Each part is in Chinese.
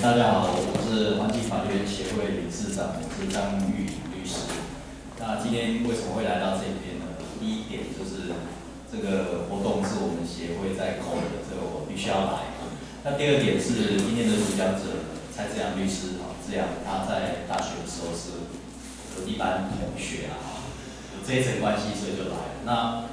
大家好，我是环境法律协会理事长，我是张玉律师。那今天为什么会来到这边呢？第一点就是这个活动是我们协会在口的，这个我必须要来。那第二点是今天的主讲者蔡志阳律师，志阳他在大学的时候是我一般同学有这一层关系，所以就来了。那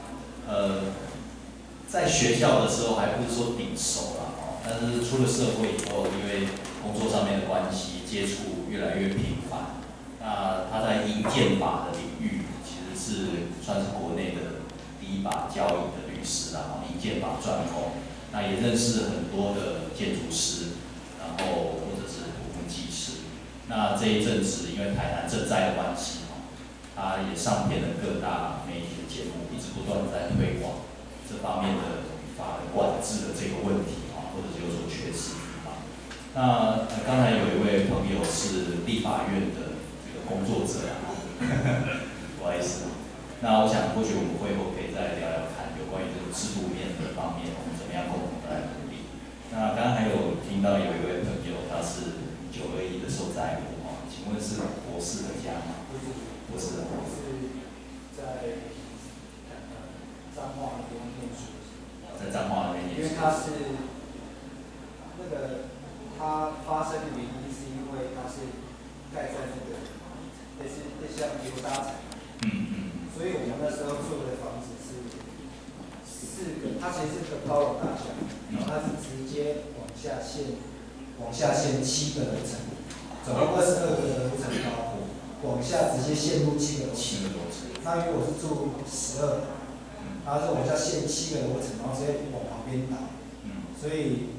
在学校的时候还不是说顶熟啦，但是出了社会以后，因为工作上面的关系，接触越来越频繁。那他在营建法的领域，其实是算是国内的第一把交椅的律师啦，营建法专攻。那也认识很多的建筑师，然后或者是土木技师。那这一阵子因为台南赈灾的关系，他也上遍了各大媒体的节目，一直不断的在推广这方面的法的管制的这个问题或者是有所缺失那刚才有一位朋友是立法院的这个工作者不好意思那我想或许我们会后可以再聊聊看有关于这个制度面的方面，我们怎么样共同的来努力。那刚刚还有听到有一位朋友他是921的受灾户请问是博士的家吗？不是的， 是在彰化那边念书， 在彰化那边念书， 因为他是那个他发生的原因是因为他是盖在那个类似像油搭层，所以我们那时候做的房子是4个，它其实是个高楼大厦，它是直接往下陷7个楼层，总共22个楼层高，往下直接陷入7个楼层。那因为我是住12，它是往下陷7个楼层，然后直接往旁边倒，所以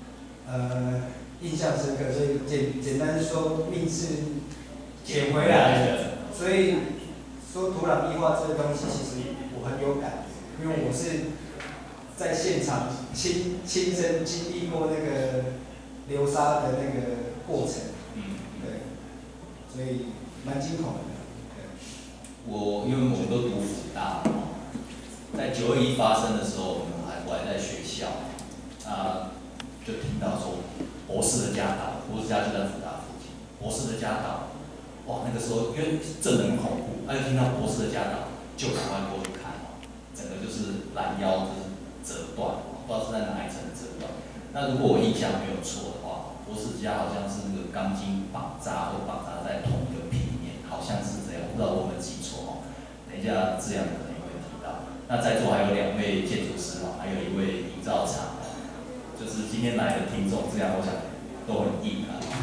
印象深刻。所以简单说，命是捡回来的。所以说土壤异化这个东西，其实我很有感，因为我是在现场亲身经历过那个流沙的那个过程，对，所以蛮惊恐的。 因为我们都读辅大在921发生的时候，我还在学校，就听到说博士的家倒，博士家就在辅大附近，博士的家倒，哇，那个时候因为真的很恐怖，就听到博士的家倒，就赶快过去看整个就是拦腰就是折断，不知道是在哪一层折断。那如果我印象没有错的话，博士家好像是那个钢筋绑扎在同一个平面，好像是这样，不知道我有没有记错等一下这样可能也会提到。那在座还有2位建筑师还有1位营造厂，就是今天来的听众，这样我想都很硬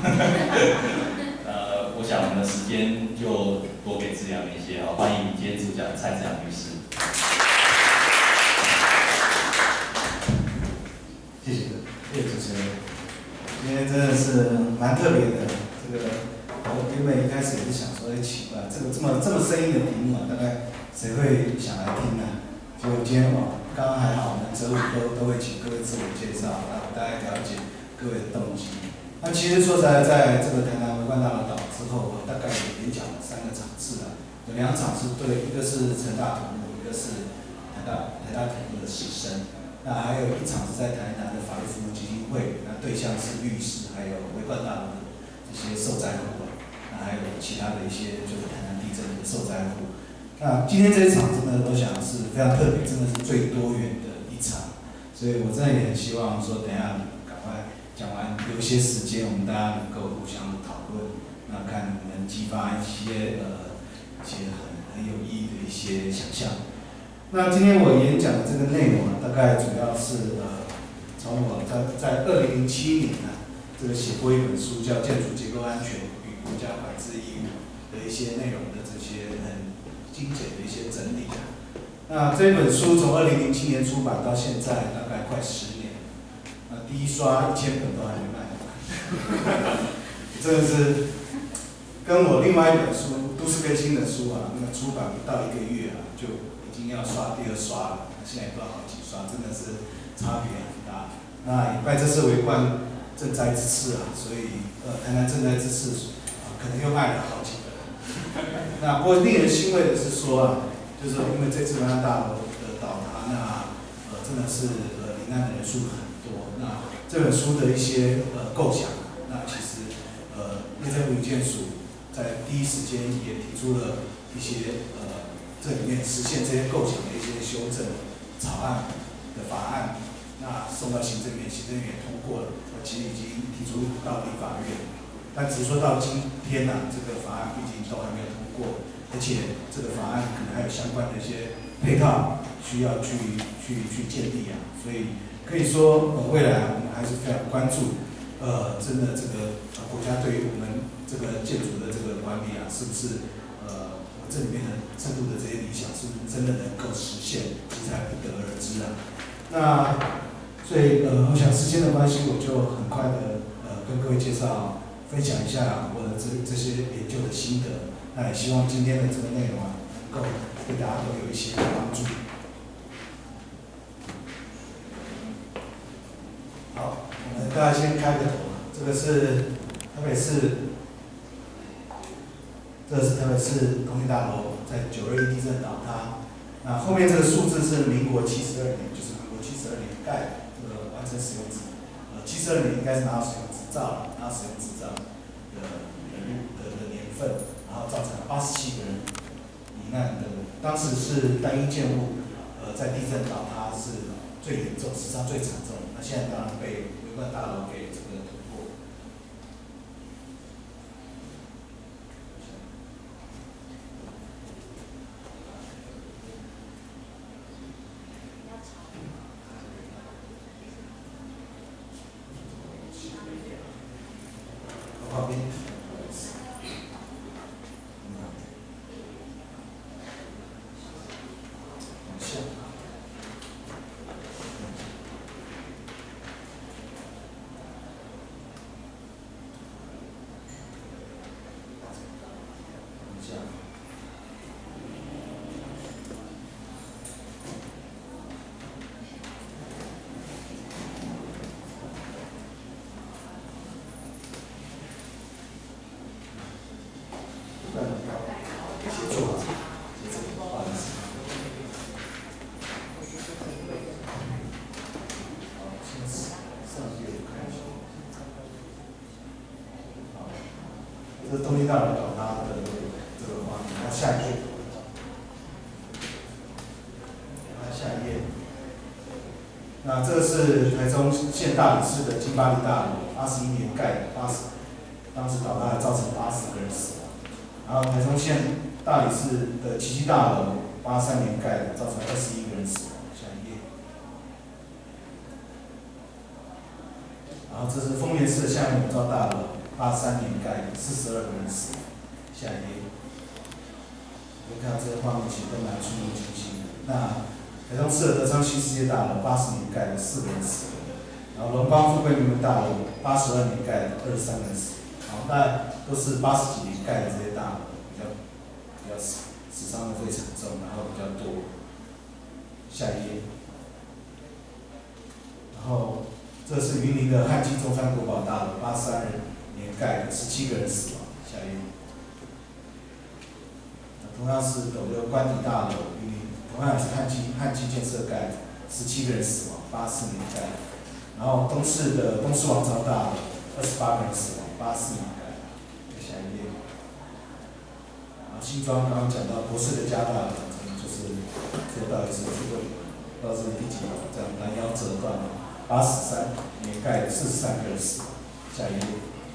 我想我们的时间就多给志阳一些欢迎今天主讲蔡志阳律师。 谢谢主持人，今天真的是蛮特别的。这个我原本一开始也是想说，奇怪，这么生硬的题目大概谁会想来听呢？结果今天刚刚还好，我们择午都会请各位自我介绍，让大家了解各位的动机。那其实说实在，在这个台南维冠大楼倒之后，我大概也演讲了3个场次有2场是对，一个是成大土木，一个是台大土木的师生。那还有1场是在台南的法律服务基金会，那对象是律师，还有维冠大楼的这些受灾户那还有其他的一些就是台南地震的受灾户。那今天这一场真的我想是非常特别，真的是最多元的一场，所以我真的也很希望说，等一下赶快讲完，有一些时间我们大家能够互相的讨论，那看能激发一些很有意义的一些想象。那今天我演讲的这个内容大概主要是从我在2007年这个写过一本书叫《建筑结构安全与国家管制义务》的一些内容的这些很精简的一些整理那这本书从2007年出版到现在大概快10年，第一刷1000本都还没卖真的是跟我另外一本书都市更新的书那个出版不到1个月就已经要刷第2刷了，现在也不知道好几刷，真的是差别很大。那也拜这次为冠赈灾之赐所以台南赈灾之赐可能又卖了好几本。那不过令人欣慰的是说就是因为这次维冠大楼的倒塌，那真的是罹难的人数很多。那这本书的一些构想，那其实政府营建署在第一时间也提出了一些这里面实现这些构想的一些修正草案的法案，那送到行政院，行政院也通过了，其实已经提出到立法院，但只是说到今天呢、这个法案毕竟都还没有通过，而且这个法案可能还有相关的一些配套需要去建立啊，所以可以说未来我们还是非常关注，真的这个国家对于我们这个建筑的这个管理啊，是不是这里面的制度的这些理想是不是真的能够实现，其实还不得而知啊。那所以我想时间的关系，我就很快的跟各位介绍分享一下我的这些研究的心得。那也希望今天的这个内容啊，能够对大家都有一些帮助。好，我们大家先开个头，这个是台北市。这是台北市东帝大楼在921地震倒塌，那后面这个数字是民国72年，就是民国72年盖的这个完成使用72年应该是拿到使用执照的年份，然后造成了87个人罹难的，当时是单一建物，在地震倒塌是最严重，史上最惨重，那现在当然被维冠大楼给这个突破。旁边，往下，往下。这是东帝大楼倒塌的这个画面，那下一页，下一页。那这个是台中县大理市的金巴黎大楼，81年盖的当时倒塌造成80个人死亡。然后台中县大理市的奇迹大楼，83年盖的，造成21个人死亡。下一页。然后这是丰原市的夏永昭大楼，83年盖的，42个人死亡。下一页。我看到这个画面其实都蛮触目惊心的。那台中市的德昌新世界大楼，80年盖的，4个人死亡。然后龙邦富贵名门大楼，82年盖的，23个人死亡。好，那都是80几年盖的这些大楼，比较死伤的最惨重，然后比较多。下一页。然后这是云林的汉基中山国宝大楼，83年盖的，17个人死亡。下一页。同样是斗六官邸大楼，云林同样是汉基建设盖的，17个人死亡，84年盖的。然后东市的东市王朝大楼，28个人死亡，84年盖的。下一页。然后新庄刚刚讲到博士的家大楼，就是这个到底是不知道是第几楼，这样拦腰折断了，83年盖的，43个人死亡。下一页。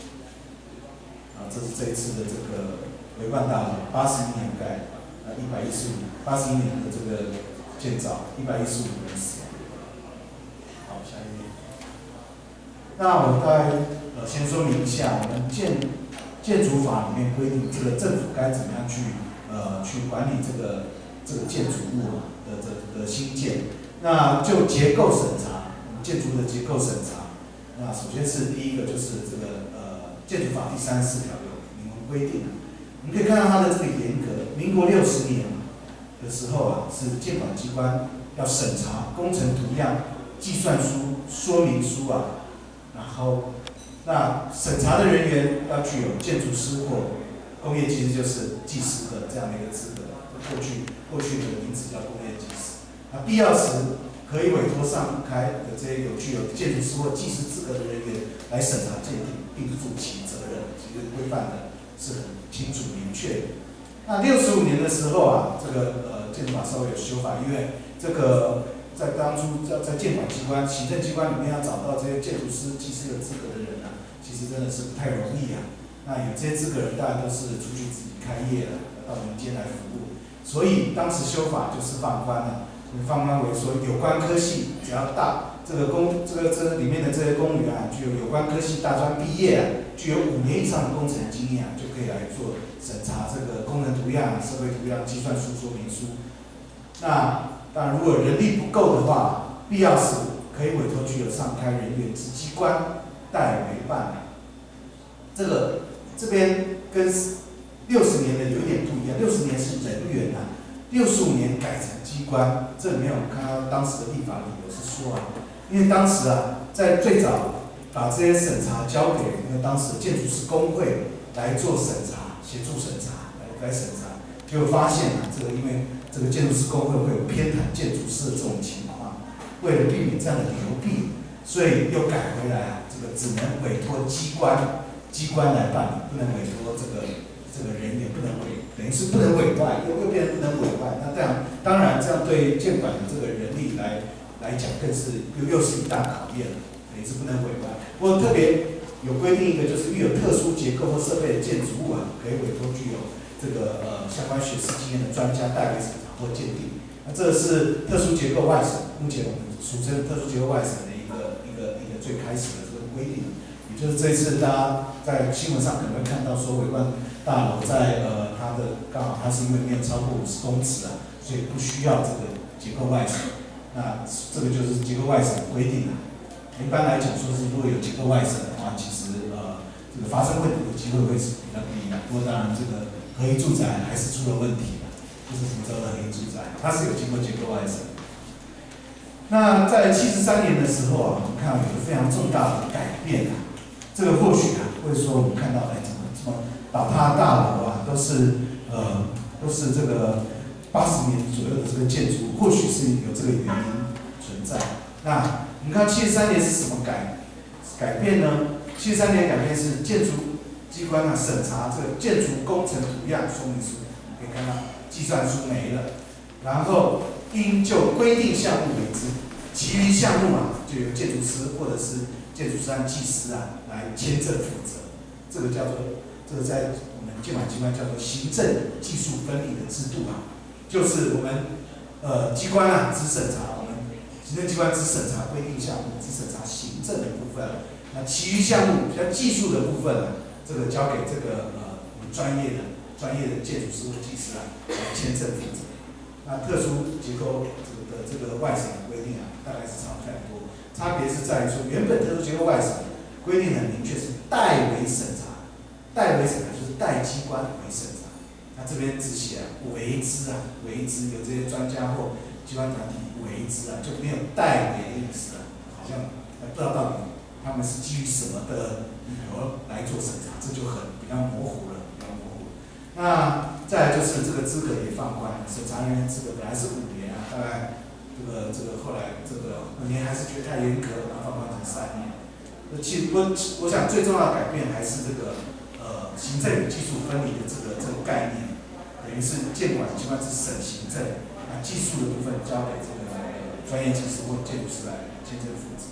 这是这一次的这个维冠大楼，81年盖，115，81年的这个建造，115人死亡。好，下一页。那我大概先说明一下，我们建筑法里面规定，这个政府该怎么样去管理这个建筑物的兴建。那就结构审查，建筑的结构审查。那首先是第一个就是这个建筑法第34条有明文规定，我们可以看到它的这个严格。民国60年的时候啊，是建管机关要审查工程图样、计算书、说明书啊，然后那审查的人员要具有建筑师或工业技师，就是技师的这样的一个资格。过去的名词叫工业技师。那必要时可以委托上开的这些具有建筑师或技师资格的人员来审查鉴定，并负其责任。 个规范的是很清楚明确的。那65年的时候啊，这个建筑法稍微有修法，因为这个在当初在建管机关、行政机关里面要找到这些建筑师、技师的资格的人啊，其实真的是不太容易啊。那有这些资格人，大家都是出去自己开业了，到民间来服务。所以当时修法就是放宽了，放宽为说有关科系只要这里面的这些公务员啊，具有关科系大专毕业啊，具有5年以上的工程经验啊，就可以来做审查这个工程图样、设备图样、计算书、说明书。那当然，如果人力不够的话，必要时可以委托具有上开人员之机关代为办理。这边跟60年的有一点不一样，60年是人员啊，65年改成机关。这里面我们看到当时的立法理由是说啊，因为当时啊，在最早把这些审查交给那个当时的建筑师工会来做审查，协助审查来审查，结果发现啊，因为这个建筑师工会会有偏袒建筑师的这种情况，为了避免这样的流弊，所以又改回来啊，这个只能委托机关来办理，不能委托这个人员，不能等于是不能委外，又变成不能委外。那这样当然这样对建管的这个人力来讲，更是又是一大考验了，等于是不能委外。不过特别有规定一个，就是遇有特殊结构或设备的建筑物啊，可以委托具有这个相关学识经验的专家代为审查或鉴定。那这是特殊结构外审，目前我们俗称特殊结构外审的一个最开始的这个规定。也就是这次大家在新闻上可能会看到说，伟冠大楼在刚好它是因为没有超过50公尺啊，所以不需要这个结构外审。那这个就是结构外审的规定啊。一般来讲说是如果有结构外审的话，其实这个发生问题的机会会是比较低的。不过当然这个合宜住宅还是出了问题的，就是福州的合宜住宅，它是有经过结构外审。那在73年的时候啊，我们看到有一个非常重大的改变啊。这个或许啊，会说我们看到怎么倒塌大楼啊，都是这个80年左右的这个建筑物，或许是有这个原因存在。那我们看73年是什么改变呢？73年改变是建筑机关啊审查这个建筑工程图样说明书，可以看到计算书没了，然后应就规定项目为之，其余项目啊就由建筑师或者是建筑师和技师啊来签证负责。这个在我们建管机关叫做行政技术分离的制度啊，就是我们机关啊只审查我们行政机关只审查规定项目，只审查行政的部分，那其余项目比较技术的部分呢，这个交给这个我们专业的建筑师或技师啊来签证负责。那特殊结构的这个外审的规定啊，大概是差不太多。差别是在于说，原本特殊结构外审规定很明确，是代为审查，代为审查就是代机关为审查。那这边只写为之由这些专家或机关团体为之啊，就没有代为的意思啊，好像不知道到底他们是基于什么的理由来做审查，这就比较模糊了，那再来就是这个资格也放宽了，审查人员资格本来是5年啊，大概这个后来这个5年还是觉得太严格，然后放宽成3年。其实我想最重要的改变还是这个行政与技术分离的这个概念，等于是建管机关是审行政，那技术的部分交给这个专业技师或建筑师来签证负责。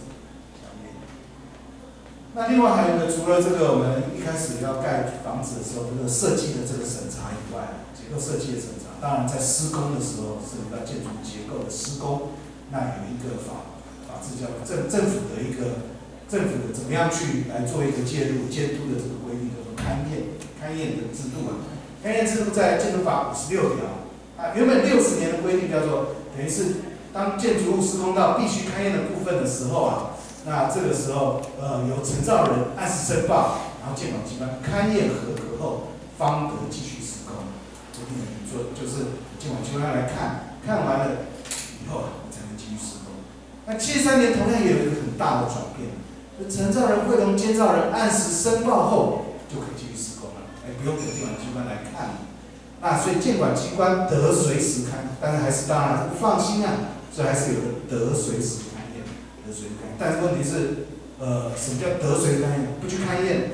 那另外还有一个，除了这个我们一开始要盖房子的时候，这个设计的这个审查以外，结构设计的审查，当然在施工的时候涉及到建筑结构的施工，那有一个法制叫政府的怎么样去来做一个介入监督的这个规定，叫做勘验的制度啊。勘验制度在建筑法56条啊，原本60年的规定叫做，等于是当建筑物施工到必须勘验的部分的时候啊。那这个时候，由承造人按时申报，然后建管机关勘验合格后，方得继续施工。就是建管机关来看完了以后，才能继续施工。那73年同样也有一个很大的转变，就承造人会同监造人按时申报后，就可以继续施工了，不用等建管机关来看了。那所以建管机关得随时勘，但是还是当然不放心啊，所以还是有个得随时勘验。但是问题是，什么叫得随勘验？不去勘验，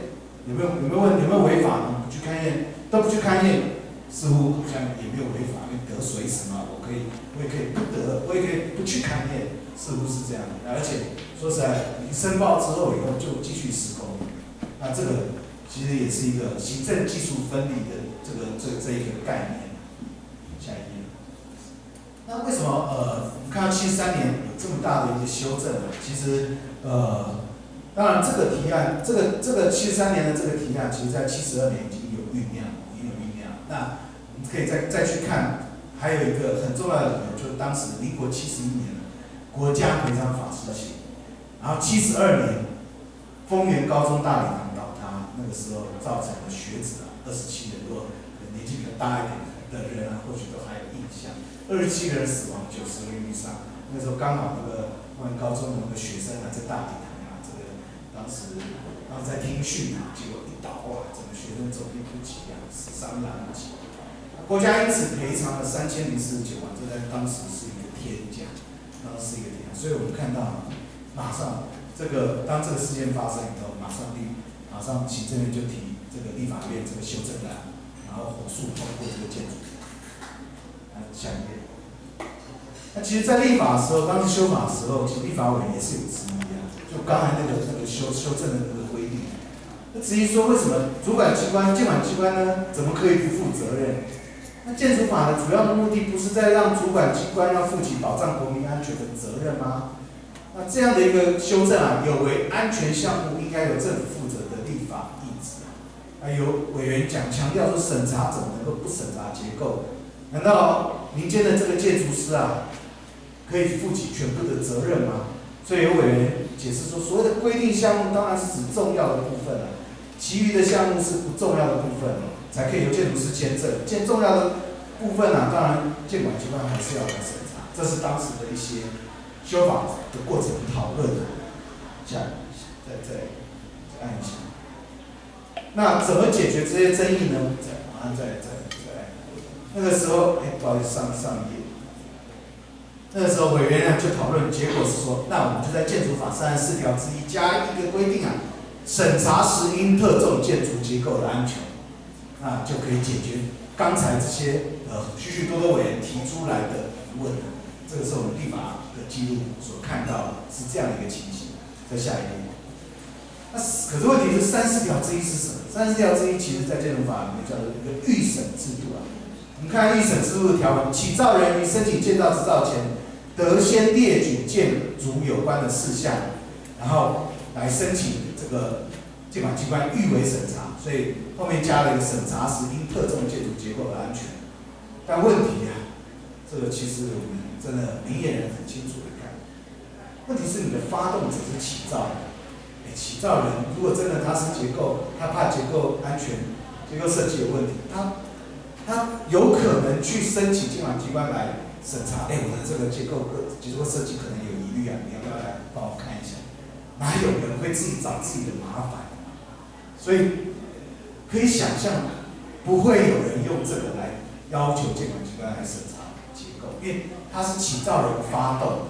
有没有违法呢？不去勘验，都不去勘验，似乎好像也没有违法，因为得水史嘛，我也可以不得，我也可以不去勘验，似乎是这样。而且说实在，你申报之后以后就继续施工，那这个其实也是一个行政技术分离的这一个概念。下一页。那为什么我们看到73年有这么大的一个修正呢？其实当然这个提案，这个73年的这个提案，其实在72年已经有酝酿。那我们可以再去看，还有一个很重要的理由，就是当时民国71年国家赔偿法施行，然后72年丰原高中大礼堂倒塌，那个时候造成了学子27人，如果年纪比较大一点的人或许都还有印象，27个人死亡，90个人遇伤。那时候刚好那个丰原高中的那个学生在大礼堂这个当时在听训结果一倒整个学生走地不起死伤来不及。国家因此赔偿了3049万，这在当时是一个天价，所以我们看到，马上当这个事件发生以后，马上行政院就提这个立法院这个修正案，然后火速通过这个建筑。下一页。那其实，在立法的时候，当时修法的时候，其实立法委员也是有质疑就刚才那个修正的那个规定。那质疑说，为什么主管机关、监管机关呢，怎么可以不负责任？那建筑法的主要的目的不是在让主管机关要负起保障国民安全的责任吗？那这样的一个修正有违安全项目应该由政府负责的立法意志。有委员强调说，审查怎么能够不审查结构？难道民间的这个建筑师可以负起全部的责任吗？所以有委员解释说，所谓的规定项目当然是指重要的部分其余的项目是不重要的部分才可以由建筑师签证。重要的部分当然监管机关还是要来审查。这是当时的一些修法的过程讨论再按一下。那怎么解决这些争议呢？马上再那个时候，不好意思，上一页。那个时候委员就讨论，结果是说，那我们就在建筑法34条之一加一个规定审查时应特重建筑结构的安全，那就可以解决刚才这些许许多多委员提出来的疑问。这个是我们立法的记录所看到的，是这样的一个情形。在下一页。那可是问题是34条之一是什么？34条之一其实在建筑法里面叫做一个预审制度我们看预审制度的条文，起造人于申请建造执照前，得先列举建筑有关的事项，然后来申请这个监管机关预委审查。所以后面加了一个审查时应特重建筑结构的安全。但问题这个其实我们真的明眼人很清楚的看。问题是你的发动者是起造人，起造人如果真的他是他怕结构安全、结构设计有问题，他有可能去申请监管机关来审查。我的这个结构设计可能有疑虑你要不要来帮我看一下？哪有人会自己找自己的麻烦？所以可以想象，不会有人用这个来要求监管机关来审查结构，因为他是起造人发动，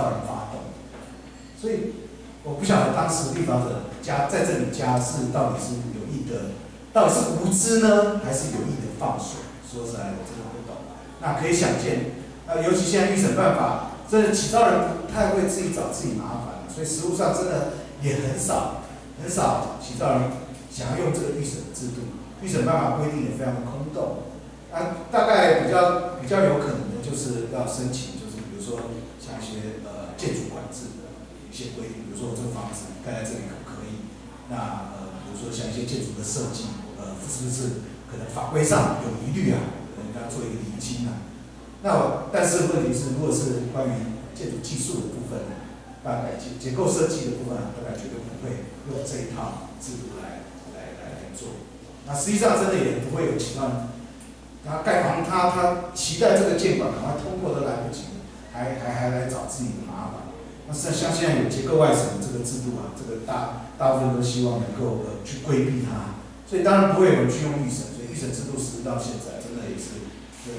所以我不晓得当时立法者在这里加是到底是有意的，到底是无知呢，还是有意的放水？说实在的，真的不懂。那可以想见，尤其现在预审办法，这起造人不太会自己找自己麻烦，所以实务上真的也很少起造人想要用这个预审制度。预审办法规定也非常的空洞。大概比较有可能的就是要申请，就是比如说像一些建筑管制的一些规定，比如说我这个房子盖在这里可不可以？那比如说像一些建筑的设计，是不是可能法规上有疑虑可能要做一个厘清但是问题是，如果是关于建筑技术的部分，大概结构设计的部分，大概绝对不会用这一套制度来做。那实际上真的也不会有其他。他盖房，他期待这个监管赶快通过都来不及，还来找自己的麻烦。那像现在有结构外审这个制度这个大部分都希望能够去规避它，所以当然不会有人去用预审，所以预审制度实施到现在真的也是成效不彰，这个可以想见。那再下一页。 那其实这个预审制度，我们真的也是非常的关注，因为它是一个很重要的一个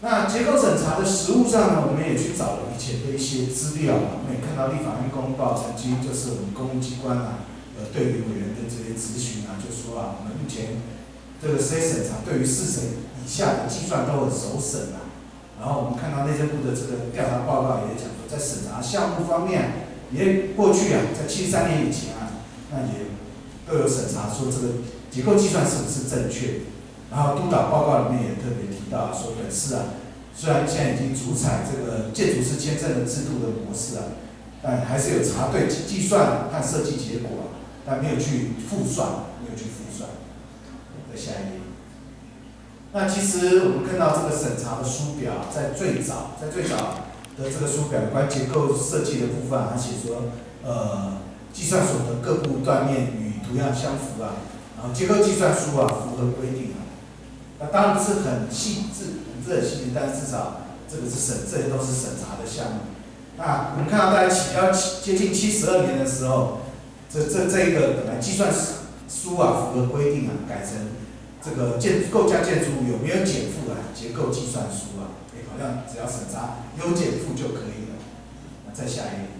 那结构审查的实务上呢，我们也去找了以前的一些资料，我们也看到立法院公报曾经就是我们公务机关对于委员的这些质询就说我们目前这个这些审查对于4审以下的计算都很熟审然后我们看到内政部的这个调查报告也讲说，在审查项目方面，也过去在73年以前那也都有审查说这个结构计算是不是正确。然后督导报告里面也特别提到说，本市虽然现在已经主采这个建筑师签证的制度的模式但还是有查对计算和设计结果但没有去复算，在下一页。那其实我们看到这个审查的书表，在最早的这个书表有关结构设计的部分，它写说，计算所得各部断面与图样相符然后结构计算书符合规定那当然不是很细致，但至少这些都是审查的项目。那我们看到大概接近72年的时候，这个本来计算书符合规定改成这个构架建筑物有没有减负结构计算书好像只要审查有减负就可以了。那再下一页，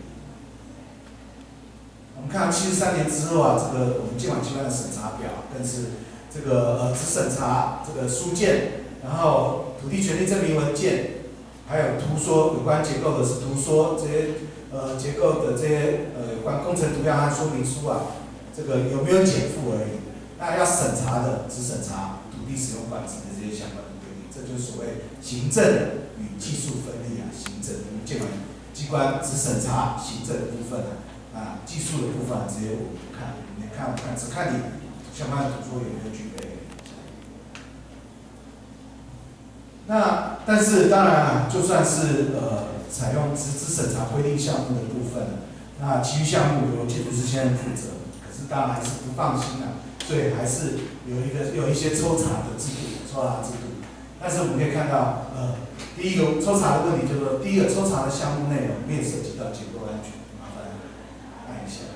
我们看到73年之后这个我们建管机关的审查表更是。这个只审查这个书件，然后土地权利证明文件，还有图说有关结构的是图说这些结构的这些有关工程图样和说明书这个有没有减负而已。那要审查的只审查土地使用管制的这些相关的规定，这就是所谓行政与技术分立行政建管机关只审查行政的部分技术的部分直接我们不看，只看你。相关的图说有没有具备？那但是当然就算是采用只审查规定项目的部分那其余项目由建筑师先生负责。可是当然还是不放心所以还是有一些抽查的制度，但是我们可以看到第一个抽查的问题就是说，第一个抽查的项目内容没有涉及到结构安全，麻烦按一下。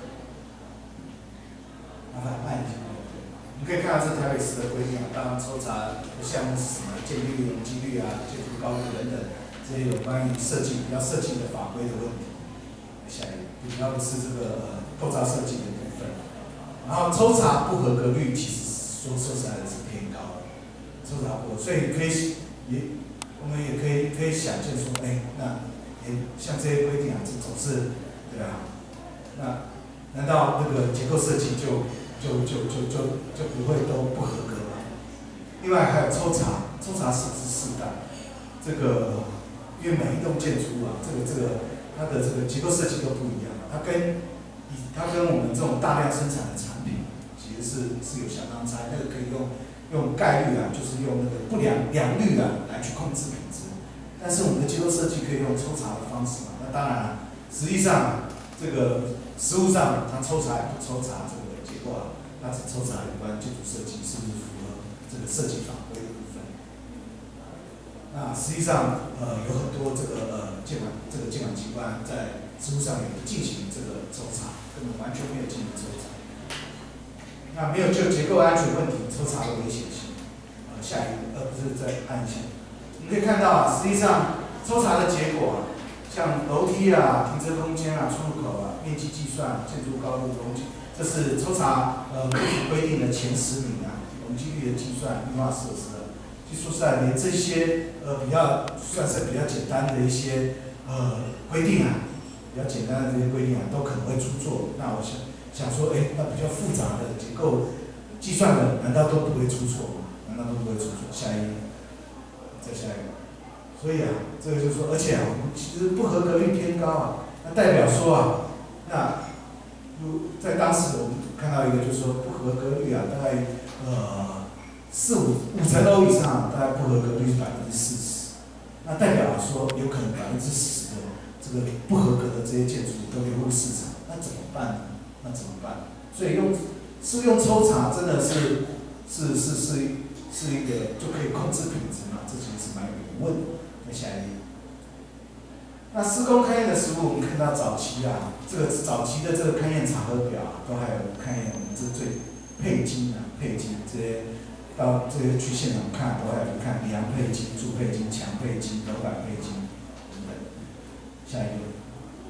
你可以看到是台北市的规定当然抽查的项目是什么，建率、容积率建筑高度等等，这些有关于比较设计的法规的问题。下一个比较不是这个构造设计的部分，然后抽查不合格率其实说实在的是偏高的，抽查不合，所以我们也可以想见说，那像这些规定这总是对那难道那个结构设计就不会都不合格吗？另外还有抽查是不是适当？这个因为每一栋建筑物它的这个结构设计都不一样，它跟我们这种大量生产的产品其实是有相当差，那个可以用概率就是用那个不良率来去控制品质。但是我们的结构设计可以用抽查的方式那当然实际上这个实务上它抽查也不抽查这个结构它只抽查有关建筑设计是不是符合这个设计法规的部分。那实际上有很多这个监管机关在实务上有进行这个抽查，根本完全没有进行抽查。那没有就结构安全问题抽查的危险性。下一个不是再按一下，我们可以看到实际上抽查的结果像楼梯停车空间出入口面积计算、建筑高度、容积，这是抽查每组规定的前10名容积率的计算、绿化设施就说实在，连这些算是比较简单的一些规定比较简单的这些规定都可能会出错。那我想说，那比较复杂的结构计算的，难道都不会出错吗？下一页，再下一个。所以这个就是说，而且我们其实不合格率偏高那代表说那在当时我们看到一个就是说不合格率大概5层楼以上，大概不合格率是40%，那代表说有可能40%的这个不合格的这些建筑物都流入市场，那怎么办呢？所以用抽查真的是一个就可以控制品质嘛？这其实是蛮有疑问的。那下一页，那施工勘验的实务，我们看到早期这个早期的这个勘验查核表都还有勘验我们这最配金这些到这个去现场看，都还要去看梁配金、柱配金、墙配金、楼板配金等等。下一个。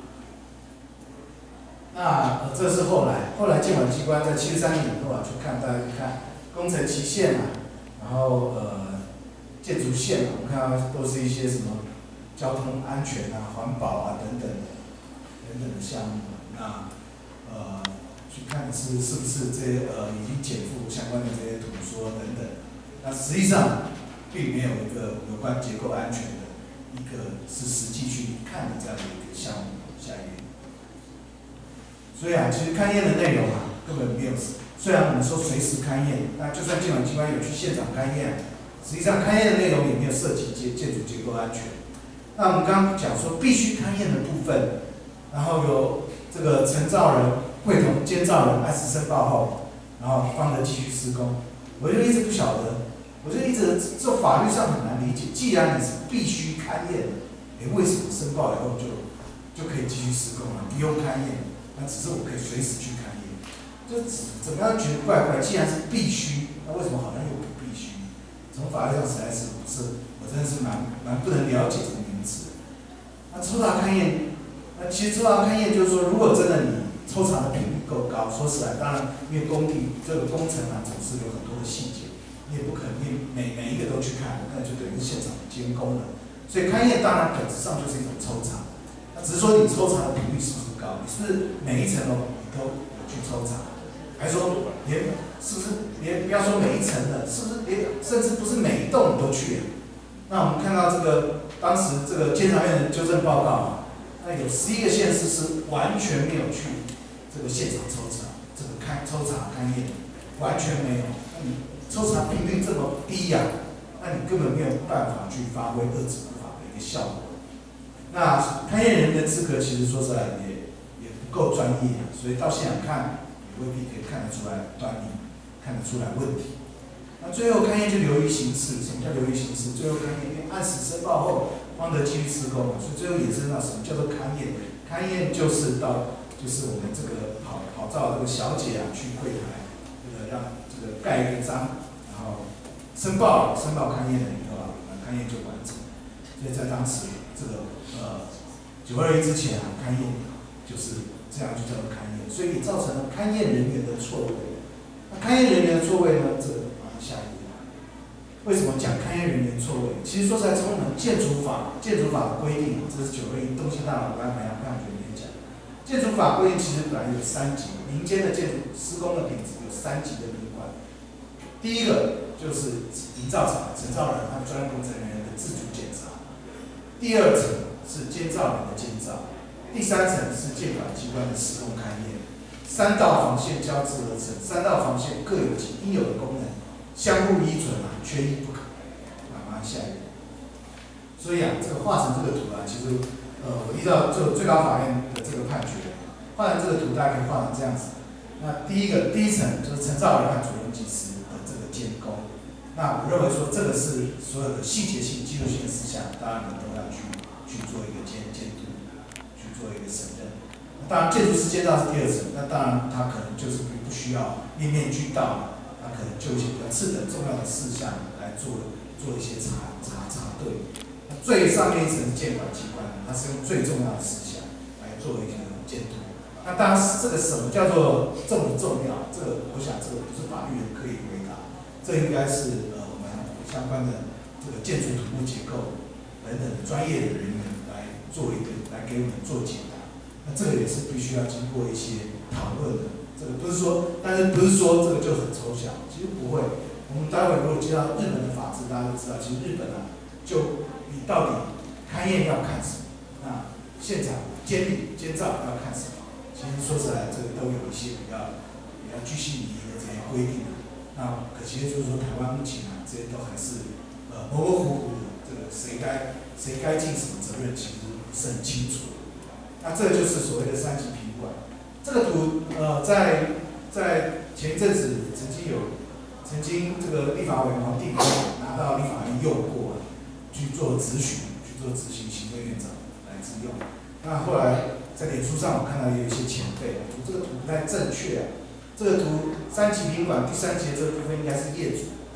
那这是后来监管机关在73年以后啊，去看大家去看工程期限啊，然后建筑线啊，我们看到都是一些什么交通安全啊、环保啊等等的项目。那去看是不是这些已经减负相关的这些图说等等。那实际上并没有一个有关结构安全的一个是实际去看的这样的一个项目。下一页。所以啊，其实勘验的内容啊，根本没有。虽然我们说随时勘验，那就算监管机关有去现场勘验，实际上勘验的内容也没有涉及建筑结构安全。那我们刚刚讲说必须勘验的部分，然后有这个承造人会同监造人按时申报后，然后方得继续施工。我就一直不晓得，我就一直这法律上很难理解。既然你是必须勘验的，为什么申报以后就可以继续施工了，不用勘验？那只是我可以随时去勘验，就怎么样觉得怪怪？既然是必须，那为什么好像又不必须？从法律上实在是不是，我真的是蛮不能了解这个名词。那抽查勘验，那其实抽查勘验就是说，如果真的你抽查的频率够高，说实在，当然因为工地这个工程啊总是有很多的细节，你也不可能每一个都去看，那就等于是现场监工了。所以勘验当然本质上就是一种抽查。只是说你抽查的频率是不是高？你是不是每一层楼你都有去抽查？还说是不是不要说每一层的，是不是甚至不是每一栋你都去？那我们看到这个当时这个监察院的纠正报告啊，那有11个县市是完全没有去这个现场抽查，这个抽查勘验完全没有。那你抽查频率这么低呀，那你根本没有办法去发挥遏制法的一个效果。那勘验人的资格其实说实在也不够专业，所以到现场看也未必可以看得出来端倪，看得出来问题。那最后勘验就流于形式，什么叫流于形式？最后勘验因为按时申报后方得继续施工，所以最后衍生到什么叫做勘验？勘验就是我们这个跑照这个小姐啊去柜台，让这个盖一个章，然后申报勘验了以后啊，勘验就完成。所以在当时这个921之前啊，勘验就是这样，就叫做勘验，所以也造成了勘验人员的错位。那勘验人员的错位呢？这个下一页。为什么讲勘验人员错位？其实说实在，从我们建筑法的规定，这是921东兴大楼刚才培养局里面讲，建筑法规定其实本来有3级，民间的建筑施工的品质有3级的品管。第一个就是营造厂、承造人和专业工程人员的自主检查。第2层是监造人的监造，第3层是监管机关的施工勘验。3道防线交织而成，3道防线各有其应有的功能，相互依存啊，缺一不可。马上下一个。所以啊，这个画成这个图啊，其实我依照这个最高法院的这个判决，画成这个图大家可以画成这样子。那第一层就是承造人和主任技师的这个监工。那我认为说这个是所有的细节性、技术性的事项，当然你都要去做一个监督，去做一个审认。当然，建筑师监造是第2层，那当然他可能就是不需要面面俱到，他可能就一些比较次等重要的事项来做一些查对。那最上面一层是监管机关，它是用最重要的事项来做一个监督。那当然，这个什么叫做重不重要？这个我想这个不是法律人可以回答，这应该是我们相关的这个建筑土木结构等等专业的人员来给我们做解答。那这个也是必须要经过一些讨论的。这个不是说，但是不是说这个就很抽象，其实不会。我们待会如果接到日本的法制，大家都知道，其实日本啊，就你到底勘验要看什么，那现场监理监造要看什么。其实说起来，这个都有一些比较居心离的这些规定。那可惜的就是说，台湾目前啊，这些都还是模模糊糊的，这个谁该尽什么责任，其实不是很清楚。那这就是所谓的3级品管。这个图在前一阵子曾经这个立法委员黄定光拿到立法院用过，去做咨询，去做执行行政院长来自用。那后来在脸书上我看到也有一些前辈，这个图不太正确啊。这个图3级品管第3级的这个部分应该是业主，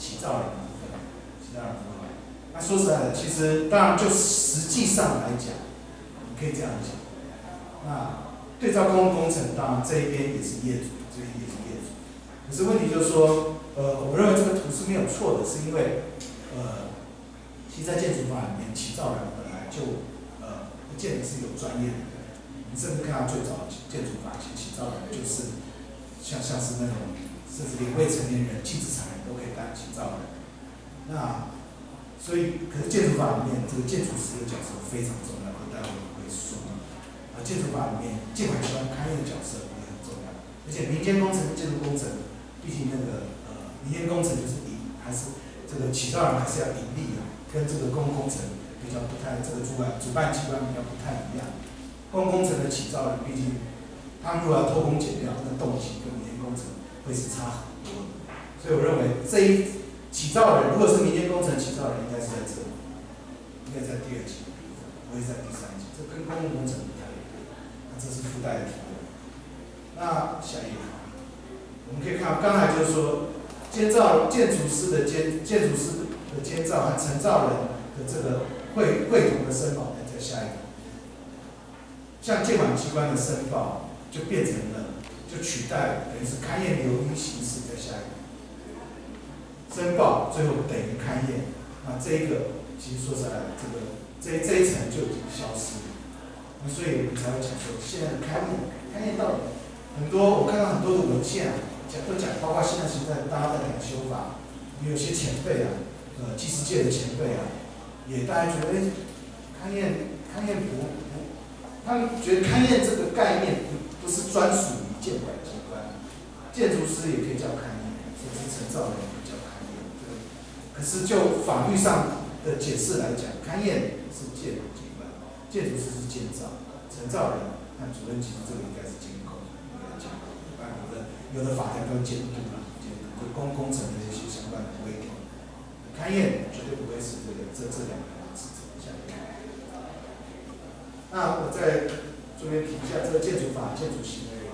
起造人的部分，起造人部分。那说实在的，其实当然就实际上来讲，你可以这样讲。那对照公共工程，当然这一边也是业主，这边也是业主。可是问题就是说，我认为这个图是没有错的，是因为，其实在建筑法里面，起造人本来就不见得是有专业的人。你甚至看到最早的建筑法，其实起造人就是像是那种，甚至连未成年人、禁止产人都可以当起造人。那所以，可是建筑法里面这个建筑师的角色非常重要，待会我会说。建筑法里面建管机关勘验的角色也很重要，而且民间工程跟建筑工程，毕竟那个民间工程就是还是这个起造人还是要盈利的，跟这个公共工程比较不太，这个主办机关比较不太一样。公共工程的起造人，毕竟他们如果要偷工减料，那动机跟民间工程会是差很多的。所以我认为这一起造人，如果是民间工程起造人，应该是在这里，应该在第2级，不会在第3级，这跟公共工程不太一样。这是附带的题目。那下一页，我们可以看，刚才就是说，建筑师的监造和承造人的这个绘图的申报，在下一个。像监管机关的申报，就变成了，就取代等于是勘验流因形式，在下一个。申报最后等于勘验，那这一个其实说实在，这一层就已经消失了。所以我们才会讲说，现在的勘验到底很多，我看到很多的文献啊，都讲，包括现在大家在讲修法，有些前辈啊，技师界的前辈啊，也大家觉得，勘验他们觉得勘验这个概念不是专属于建管机关，建筑师也可以叫勘验，甚至承造人也可以叫勘验。可是就法律上的解释来讲，勘验是建管机关。建筑师是建造，承造人和主任其实这个应该是监控，应该监控。一般有的法条都监督了，监督就工程的一些相关的规定。勘验绝对不会是这2个职责下面。那我再顺便提一下这个建筑法、建筑行为法。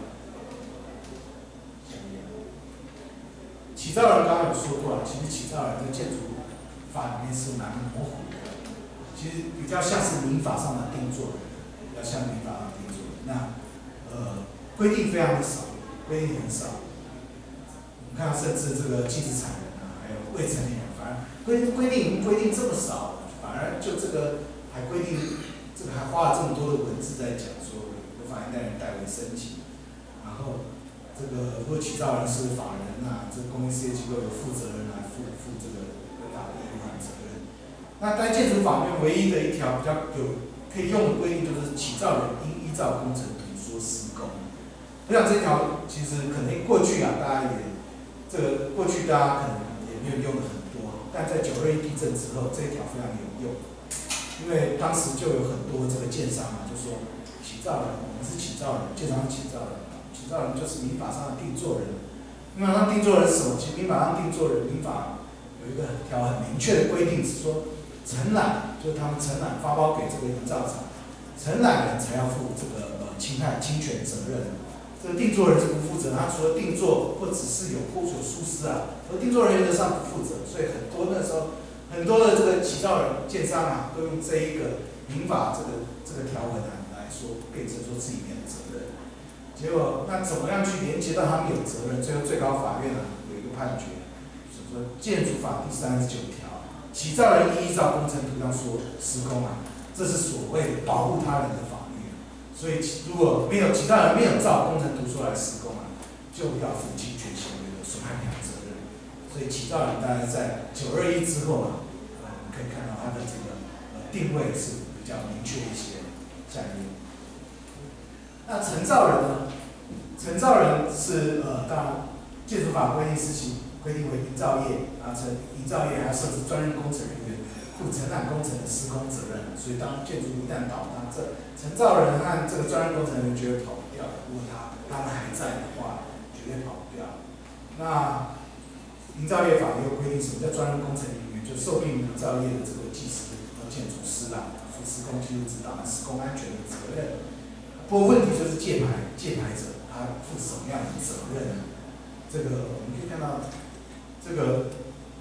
起造人刚刚有说过了，其实起造人在建筑法里面是蛮模糊的。其实比较像是民法上的定作人，比较像民法上的定作人。那规定非常的少，规定很少。我们看到甚至这个禁止产人啊，还有未成年人，反而规定这么少，反而就这个还规定，这个还花了这么多的文字在讲说由法院代理人代为申请，然后这个如果起造人是法人啊，这个公益事业机构有负责人来负这个违法的义务和责任。那在建筑法里面唯一的一条比较可以用的规定，就是起造人应依照工程图说施工。我想这条其实可能过去啊，大家也过去大家可能也没有用的很多，但在921地震之后，这一条非常有用，因为当时就有很多这个建商啊，就说起造人，我们是起造人，建商是起造人，起造人就是民法上的定作人。民法上定作人是什么？其实民法上定作人，民法有一个条很明确的规定，是说承揽就是他们承揽发包给这个营造厂，承揽人才要负这个侵权责任。这个定作人是不负责，他除了定作或只是有疏失啊，而定作人原则上不负责，所以很多那时候很多的这个起造人建商啊，都用这一个民法这个条文啊来说，变成说自己没有责任。结果那怎么样去连接到他们有责任？最后最高法院啊有一个判决，就是说建筑法第39条，起造人应依照工程图上说施工啊，这是所谓的保护他人的法律。所以如果没有起造人没有照工程图出来施工啊，就要负侵权行为的损害赔偿责任。所以起造人大概在921之后啊，我们可以看到他的这个定位是比较明确一些。下一页。那承造人呢？承造人是当然建筑法规定事情规定为营造业，啊，营造业还设置专任工程人员负承揽工程的施工责任。所以当建筑一旦倒塌，这承造人和这个专任工程人员绝对跑不掉。如果他们还在的话，绝对跑不掉。那营造业法也有规定，什么叫专任工程人员？就受聘营造业的这个技师和建筑师啦，负施工技术指导和施工安全的责任。不过问题就是借牌者他负什么样的责任呢？这个我们可以看到，这个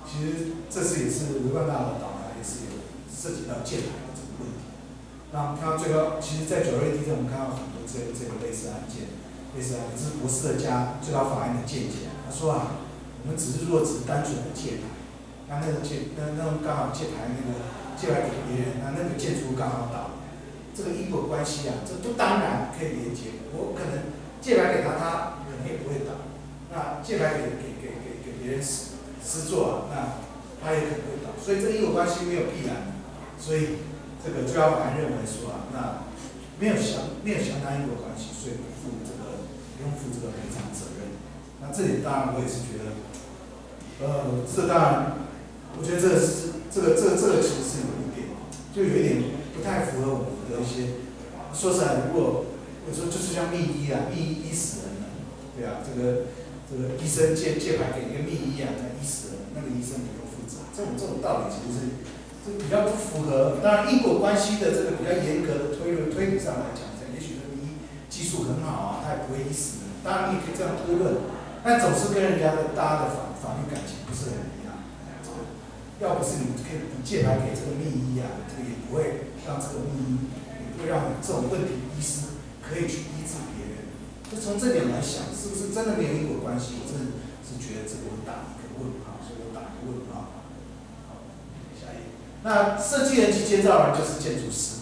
其实这次也是维万大楼倒台，也是有涉及到建牌的这个问题。那我们看到最高，其实在9·2地震，我们看到很多这个类似案件，这是博士的家最高法院的见解，他说啊，我们只是单纯的借牌，那种刚好借牌借牌给别人，那个建筑刚好倒，这个因果关系啊，这都当然可以连接。我可能借牌给他可能也不会倒。那借牌给别人施作啊，那他也可能会倒，所以这个因果关系没有必然的，所以这个最高法院认为说啊，那没有相当因果关系，所以不用负这个赔偿责任。那这里当然我也是觉得，这当然，我觉得这个其实是有一点不太符合我们的一些，说实在，如果我说就是像密医啊，密医医死人了，对啊，这个医生借牌给一个密医啊，那医死了，那个医生不用负责，这种道理其实是比较不符合。当然因果关系的这个比较严格的推理上来讲，也许这个医技术很好啊，他也不会医死人。当然你也可以这样推论，但总是跟人家的大家的法律感情不是很一样。要不是你借牌给这个密医啊，这个也不会让这个密医，也不会让这种问题医师可以去医治别人。就从这点来想，是不是真的没有因果关系？我真的是觉得这个我打一个问号，所以我打一个问号。好，下一页。那设计人及建造人就是建筑师。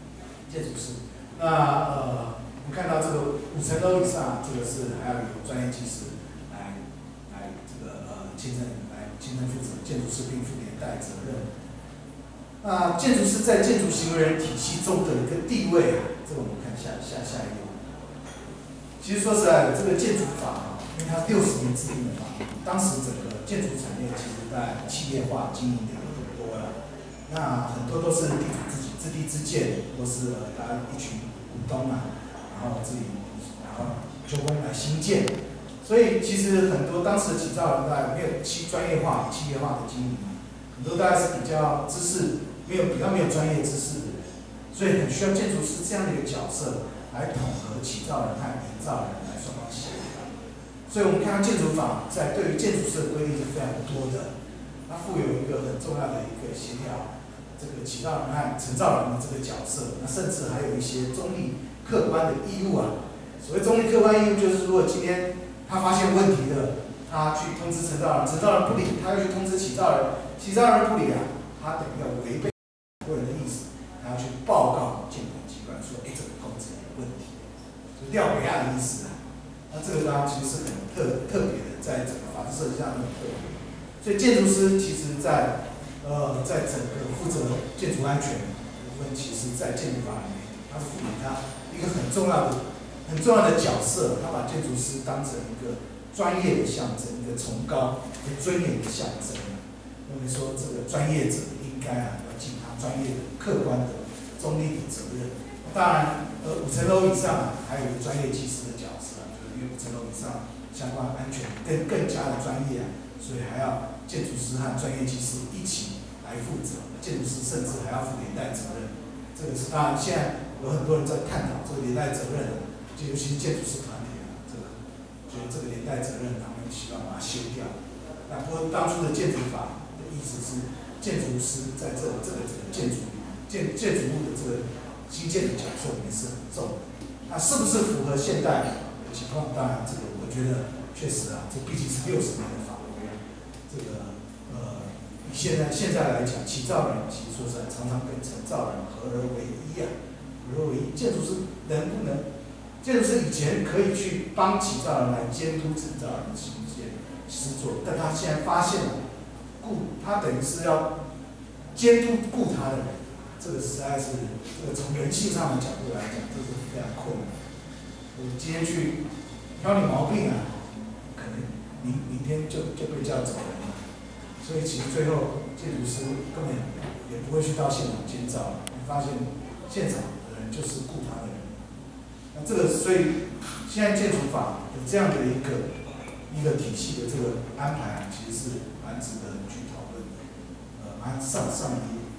那我们看到这个5层楼以上，这个是还要有专业技师来这个亲身负责，建筑师并负连带责任。那建筑师在建筑行为人体系中的一个地位啊，这个我们看下一页。其实说实在的，这个建筑法因为它60年制定的法，当时整个建筑产业其实在企业化经营的很多了，那很多都是地主自己自地自建，都是大家一群股东啊，然后就工来兴建。所以其实很多当时的起造人大概没有专业化、企业化的经营，很多大概是比较知识比较没有专业知识的人，所以很需要建筑师这样的一个角色来统合起造人和营造人来双方协调。所以我们看到建筑法在对于建筑师的规定是非常多的，它负有一个很重要的一个协调这个起造人和承造人的这个角色，那甚至还有一些中立客观的义务啊。所谓中立客观义务，就是如果今天他发现问题了，他去通知承造人，承造人不理，他又去通知起造人，起造人不理啊，他等于要违背个人的意思，他要去报告建管机关说，这个工程有问题，就廖北亚的意思啊。那这个当然其实是很特别的，在整个法制设计上很特别。所以建筑师其实在整个负责建筑安全的部分，其实在建筑法里面，他是赋予他一个很重要的角色，他把建筑师当成一个专业的象征，一个崇高、一个尊严的象征。认为说这个专业者应该要尽他专业的、客观的、中立的责任。当然，5层楼以上还有专业技师的角色，就是因为5层楼以上相关安全更加的专业啊，所以还要建筑师和专业技师一起来负责。建筑师甚至还要负连带责任。这个是当然，现在有很多人在探讨这个连带责任。尤其是建筑师团体啊，觉得这个连带责任，他们希望把它修掉。那不过当初的建筑法的意思是，建筑师在这个建筑物的这个新建的角色里面是很重的。那是不是符合现代的情况？当然，这个我觉得确实啊，这毕竟是60年的法规，这个以现在来讲，起造人其实说实在，常常跟承造人合而为一啊，合而为一。建筑师能不能？建筑师以前可以去帮起造人来监督承造人的新建施作，但他现在发现了，他等于是要监督雇他的人，这个实在是从人性上的角度来讲，这是非常困难。我今天去挑你毛病啊，可能明天就被叫走人了。所以其实最后建筑师根本也不会去到现场监造，你发现现场的人就是雇他的人。那这个，所以现在建筑法有这样的一个体系的这个安排啊，其实是蛮值得去讨论的。上一页。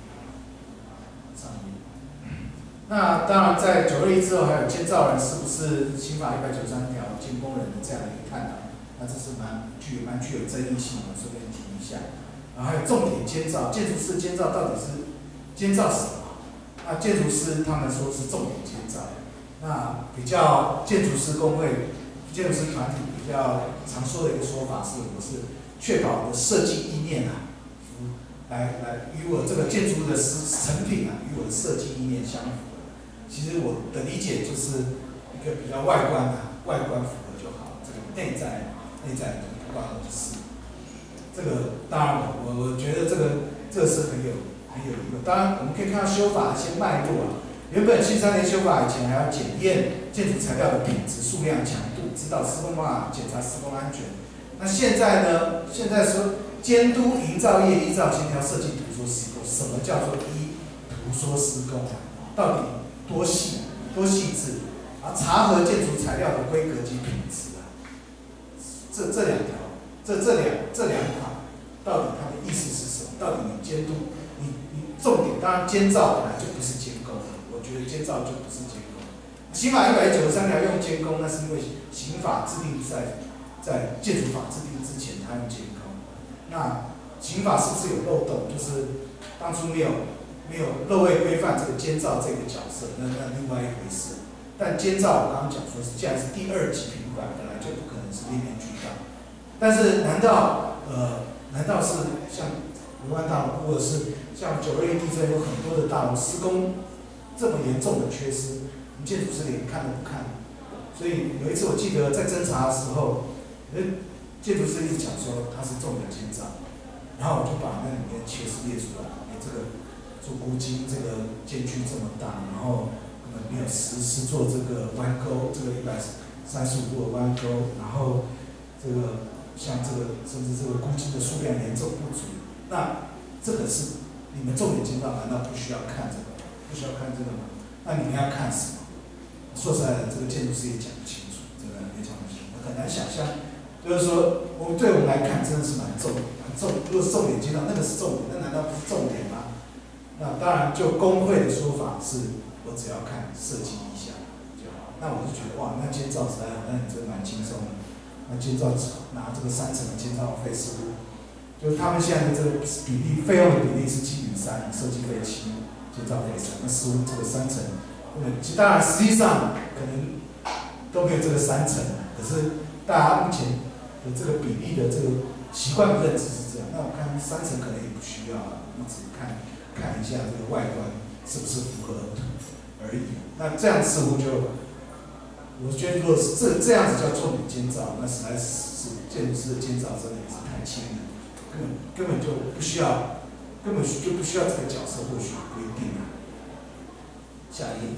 那当然，在921之后，还有监造人是不是刑法193条监工人的这样的一个探讨，那这是蛮具有争议性的，顺便提一下。 然后还有重点监造，建筑师监造到底是监造什么？那建筑师他们说是重点监造，那比较建筑师工会、建筑师团体比较常说的一个说法是，我是确保我的设计意念啊，来与我这个建筑的成品啊，与我的设计意念相符。其实我的理解就是一个比较外观的，外观符合就好，这个内在的不关我的事。这个当然我觉得这个是很有一个，当然我们可以看到修法的一些脉络啊。原本73年修法以前还要检验建筑材料的品质、数量、强度，指导施工方法，检查施工安全。那现在呢？现在说监督营造业依照协调设计图说施工，什么叫做依图说施工啊？到底多细致？啊，查核建筑材料的规格及品质啊。这两条，这两款，到底它的意思是什么？到底你监督，你重点，当然监造本来就不是监工，我觉得监造就不是监工。刑法193条用监工，那是因为刑法制定在建筑法制定之前，它用监工。那刑法是不是有漏洞？就是当初没有漏位规范这个监造这个角色，那另外一回事。但监造我刚刚讲说是，既然是第2级品管，本来就不可能是面面俱到。但是难道是像5万大楼，或者是像921地震有很多的大楼施工这么严重的缺失，我们建筑师连看都不看？所以有一次我记得在侦查的时候，建筑师一直讲说它是重点监造，然后我就把那里面缺失列出来，这个做估计，这个间距这么大，然后没有实施做这个弯钩，这个135度的弯钩，然后这个像这个甚至这个估计的数量严重不足，那这个是你们重点监造难道不需要看这个？不需要看这个吗？那你们要看什么？说实在的，这个建筑师也讲不清楚，这个非常很难想象。就是说，对我们来看真的是蛮重。如果是重点监造，那个是重点，那难道不是重点吗？那当然，就工会的说法是，我只要看设计意向就好。那我就觉得哇，那监造实在好像真蛮轻松的。那监造拿这个3成的监造费似乎，就是他们现在的这个费用的比例是7:3，设计费7，监造费3，那似乎这个3成，其实当然实际上可能都没有这个3成，可是大家目前的这个比例的这个习惯认知是这样。那我看3成可能也不需要了，我只看一下这个外观是不是符合而已。那这样似乎就，我觉得如果是这样子叫重点监造，那实在是建筑师的监造真的也是太轻了，根本就不需要这个角色，或许不一定啊。下一页。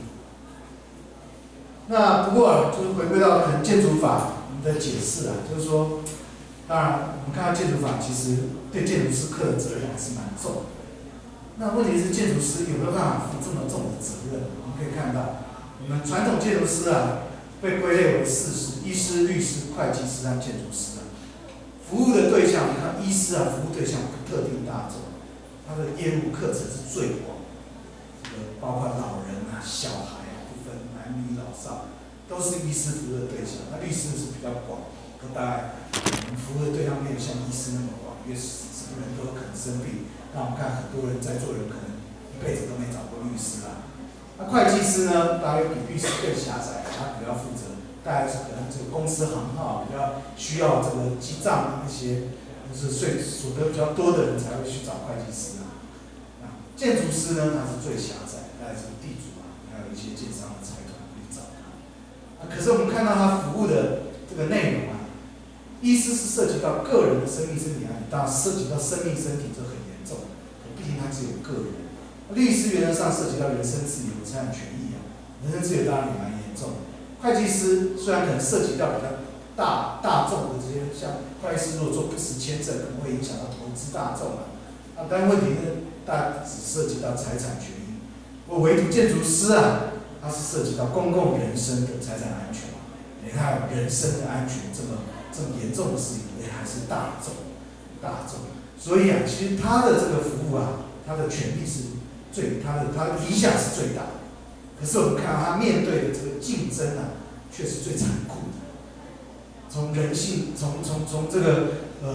那不过就是回归到可能建筑法的解释啊，就是说，当然我们看到建筑法其实对建筑师课的责任还是蛮重的。那问题是建筑师有没有办法负这么重的责任？我们可以看到，我们传统建筑师啊，被归类为4师：医师、律师、会计师和建筑师啊。服务的对象，你看医师啊，服务对象不特定大众，他的业务课程是最广，包括老人啊、小孩啊，不分男女老少，都是医师服务的对象。那律师是比较广，大概我们服务的对象没有像医师那么广，因为什么人都有可能生病。那我们看很多人在座人可能一辈子都没找过律师啦。那会计师呢，大约比律师更狭窄，他比较负责，大概是可能这个公司行号比较需要这个记账那些，就是所得比较多的人才会去找会计师啊。建筑师呢，他是最狭窄，大概是地主啊，还有一些建商的财团会找他。可是我们看到他服务的这个内容啊，医师是涉及到个人的生命身体安全，当然涉及到生命身体这很严重，毕竟他只有个人。律师原则上涉及到人身自由、财产权益啊，人身自由当然也蛮严重的。会计师虽然可能涉及到比较大众的这些，像会计师如果做不实签证，可能会影响到投资大众啊。但问题呢，大家只涉及到财产权益。唯独建筑师啊，它是涉及到公共人身的财产安全。你看人身的安全这么严重的事情，也还是大众。所以啊，其实他的这个服务啊，他的权利是他的影响是最大的。可是我们看到他面对的这个竞争啊，却是最残酷的。从人性，从这个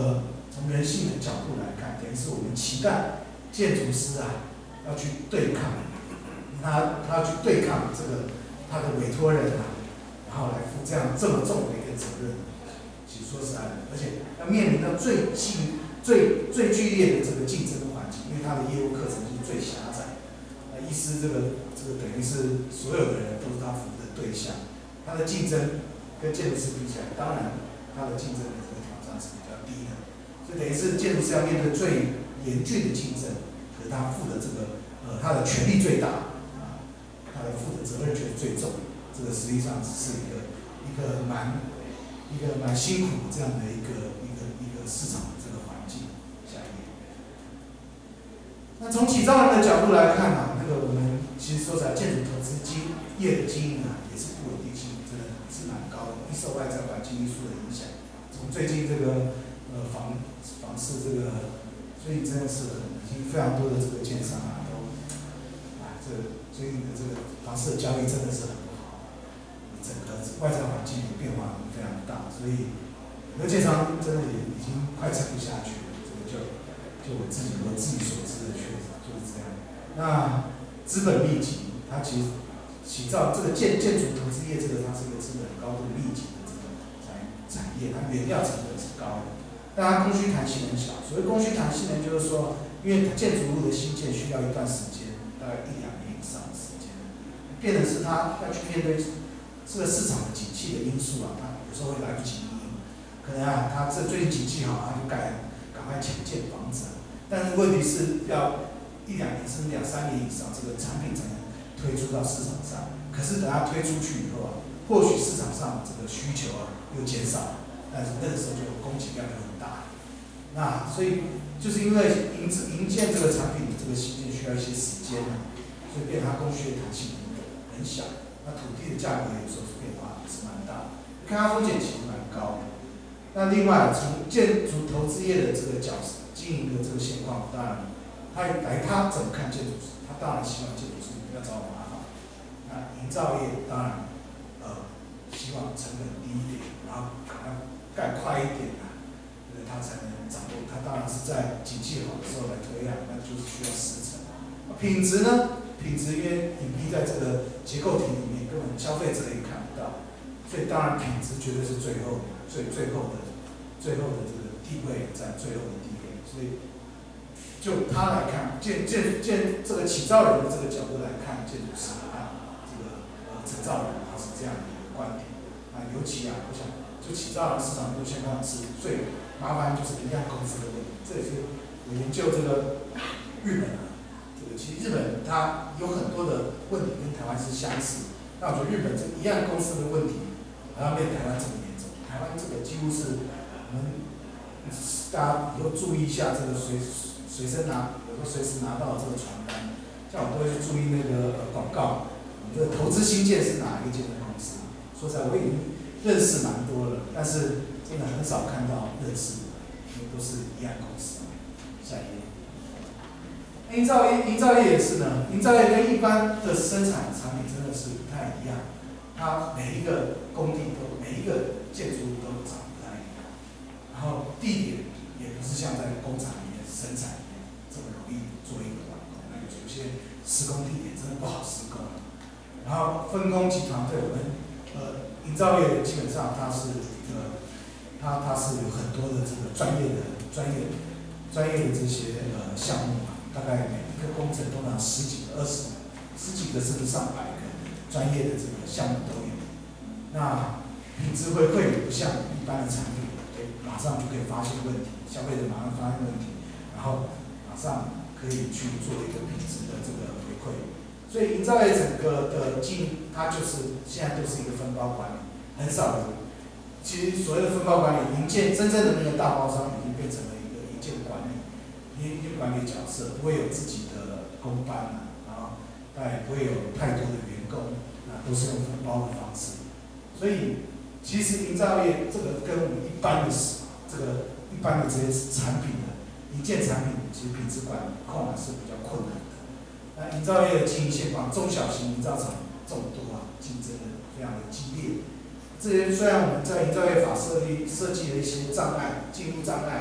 从人性的角度来看，等于是我们期待建筑师啊要去对抗，他要去对抗这个他的委托人啊，然后来负这么重的一个责任。其实说实在的，而且要面临到最剧烈的这个竞争环境，因为他的业务课程是最狭窄。医师这个等于是所有的人都是他服务的对象，他的竞争跟建筑师比起来，当然他的竞争的这个挑战是比较低的，所以等于是建筑师要面对最严峻的竞争，可是他负的这个他的权力最大啊，他的负的责任权最重，这个实际上是一个蛮辛苦的这样的一个市场的这个环境。下一页。那从起造人的角度来看啊，我们其实说起来，建筑投资业的经营啊，也是不稳定性真的是蛮高的，易受外在环境因素的影响。从最近这个房市这个，所以真的是已经非常多的这个建商啊，最近的这个房市的交易真的是很不好，整个外在环境的变化非常大，所以有的建商真的也已经快撑不下去了。这个就我自己所知的确实就是这样。那资本密集，它其实起造这个建筑投资业，它是一个资本高度密集的这个产业，它原料成本是高的，但它供需弹性很小。所谓供需弹性呢，就是说，因为建筑物的兴建需要一段时间，大概1-2年以上的时间，变成是它要去面对这个市场的景气的因素啊，它有时候会来不及应应。可能啊，它这最近景气好，它就赶快抢建房子，但是问题是要1-2年甚至2-3年以上，这个产品才能推出到市场上。可是等它推出去以后啊，或许市场上这个需求啊又减少，但是那个时候就供给量就很大。那所以就是因为营建这个产品的这个兴建需要一些时间啊，所以变它供需的弹性很小。那土地的价格有时候是变化也是蛮大的，看它风险其实蛮高的。那另外从建筑投资业的这个经营的这个现况，当然他怎么看建筑师？他当然希望建筑师不要找我麻烦。那营造业当然希望成本低一点，然后赶快盖快一点啊，他才能掌握。他当然是在景气好的时候来推啊，那就是需要时程。品质呢？品质因为隐蔽在这个结构体里面，根本消费者也看不到，所以当然品质绝对是最后的这个地位，在最后的地位。所以就他来看，这个起造人的这个角度来看，建筑师啊，这个承造人他是这样的一个观点。啊，尤其啊，我想就起造人市场目前看是最麻烦，就是一样公司的问题。这也是我研究这个日本啊。其实日本它有很多的问题跟台湾是相似，那我觉得日本这一样公司的问题，好像没有台湾这么严重。台湾这个几乎是我们大家以后注意一下，这个随身拿，有时候随时拿到这个传单，像我都会去注意那个广告，你这个投资新建是哪一个建筑公司？说实在，我已经认识蛮多了，但是真的很少看到认识的，因为都是一样公司。下一页。营造业也是呢，营造业跟一般的生产产品真的是不太一样，它每一个工地每一个建筑物都长不太一样，然后地点也不是像在工厂里面生产里面这么容易做一个完工，那有些施工地点真的不好施工，然后分工集团对我们营造业基本上它是它是有很多的这个专业的这些项目。大概每一个工程通常十几个甚至上百个专业的这个项目都有。那品质回馈也不像一般的产品，马上就可以发现问题，消费者马上发现问题，然后马上可以去做一个品质的这个回馈。所以营造业整个的经营，它就是现在都是一个分包管理，很少有。其实所谓的分包管理，营建真正的那个大包商已经变成了一个营建管理。营建管理角色不会有自己的工班然后也不会有太多的员工都是用分包的方式。所以其实营造业这个跟我们一般的这些产品的营建产品，其实品质管控是比较困难的。那营造业的经营现况，中小型营造厂众多竞争的非常的激烈。这些虽然我们在营造业法设计了一些障碍，进入障碍。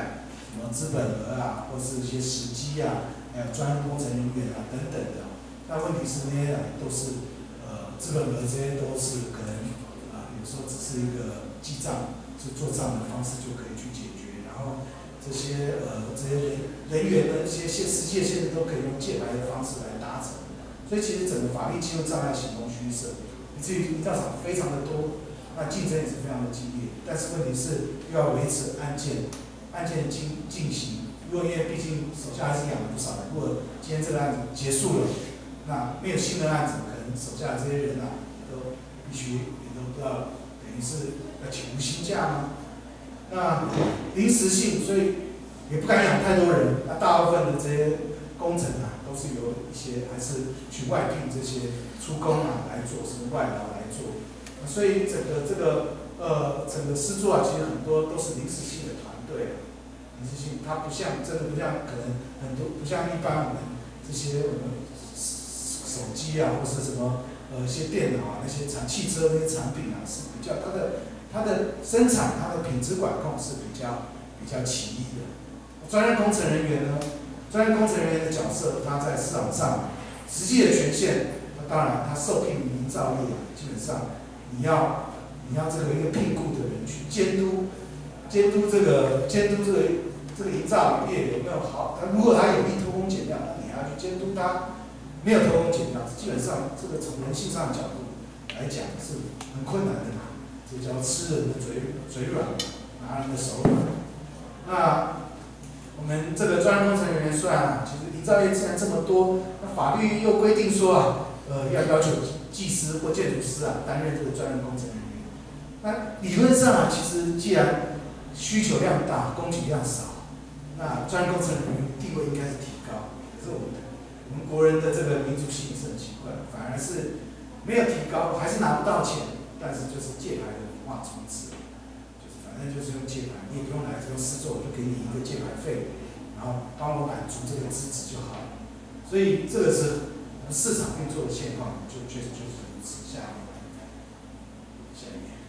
什么资本额啊，或是一些时机啊，还有专业工程人员啊等等的。那问题是那些都是资本额这些都是可能有时候只是一个记账，是做账的方式就可以去解决，然后这些人员的一些实际现在都可以用借牌的方式来达成。所以其实整个法律进入障碍形同虚设，以至于营造厂非常的多，那竞争也是非常的激烈。但是问题是又要维持案件进行，如果因为毕竟手下还是养了不少人，如果今天这个案子结束了，那没有新的案子，可能手下的这些人啊，都必须也都不要，等于是要请无薪假吗？那临时性，所以也不敢养太多人。那大部分的这些工程啊，都是由一些还是去外聘这些出工啊来做，是外劳来做。所以整个施作啊，其实很多都是临时性的团队。临时性，它不像真的不像可能很多不像一般我们这些我们手机啊，或是什么一些电脑啊那些汽车那些产品啊，是比较它的生产它的品质管控是比较齐力的。专业工程人员呢？专业工程人员的角色，他在市场上实际的权限，那当然他受聘于营造业，基本上你要这个一个聘雇的人去监督这个营造业有没有好，他如果他有意偷工减料，那你还要去监督他没有偷工减料，基本上这个从人性上的角度来讲是很困难的嘛，这叫吃人的嘴软，拿人的手软。那我们这个专业工程人员虽然其实营造业既然这么多，那法律又规定说要求技师或建筑师担任这个专业工程人员。那理论上其实既然需求量大，供给量少，那专业工程人员地位应该是提高。可是我们国人的这个民族性是很奇怪，反而是没有提高，还是拿不到钱，但是就是借牌的文化充斥。反正就是用借牌，你也不用来这个施作，我就给你一个借牌费，然后帮我满足这个资质就好了。所以这个是市场运作的现况，确实就是如此。下一页。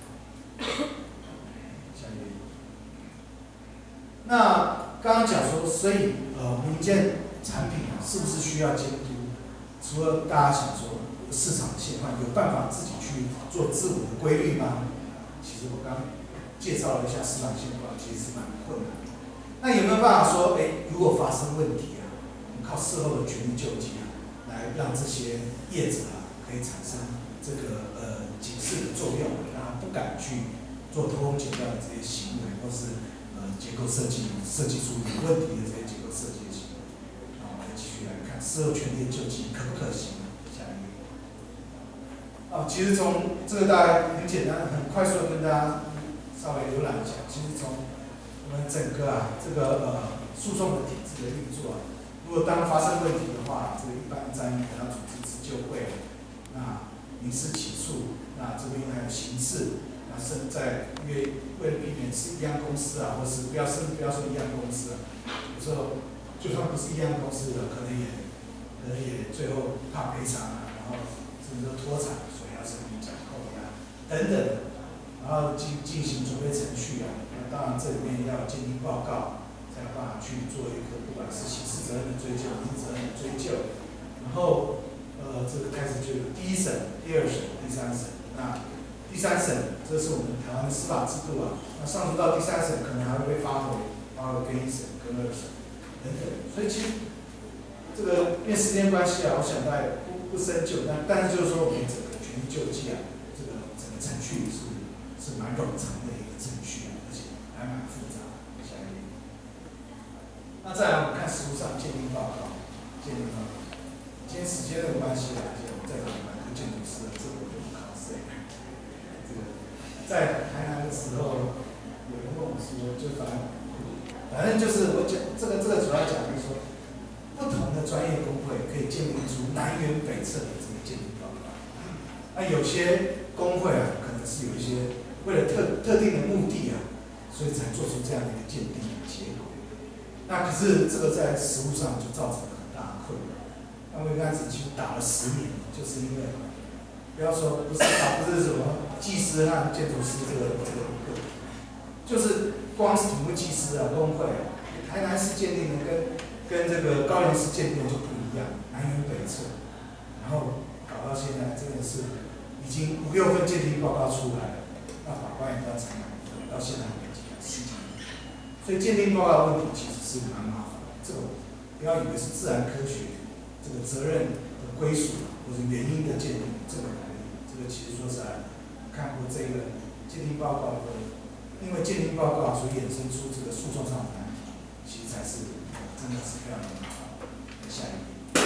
那刚刚讲说，所以民间产品是不是需要监督？除了大家想说市场的现况，有办法自己去做自我的规律吗？其实我刚介绍了一下市场现况，其实是蛮困难的。那有没有办法说，如果发生问题我们靠事后的权利救济来让这些业者可以产生这个警示的作用，让他不敢去做偷工减料的这些行为，或是结构设计出有问题的这些结构设计的行为。那我们继续来看事后权利的救济可不可行？下一页。其实从这个大概很简单，很快速的跟大家稍微浏览一下。其实从我们整个这个诉讼的体制的运作如果当发生问题的话，这个一般在可能要组织自救会，那民事起诉，那这边还有刑事，那甚至在为了避免是一样公司或是甚至不要说一样公司有时候就算不是一样公司的，可能也最后怕赔偿然后甚至说脱产，所以要申请假扣等等。然后进行准备程序那当然这里面要有鉴定报告，才有办法去做一个不管是刑事责任的追究、民事责任的追究。然后这个开始就有第一审、第二审、第三审。那第三审，这是我们台湾的司法制度那上诉到第三审，可能还会被发回跟一审、跟二审等等。所以其实这个因为时间关系我想大家不深究，但是就是说我们整个权益救济这个整个程序是蛮冗长的一个程序而且还蛮复杂的。下一页。那再来我们看实务上鉴定报告，今天时间的关系而且我们在讲蛮多建筑师这个我就不考试这个在台南的时候，有人跟我说，就反正就是我讲这个主要讲就是说，不同的专业工会可以建立出南辕北辙的这个鉴定报告。那有些工会可能是有一些为了特定的目的所以才做出这样的一个鉴定的结果。那可是这个在实务上就造成了很大的困扰。那我一开始其实打了10年，就是因为不要说不是什么技师和建筑师这个，就是光是土木技师工会台南市鉴定的跟这个高雄市鉴定的就不一样，南辕北辙，然后搞到现在真的是已经5、6份鉴定报告出来了，那法官也不知道才哪一份，到现在还没结案，10几年。所以鉴定报告的问题其实是蛮麻烦的，这个不要以为是自然科学这个责任的归属或者原因的鉴定这么难，这个其实说实在，看过这个鉴定报告的，因为鉴定报告所衍生出这个诉讼上的难题，其实才是真的是非常的麻烦。下一页。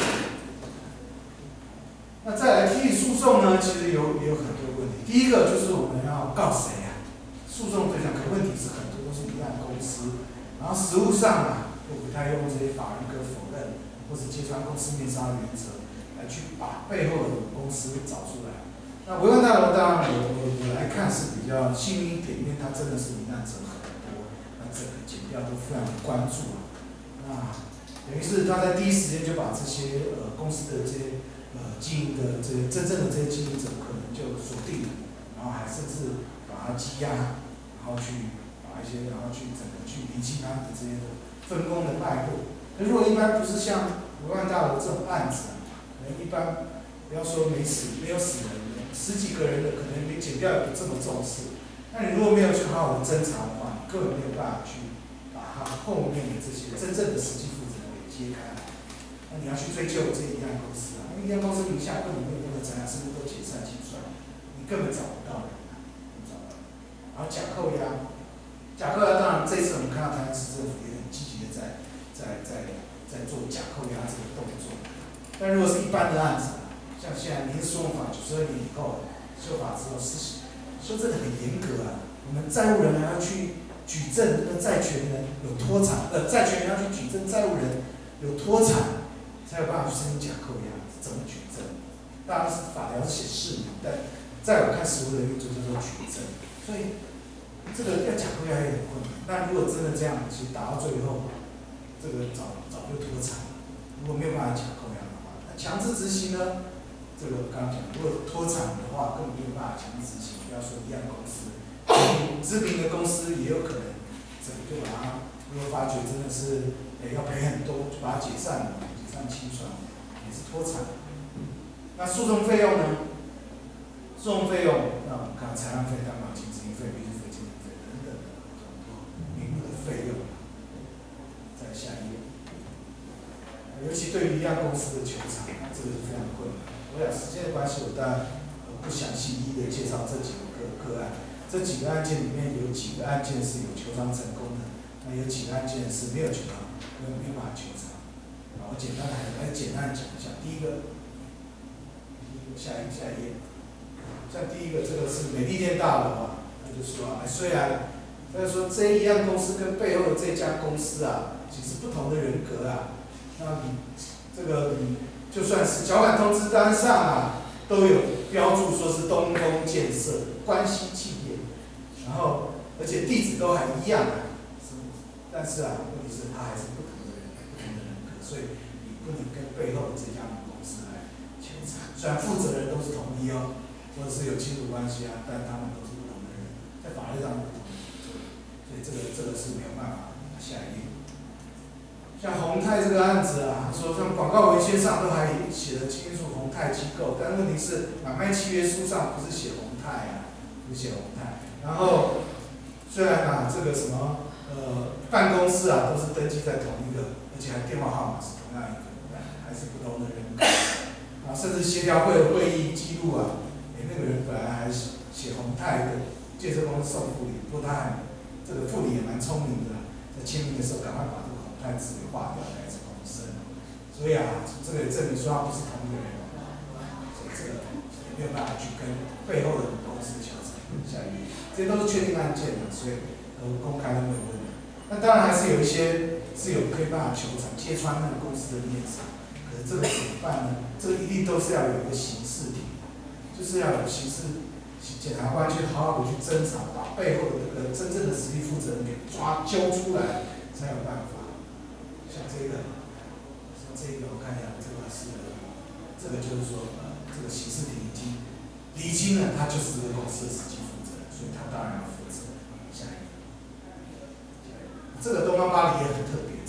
那再来提起诉讼呢，其实也有很多问题。第一个就是我们要告谁啊？诉讼对象，可问题是很多都是离岸公司，然后实务上啊，又不太用这些法律可否认或者揭穿公司面纱的原则来去把背后的公司找出来。那维万大楼当然我来看是比较幸运一点，因为它真的是罹难者很多，那整个检调都非常的关注啊。那等于是他在第一时间就把这些公司的这些经营的这些真正的这些经营者可能就锁定了，然后还甚至把它羁押，然后去把一些然后去整个去厘清他的这些分工的脉络。那如果一般不是像维万大楼这种案子啊，一般不要说没有死人的，10几个人的可能连检调也不这么重视。那你如果没有去好好的侦查的话，你根本没有办法去把它后面的这些真正的实际负责人给揭开来。那你要去追究这一样公司啊，因为一样公司名下根本没有任何财产，甚至都解散清算，你根本找不到人啊，找不到。然后假扣押当然这一次我们看到台南市政府也很积极的在做假扣押这个动作。但如果是一般的案子，像现在民事诉讼法92年以后修法之后修正的很严格啊，我们债务人还要去举证那个债权人有脱产，债权人要去举证债务人有脱产，才有办法去申请假扣押，怎么举证？当然是法条是写释明，但在我看实务的运作就做举证，所以这个要假扣押也很困难。那如果真的这样，其实打到最后，这个早就脱产了。如果没有办法假扣押的话，那强制执行呢？这个我刚刚讲，如果脱产的话，根本没有办法强制执行。不要说一样公司，知名的公司也有可能，整个就把它，如果发觉真的是要赔很多，就把它解散了，解散清算，也是脱产。那诉讼费用呢？诉讼费用，那我们看裁判费、担保金、执行费、律师费、鉴定费等等的很多名目的费用。再下一页。尤其对于一样公司的求偿，这个是非常困难。我想时间的关系，我当然不详细一一的介绍这几个个案。这几个案件里面有几个案件是有求偿成功的，那有几个案件是没有求偿，没有办法求偿。我简单讲一下。第一个下一页，像第一个这个是美利店大楼啊，他就说虽然他就说这一样公司跟背后的这家公司啊，其实不同的人格啊。那你就算是缴款通知单上啊，都有标注说是东风建设关系企业，然后而且地址都还一样啊，但是啊，问题是它还是不同的人，不同的人格，所以你不能跟背后的这家公司来求偿。虽然负责人都是同一哦，或者是有亲属关系啊，但他们都是不同的人，在法律上不同的人，所以这个是没有办法的。下一页。像宏泰这个案子啊，说像广告文宣上都还写了清楚宏泰机构，但问题是买卖契约书上不是写宏泰啊，不是写宏泰。然后虽然啊这个什么办公室啊都是登记在同一个，而且还电话号码是同样一个，但还是不同的人格。啊，甚至协调会的会议记录啊，那个人本来还写宏泰的建设公司宋副理，不过他这个副理也蛮聪明的，在签名的时候赶快把宏泰字给划掉，改成宏生。所以啊，这个也证明说他不是同一个人，所以这个也没有办法去跟背后的公司求偿。下一页，这些都是确定案件的，所以都公开都没有问题。那当然还是有一些是有可以办法求偿，揭穿那个公司的面纱。可是这个怎么办呢？这个一定都是要有一个刑事庭，就是要有刑事检察官去好好的去侦查，把背后的这个真正的实际负责人给揪出来，才有办法。像这个我看一下，这个就是说，这个刑事庭已经厘清了，他就是这个公司的实际负责人，所以他当然要负责。下一个，这个东方巴黎也很特别，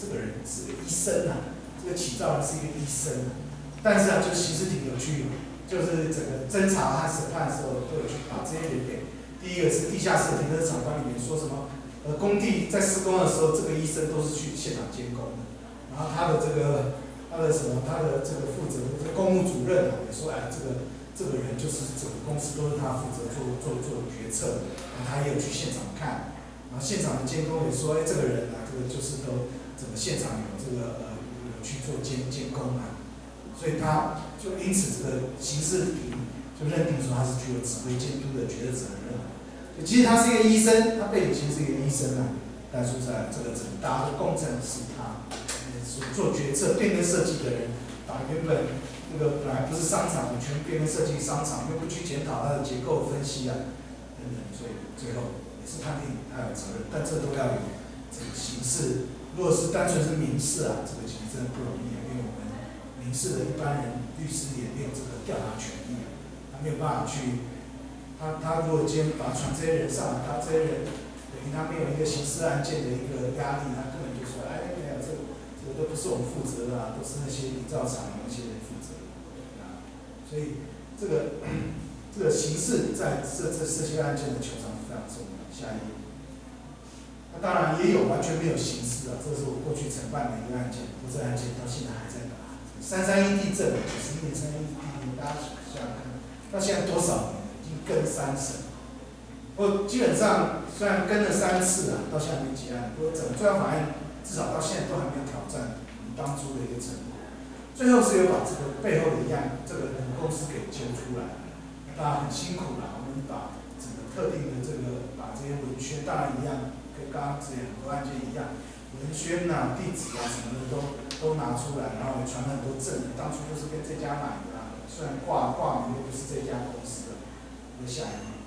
这个人是个医生啊，这个起造人是一个医生，但是啊，就刑事庭有去，就是整个侦查和审判的时候都有去把这些人给，第一个是地下室停车场管里面说什么，工地在施工的时候，这个医生都是去现场监工的，然后他的这个负责这个公务主任啊也说，哎，这个人就是整个公司都是他负责做决策的，然后他也有去现场看，然后现场的监工也说，哎，这个人啊，这个就是都整个现场有这个有去做监工啊，所以他就因此这个刑事庭就认定说他是具有指挥监督的绝对责任。其实他是一个医生，他背景其实是一个医生啊，但是在这个整大的工程是他所做决策变更设计的人，把原本那个本来不是商场的全变更设计商场，又不去检讨它的结构分析啊等等，所以最后也是判定他有责任，但这都要有这个刑事。如果是单纯是民事啊，这个其实真的不容易啊，因为我们民事的一般人律师也没有这个调查权利啊，他没有办法去。他如果今天把他传这些人上来，他这些人等于他没有一个刑事案件的一个压力，他根本就说，哎，没有这个都不是我们负责的啊，都是那些营造厂那些人负责的啊。所以这个刑事在这些案件的求偿非常重要。下一页，那当然也有完全没有刑事啊，这是我过去承办的一个案件，这案件到现在还在打。331地震，90年331地震，大家想想看，到现在多少年？跟3审，基本上虽然跟了3次啊，到现在没结案，不过整个最高法院至少到现在都还没有挑战我们当初的一个成果。最后是有把这个背后的这个母公司给揪出来，当然很辛苦了。我们把整个特定的把这些文宣，当然一样，跟刚刚之前很多案件一样，文宣啊、地址啊什么的都拿出来，然后也传了很多证人，当初就是跟这家买的啊，虽然挂名又不是这家公司的。下一页，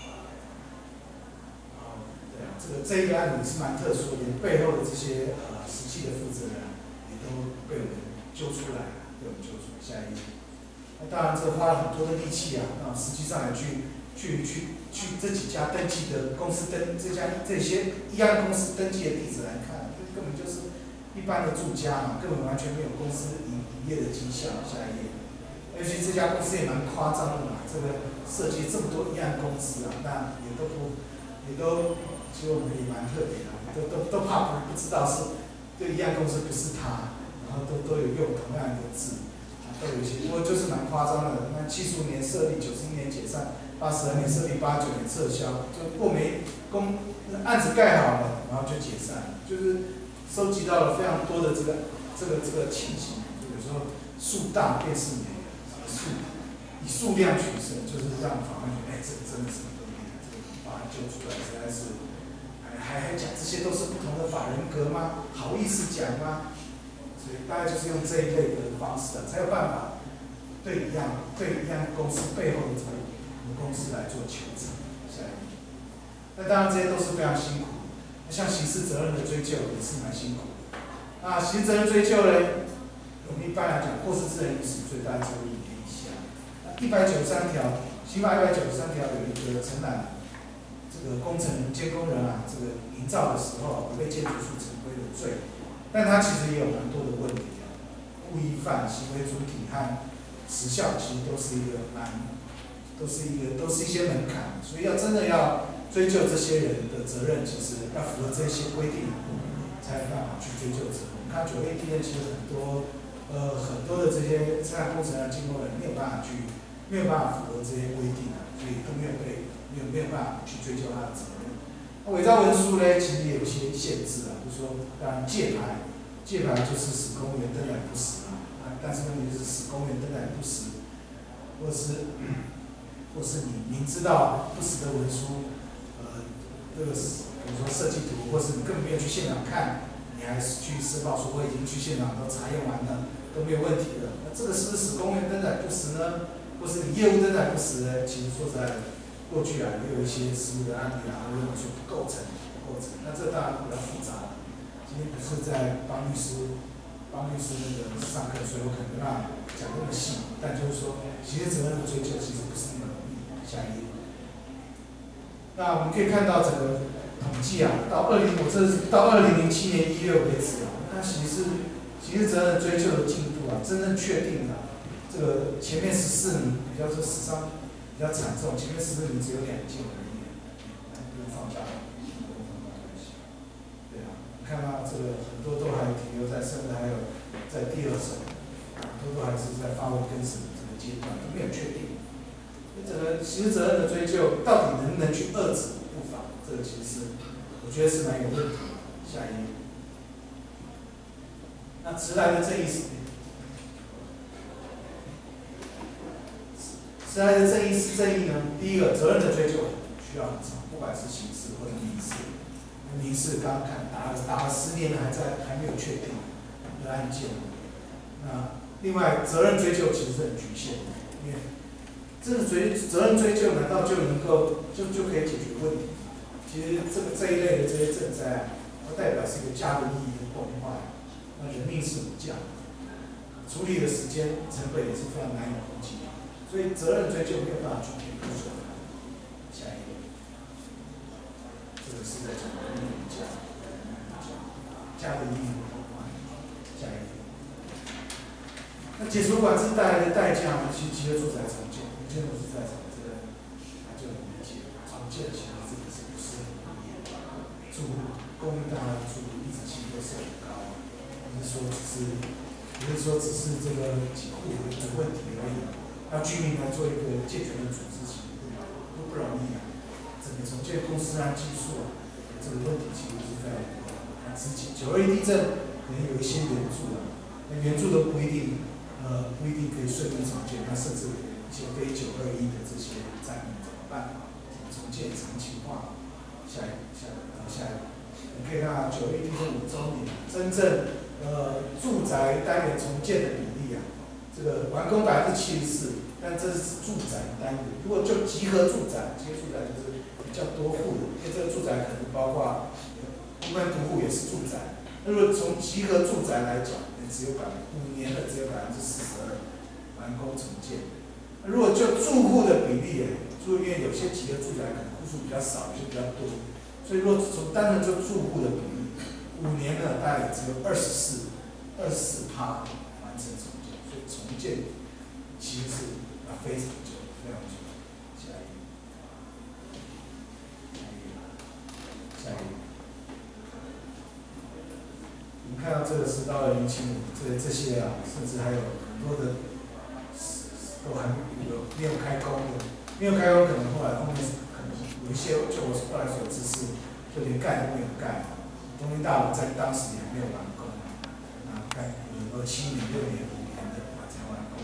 对啊，这一个案子也是蛮特殊的，背后的这些实际的负责人也都被我们揪出来，下一页。那当然，这花了很多的力气啊，实际上也去这几家登记的公司这些议案公司登记的地址来看，这根本就是一般的住家嘛，根本完全没有公司营业的迹象。下一页。尤其这家公司也蛮夸张的嘛，这个涉及这么多议案公司啊，那其实我们也蛮特别的，都怕不知道是这个议案公司不是他，然后都有用同样一个字，都有一些，不过就是蛮夸张的。那75年设立，91年解散，82年设立，89年撤销，就案子盖好了，然后就解散，就是收集到了非常多的这个情形，就有时候数大便是美。以数量取胜，就是让法官觉得，哎，这个真的是很厉害，这个把它揪出来，实在是，还讲这些都是不同的法人格吗？好意思讲吗？所以大概就是用这一类的方式啊，才有办法对一样公司背后的这个公司来做求偿。下一页。那当然这些都是非常辛苦，像刑事责任的追究也是蛮辛苦的。那刑事责任追究呢？我们一般来讲，过失致人于死罪大概只有1年以下。193条，刑法193条有一个承揽这个工程监工人啊，这个营造的时候违背建筑术成规的罪，但它其实也有蛮多的问题啊，故意犯、行为主体和时效其实都是一些门槛，所以真的要追究这些人的责任，其实要符合这些规定，才有办法去追究责任。我们看9A地震，其实很多的这些承揽工程的监工人没有办法符合这些规定啊，所以都没有办法去追究他的责任。那伪造文书呢，其实也有一些限制啊，比如说，当然借牌就是使公务员登载不实啊，但是问题是使公务员登载不实，或是你明知道不实的文书，这个比如说设计图，或是你根本没有去现场看，你还是去申报说我已经去现场都查验完了，都没有问题的。那这个是不是使公务员登载不实呢？或是你业务登载不实呢？其实说实在的，过去啊也有一些实务的案例啊，会认为说不构成。那这当然比较复杂了。今天不是在帮律师那个上课，所以我可能没办法讲那么细。但就是说，刑事责任的追究其实不是那么容易。下一页。那我们可以看到整个统计啊，到2007年1月为止啊，看那刑事责任追究的进度啊，真正确定了，这个前面14名比较说死伤比较惨重，前面14名只有2件而已，不放大，对啊，看到这个很多都还停留在，甚至还有在第2审，很多都还是在发问更审的这个阶段，都没有确定。这个刑事责任的追究到底能不能去遏制不法，这个其实我觉得是蛮有问题的。下一页。那迟来的正义是迟来的正义是正义呢？第一个，责任的追究需要很长，不管是刑事或者民事。民事刚刚看打了10年了，还没有确定的案件。那另外，责任追究其实是很局限的，因为这个责任追究难道就能够就可以解决问题？其实这一类的这些赈灾啊，它代表是一个家的利益的崩坏，那人命是无价，处理的时间成本也是非常难以估计，所以责任追究没有办法去评估出来。下一个，这个是在讲利益无价，家的利益崩坏。下一个，那解除管制带来的代价呢？其实集合住宅重建，建筑是在什么？这个他就很理解，重建其实这个是不是很严？住户公寓大厦住户一直期都是很高，不是说只是这个几户的问题而已。要居民来做一个健全的组织，其实都不容易啊。整个重建公司啊、技术啊，这个问题其实是非常多。那之前921地震可能有一些援助啊，那援助都不一定可以顺利重建，那甚至一些非921的这些灾民怎么办？重建长期化。下一个，你可以看到921地震5周年，真正住宅单元重建的比例啊，这个完工74%，但这是住宅单元。如果就集合住宅就是比较多户的，因为这个住宅可能包括一般独户也是住宅。那如果从集合住宅来讲，只有5年的只有42%完工重建。那如果就住户的比例，因为有些集合住宅可能户数比较少，有些比较多，所以如果从单纯就住户的比例，5年呢大概只有24%完成重建，所以重建其实是非常久，非常久。下一页。我们看到这个是到了2075，这些啊，甚至还有很多的都还没有开工的，没有开工可能后面可能有一些，就我后来所知是就连盖都没有盖，东京大楼在当时也没有完工，盖有7年、6年、5年的才完工。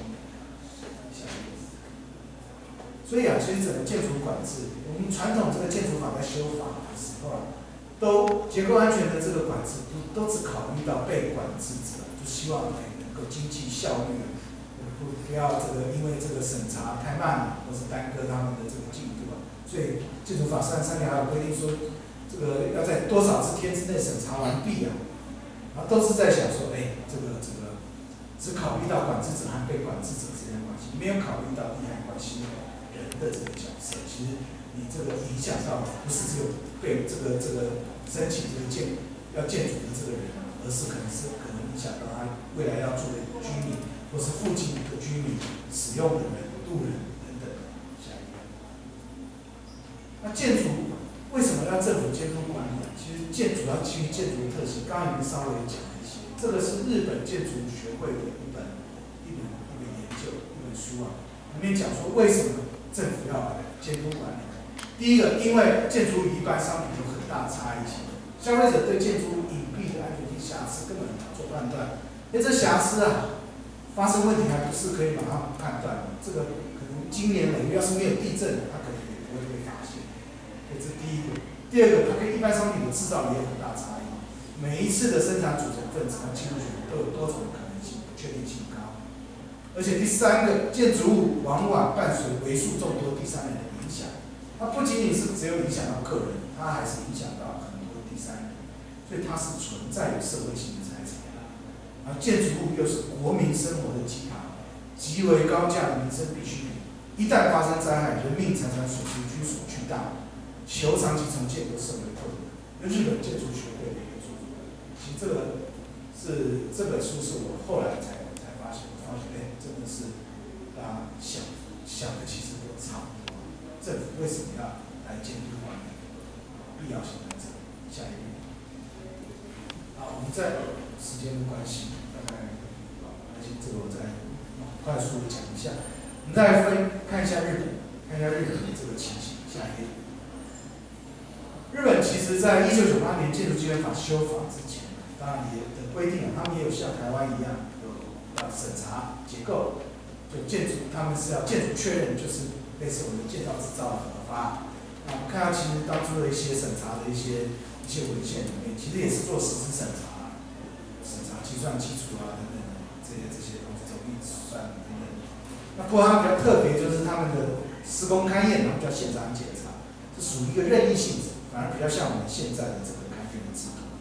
所以啊，其实整个建筑管制，我们传统这个建筑法在修法的时候啊，都结构安全的这个管制都只考虑到被管制者，就希望能够经济效率，不要这个因为这个审查太慢了，或是耽搁他们的这个进度啊。所以建筑法3条还有规定说，这个要在多少天之内审查完毕啊，然后都是在想说，这个只考虑到管制者和被管制者之间的关系，没有考虑到利害关系人的这个角色。其实你这个影响到不是只有被这个申请这个要建筑的这个人，而是可能影响到他未来要住的居民，或是附近的居民、使用的人、路人等等。下一个，那建筑为什么要政府监督管理？其实建筑要基于建筑的特性，刚刚已经稍微讲了一些。这个是日本建筑学会的一本研究，一本书啊，里面讲说为什么政府要监督管理。第一个，因为建筑与一般商品有很大差异性，消费者对建筑物隐蔽的安全性瑕疵根本很难做判断。这瑕疵啊，发生问题还不是可以马上判断的。这个可能经年累月，要是没有地震，它可能也不会被发现。这是第一个。第二个，它跟一般商品的制造也有很大差异。每一次的生产组成分子和技术学都有多种可能性，不确定性高。而且第三个，建筑物往往伴随为数众多第三人的影响。它不仅仅是只有影响到客人，它还是影响到很多第三人，所以它是存在有社会性的财产。而建筑物又是国民生活的基盘，极为高价的民生必需品。一旦发生灾害，人命财产损失居所巨大，求长期重建都甚为困难。日本建筑学会的一个著作，其实这个是是这本书是我后来才发现，真的是大家想的其实都差不多。政府为什么要来监督管理？必要性在这里。下一页。好，我们在时间的关系，大概这个我再快速的讲一下。我们再看一下日本，的这个情形。下一页。日本其实在1998年建筑基本法修法之前，当然也的规定他们也有像台湾一样有审查结构，就建筑他们是要建筑确认，就是类似我们的建造执照的核发。那我们看到其实当初的一些审查的一些文献里面，其实也是做实质审查，计算基础啊等等这些东西，总预算等等。那不过它比较特别，就是他们的施工勘验，他们叫现场检查，是属于一个任意性质。反而比较像我们现在的这个勘验的制度。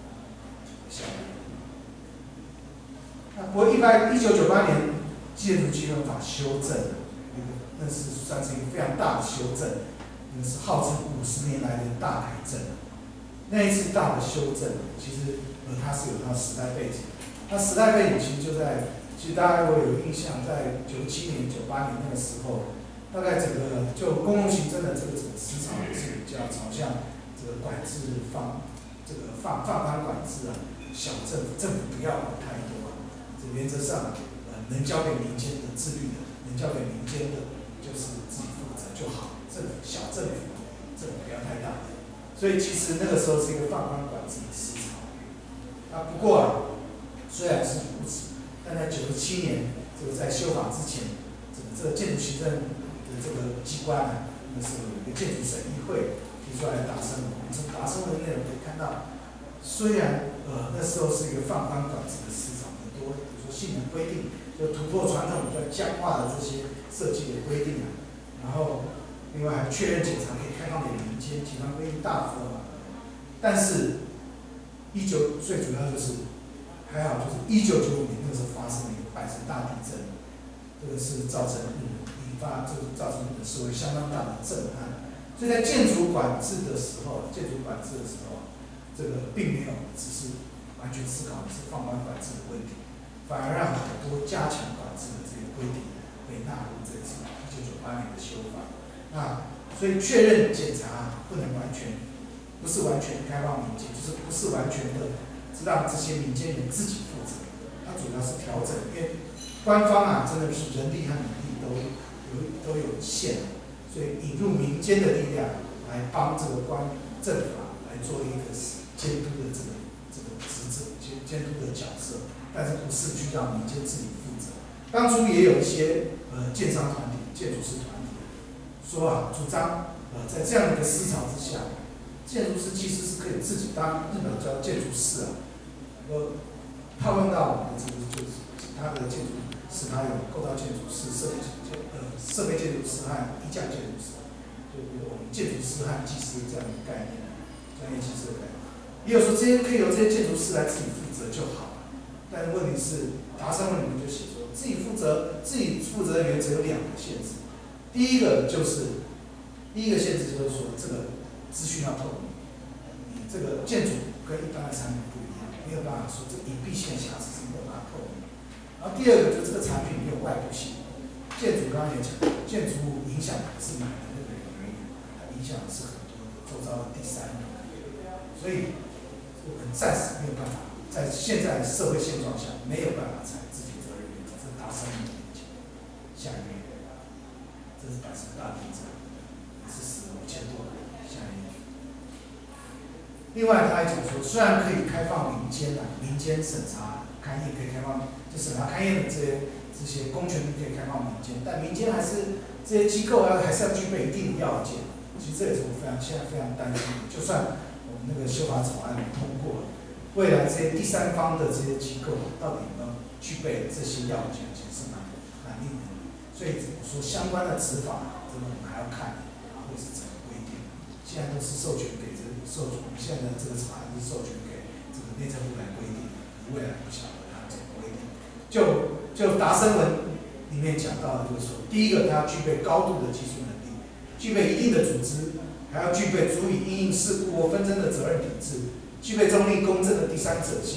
那不过1998年建筑基本法修正，那是算是一个非常大的修正，那是号称50年来的大改正。那一次大的修正，其实它是有它的时代背景。它时代背景其实大家如果有印象，在97年、98年那个时候，大概整个就公共行政的这个思潮是比较朝向。这个管制放宽管制啊，小政府不要管太多啊。这原则上，能交给民间的自律的，能交给民间的，就是自己负责就好。小政府不要太大。所以其实那个时候是一个放宽管制的思潮。不过啊，虽然是如此，但在97年这个在修法之前，这个建筑行政的这个机关啊，那是有一个建筑审议会。提出来的达生文，从达生文的内容可以看到，虽然那时候是一个放宽管制的市场，很多比如说性能规定，就突破传统比较僵化的这些设计的规定啊，然后另外还确认检查可以开放给民间，其他规定大幅度。但是最主要就是还好，就是1995年那个时候发生了一个阪神大地震，这个是造成造成日本社会相当大的震撼。所以在建筑管制的时候，这个并没有只是完全思考的是放宽管制的问题，反而让很多加强管制的这些规定被纳入这次1998年的修法。那所以确认检查不是完全开放民间，就是不是完全的让这些民间人自己负责，它主要是调整，因为官方啊真的是人力和能力都有限。所以引入民间的力量来帮这个政府来做一个监督的这个职责、监督的角色，但是不是去让民间自己负责。当初也有一些建商团体、建筑师团体说主张在这样的一个思潮之下，建筑师其实是可以自己当日本叫建筑师啊，套用到我们的这个就是他的建筑师，他有构造建筑师、设备建筑师和衣架建筑师，就比如我们建筑师和技师这样的概念，专业技师的概念。也有说可以由这些建筑师来自己负责就好了，但是问题是，达生文里面就写说，自己负责的原则有2个限制。第一个限制就是说，这个资讯要透明，你这个建筑跟一般的产品不一样，没有办法说这隐蔽性的瑕疵是没有办法透明。然后第二个就是这个产品没有外部性。建筑刚刚也讲，建筑物影响不是买的那个人而已，它影响的是很多周遭的第三人。所以，我们暂时没有办法，在现在的社会现状下，没有办法采自己责任原则，这是达生文的意见。下一页，这是阪神大地震，也是死了5000多人。下一页。另外，他还讲说，虽然可以开放民间审查勘验，可以开放，就审查勘验的这些公权力可以开放民间，但民间还是这些机构还是要具备一定的要件。其实这也是我现在非常担心的。就算我们那个修法草案通过了，未来这些第三方的这些机构到底有没有具备这些要件，其实是蛮令人。所以我说相关的执法，这个我们还要看会是怎么规定。现在都是授权给现在的这个草案是授权给这个内政部来规定，未来不晓得它怎么规定。就达生文里面讲到的，就是说，第一个，它要具备高度的技术能力，具备一定的组织，还要具备足以因应事故或纷争的责任体制，具备中立公正的第三者性，要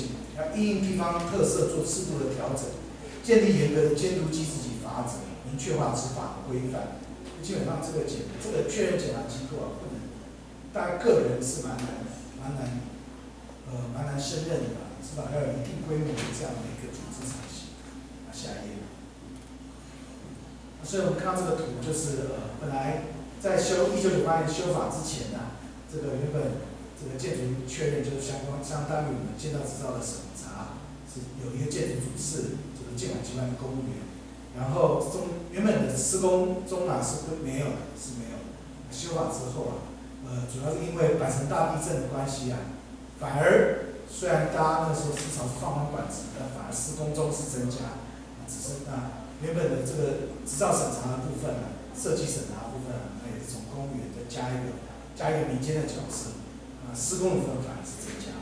要因应地方特色做适度的调整，建立严格的监督机制及法则，明确化执法的规范。基本上这个确认检查机构不能，大家个人是蛮难胜任的，至少要有一定规模的这样的一个组织才行。下一页。所以我们看到这个图，就是本来在1998年修法之前这个原本这个建筑确认就是相当于我们建造执照的审查，是有一个建筑主事，就是建管机关的公务员。然后原本的施工中是没有的，修法之后主要是因为阪神大地震的关系反而虽然大家那时候至少是放宽管制，但反而施工中是增加，只是原本的这个执照审查的部分设计审查的部分那也是从公务员再加一个民间的角色，施工的部分反而是增加。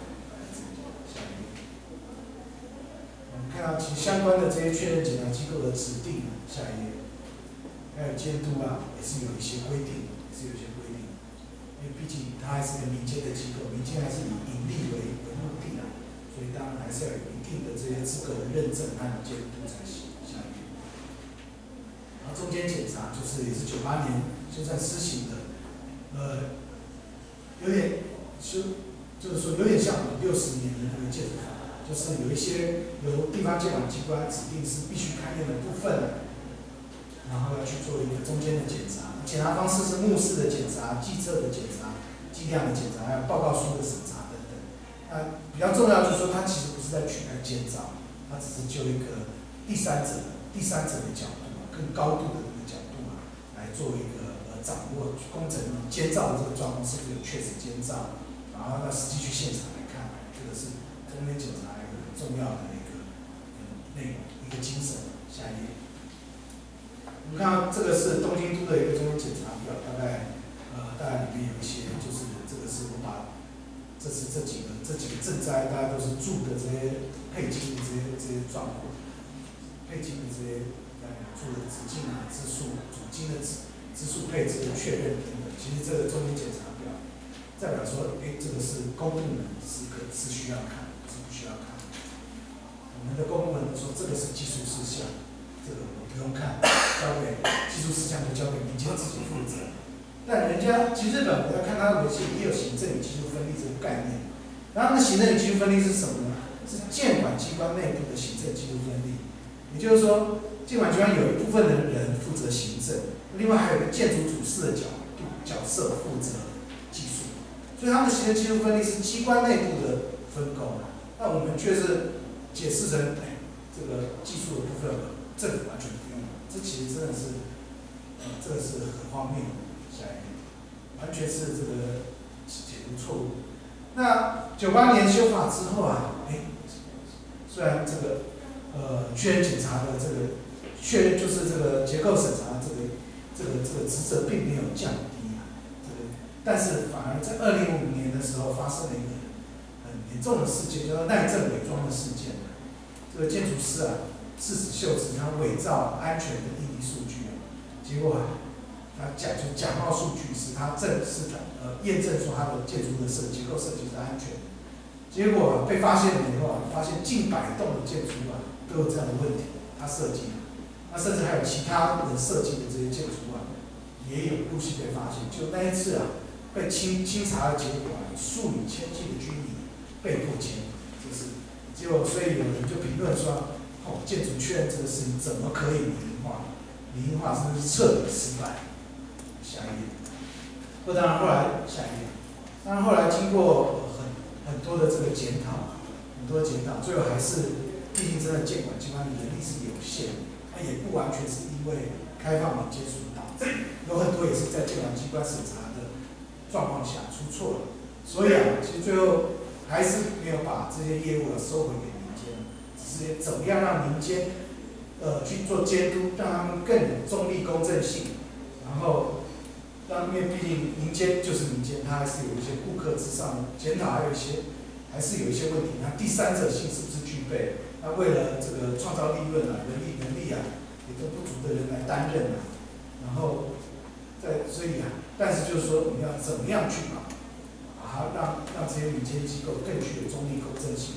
我们看到其实相关的这些确认检查机构的指定，下一页，还有监督也是有一些规定，因为毕竟它还是个民间的机构，民间还是以盈利为目的所以当然还是要有一定的这些资格的认证和监督才行。下一页，然后中间检查就是也是98年修缮施行的，有点就是说有点像我们60年的那个建筑法。就是有一些由地方监管机关指定是必须勘验的部分，然后要去做一个中间的检查。检查方式是目视的检查、计测的检查、计量的检查，还有报告书的审查等等。比较重要就是说，它其实不是在取代监造，它只是就一个第三者的角度更高度的一个角度来做一个掌握工程监造的这个状况是不是有确实监造，然后要实际去现场来看，这个是中间检查一个很重要的一个内容，一个精神。下一页，我们看到这个是东京都的一个中间检查表，大概里面有一些，就是这个是我把这几个赈灾，大家都是住的这些配金的这些状况，配金的这些住的直径支数、主金的支数配置的确认等等，其实这个中间检查表代表说，这个是公部门是需要看，是不需要看。我们的公部门说这个是技术事项，这个我不用看，交给技术事项就交给民间自己负责。但人家其实日本我要看它的文献也有行政与技术分立这个概念，然后那行政与技术分立是什么呢？是监管机关内部的行政技术分立，也就是说，监管机关有一部分的人负责行政，另外还有一个建筑主事的角色负责技术，所以他们的行政技术分立是机关内部的分工。那我们却是解释成，这个技术的部分政府完全不用，这其实真的是，这个是很荒谬的。下一页，完全是这个解读错误。那98年修法之后虽然这个确认检查的这个确认就是这个结构审查的这个职责并没有降低但是反而在2005年的时候发生了一个很严重的事件，叫做耐震伪装的事件。这个建筑师自始秀直，他伪造安全的地理数据结果他假冒数据是他验证说他的建筑的结构设计是安全的，结果被发现了以后发现近100栋的建筑都有这样的问题，他设计的，那甚至还有其他人设计的这些建筑也有陆续被发现。就那一次被清查的结果数以千计的居民被迫迁，结果所以有人就评论说，建筑确认这个事情怎么可以民营化？民营化真的是彻底失败。下一页，当然后来下一页，当然后来经过很多的这个检讨，最后还是，毕竟真的监管机关的能力是有限，它也不完全是因为开放民间所导致，有很多也是在监管机关审查的状况下出错了，所以其实最后还是没有把这些业务收回给民间，只是怎么样让民间去做监督，让他们更有中立公正性，然后因为毕竟民间就是民间，它还是有一些顾客至上的检讨，还是有一些问题。那第三者性是不是具备？那为了这个创造利润人力能力也都不足的人来担任然后所以但是就是说我们要怎么样去把它让这些民间机构更具有中立公正性，然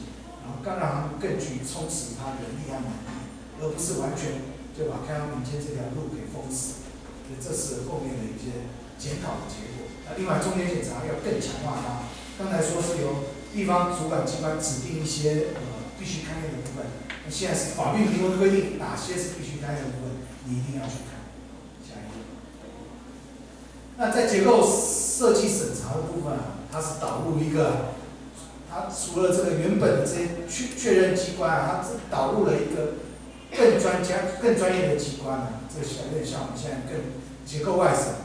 然后让他们更具充实他人力和能力，而不是完全就把开放民间这条路给封死。所以这是后面的一些检讨的结果。那另外，中间检察要更强化它。刚才说是由地方主管机关指定一些必须勘验的部分，那现在是法律明文规定哪些是必须勘验的部分，你一定要去看。下一页。那在结构设计审查的部分啊，它是导入一个，它除了这个原本的这些确认机关啊，它导入了一个更专业的机关啊，这有点像我们现在更结构外审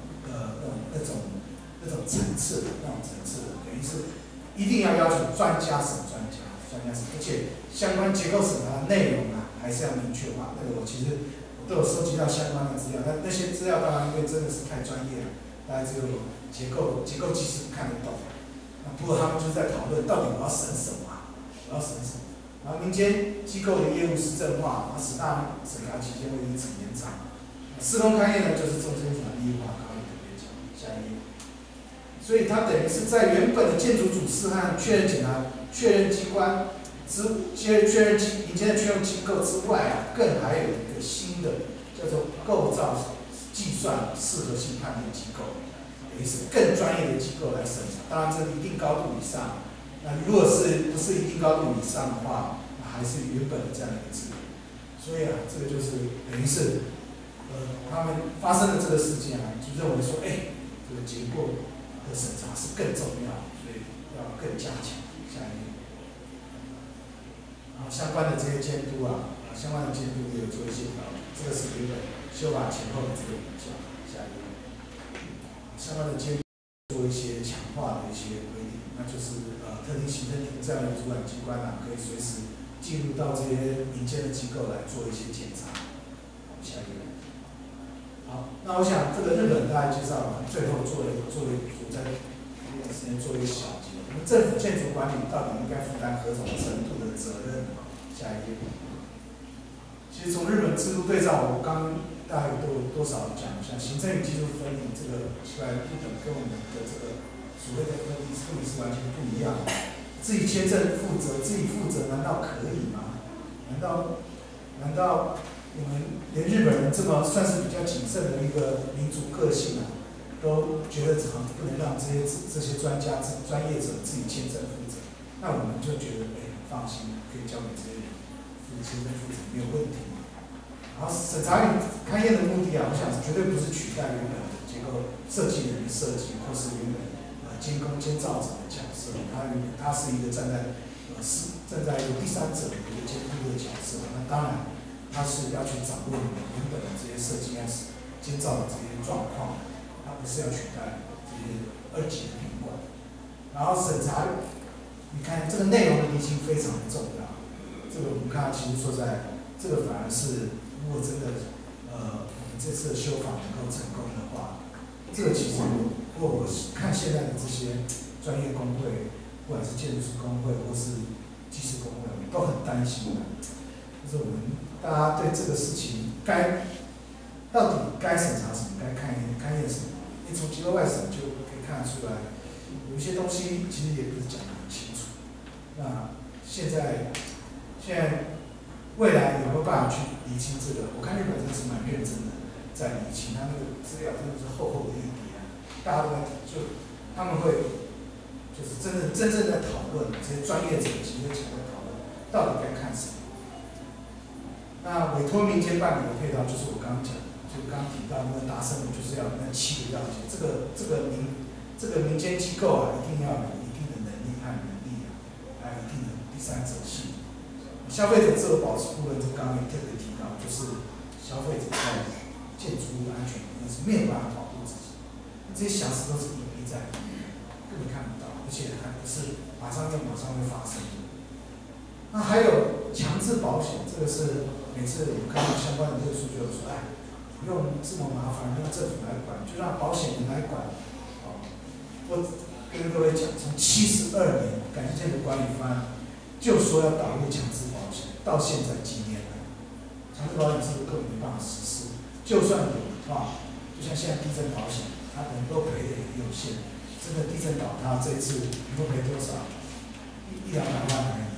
那种层次，等于是一定要求专家审，而且相关结构审查的内容啊，还是要明确化。那个我其实都有收集到相关的资料，但那些资料当然因为真的是太专业了，大家只有结构技师看得懂。不过他们就是在讨论到底我要审什么啊，然后民间机构的业务是正化，使大审查期间会因此延长。施工勘验呢，就是重生产利益化考虑特别强。下一页。所以它等于是在原本的建筑主事和确认机关民间的确认机构之外啊，更还有一个新的叫做构造计算适合性判定机构，等于是更专业的机构来审查。当然，这一定高度以上。那如果是不是一定高度以上的话，那还是原本的这样一个制度。所以啊，这个就是等于是他们发生的这个事件啊，就认为说，这个结构的审查是更重要，所以要更加强。下一页。然后相关的这些监督啊，相关的监督也有做一些调整，这个是原本修法前后的这个比较。下一页。相关的监督做一些强化的一些规定，那就是特定行政庭这样的主管机关啊，可以随时进入到这些民间的机构来做一些检查。下一页。好，那我想这个日本大家介绍完，最后我在这段时间做一个小结。我们政府建筑管理到底应该负担何种程度的责任？下一页。其实从日本制度对照，我刚大概都有多少讲，像行政与技术分离这个出来，日本跟我们的这个所谓的分离是完全不一样的。自己签证负责，自己负责，难道可以吗？难道我们连日本人这么算是比较谨慎的一个民族个性啊，都觉得好像不能让这些专家、专业者自己签证负责，那我们就觉得很放心，可以交给这些人签证负责没有问题。然后审查与勘验的目的啊，我想绝对不是取代原本的结构设计人的设计，或是原本监工监造者的角色，他是一个站在一个第三者的一个监督的角色。那当然。他是要去掌握你们原本的这些设计和建造的这些状况，他不是要取代这些二级的品管。然后审查，你看这个内容的厘清非常的重要。这个我们看，其实说在这个反而是，如果真的我们这次的修法能够成功的话，这个其实如果我看现在的这些专业工会，不管是建筑师工会或是技师工会，都很担心的，就是我们。大家对这个事情到底该审查什么，该勘验什么？你从结构外审就可以看得出来，有一些东西其实也不是讲得很清楚。那现在未来有没有办法去厘清这个？我看日本真的是蛮认真的在厘清，他那个资料真的是厚厚的一叠啊，大家都在他们会就是真正在讨论，这些专业者其实在讨论到底该看什么。那委托民间办理的配套，就是我刚刚讲的，就刚刚提到那个达成的，就是要那7个要件。这个民间机构啊，一定要有一定的能力和能力啊，还有一定的第三者性。消费者自我保持顾问，这刚刚也特别提到，就是消费者在建筑物安全里面是没有办法保护自己，这些瑕疵都是隐蔽在里面，根本看不到，而且还不是马上会发生的。那还有强制保险，这个是。每次我看到相关的这个数据，我说，不用这么麻烦，让政府来管，就让保险人来管。我跟各位讲，从72年改建建筑管理方案就说要导入强制保险，到现在几年了，强制保险是不是根本没办法实施？就算有的话，就像现在地震保险，它能够赔的也有限。真的地震倒塌这一次能够赔多少？100-200万而已，根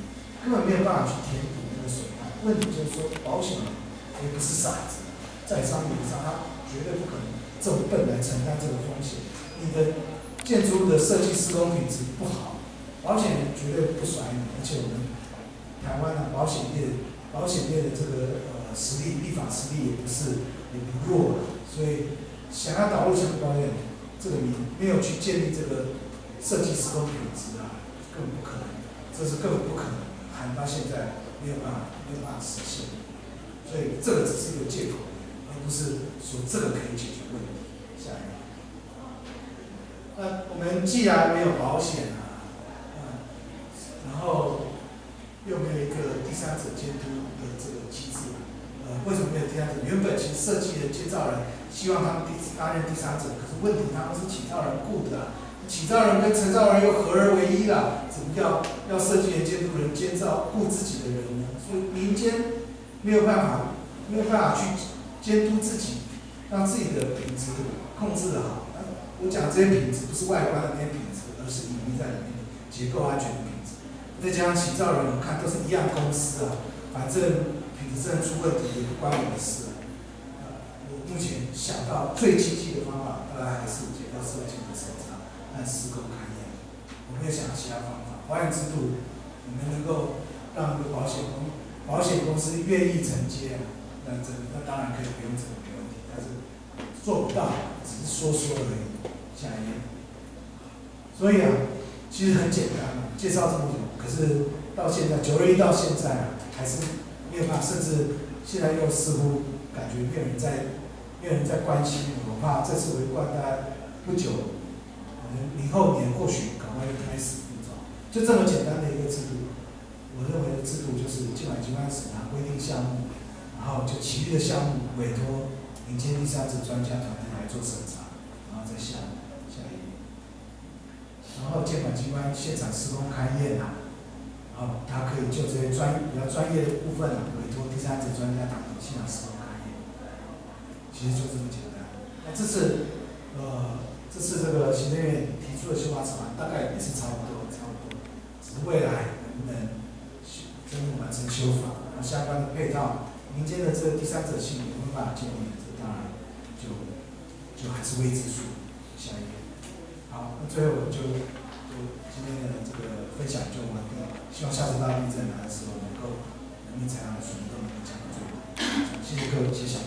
根本没有办法去填补那个损害。问题就是说，保险也不是傻子，在商品上他绝对不可能这么笨来承担这个风险。你的建筑物的设计施工品质不好，保险人绝对不甩你。而且我们台湾的保险业的这个实力，立法实力也不弱，所以想要导入强制保险，这个你没有去建立这个设计施工品质啊，根本不可能，这是根本不可能的，喊到现在没有办法实现。所以这个只是一个借口，而不是说这个可以解决问题。下一个。我们既然没有保险啊，然后又没有一个第三者监督的这个机制，为什么没有第三者？原本其实设计的建造人希望他们担任第三者，可是问题他们是起造人雇的啊，起造人跟承造人又合而为一了，怎么要设计人、监督人、监造雇自己的人呢？所以民间没有办法去监督自己，让自己的品质控制得好。我讲这些品质不是外观的那些品质，而是隐秘在里面的结构安全的品质。再加上起造人，我看都是一样公司啊，反正品质证出问题也不关我的事啊。我目前想到最积极的方法，大概还是结构设计的审查和施工勘验。我没有想其他方法。保险制度，我们能够让一个保险公司愿意承接啊，那当然可以不用这个没问题，但是做不到，只是说而已。下一页。所以啊，其实很简单嘛，介绍这么久，可是到现在921到现在啊，还是没有办法，甚至现在又似乎感觉没有人在关心。我怕这次围观大概不久，明后年或许赶快又开始复造。就这么简单的一个制度，我认为的制度就是监管机关审查规定项目，然后就其余的项目委托民间第三者专家团体来做审查，然后再下一页，然后监管机关现场施工勘验啊，然后他可以就这些比较专业的部分啊，委托第三者专家团体现场施工勘验，其实就这么简单。那这次这个行政院提出的修法草案大概也是差不多，只是未来能不能真正完成修法，然后相关的配套，民间的这个第三者性有没有办法建立，这当然就还是未知数。下一页。好，那最后就今天的这个分享就完毕，希望下次大地震来的时候能够人民财产的损益都能够降到最低。谢谢各位，谢谢。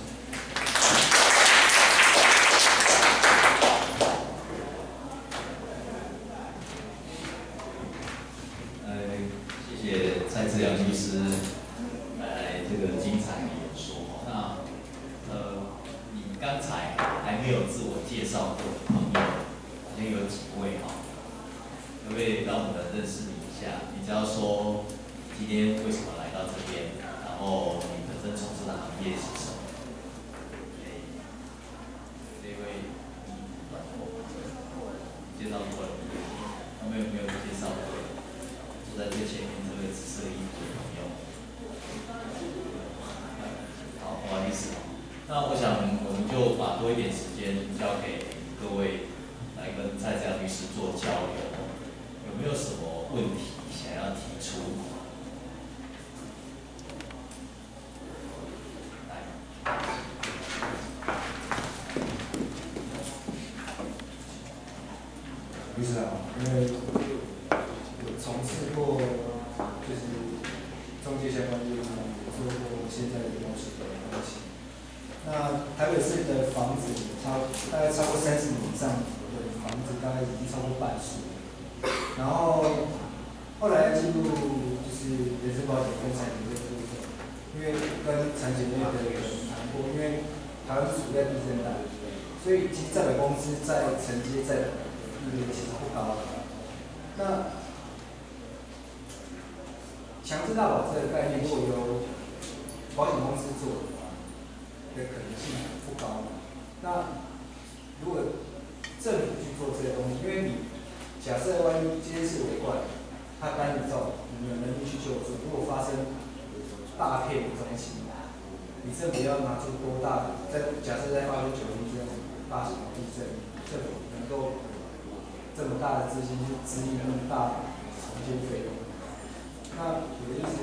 谢谢蔡志良律师来这个精彩的演说。那你刚才还没有自我介绍过的朋友，好像有几位哈，可不可以让我们认识你一下？你只要说今天为什么来到这边，然后你本身从事的行业是什么？这位介绍过了，没有介绍过，坐在最前面这位紫色衣服的朋友。好，不好意思。那我想我们就把多一点时间交给各位来跟蔡志良律师做交流，有没有什么问题想要提出？ 律师好，因为我从事过就是中介相关业务，也做过现在的东西的东西。那台北市的房子大概超过30年以上的房子，大概已经超过半数。然后后来进入就是人身保险跟产险的部分，因为跟产险业的人谈过，因为台湾是处在地震带，所以其实在保公司在承接在利率其实不高。那强制大保这个概念，如果由保险公司做的可能性不高。那如果政府去做这些东西，因为你假设万一今天是尾冠，他单你造，你有能力去救助。如果发生大片的东西，你政府要拿出多大的？假设在8.9这样大型的地震，政府能够这么大的资金去支应那么大的重建费用？那我的意思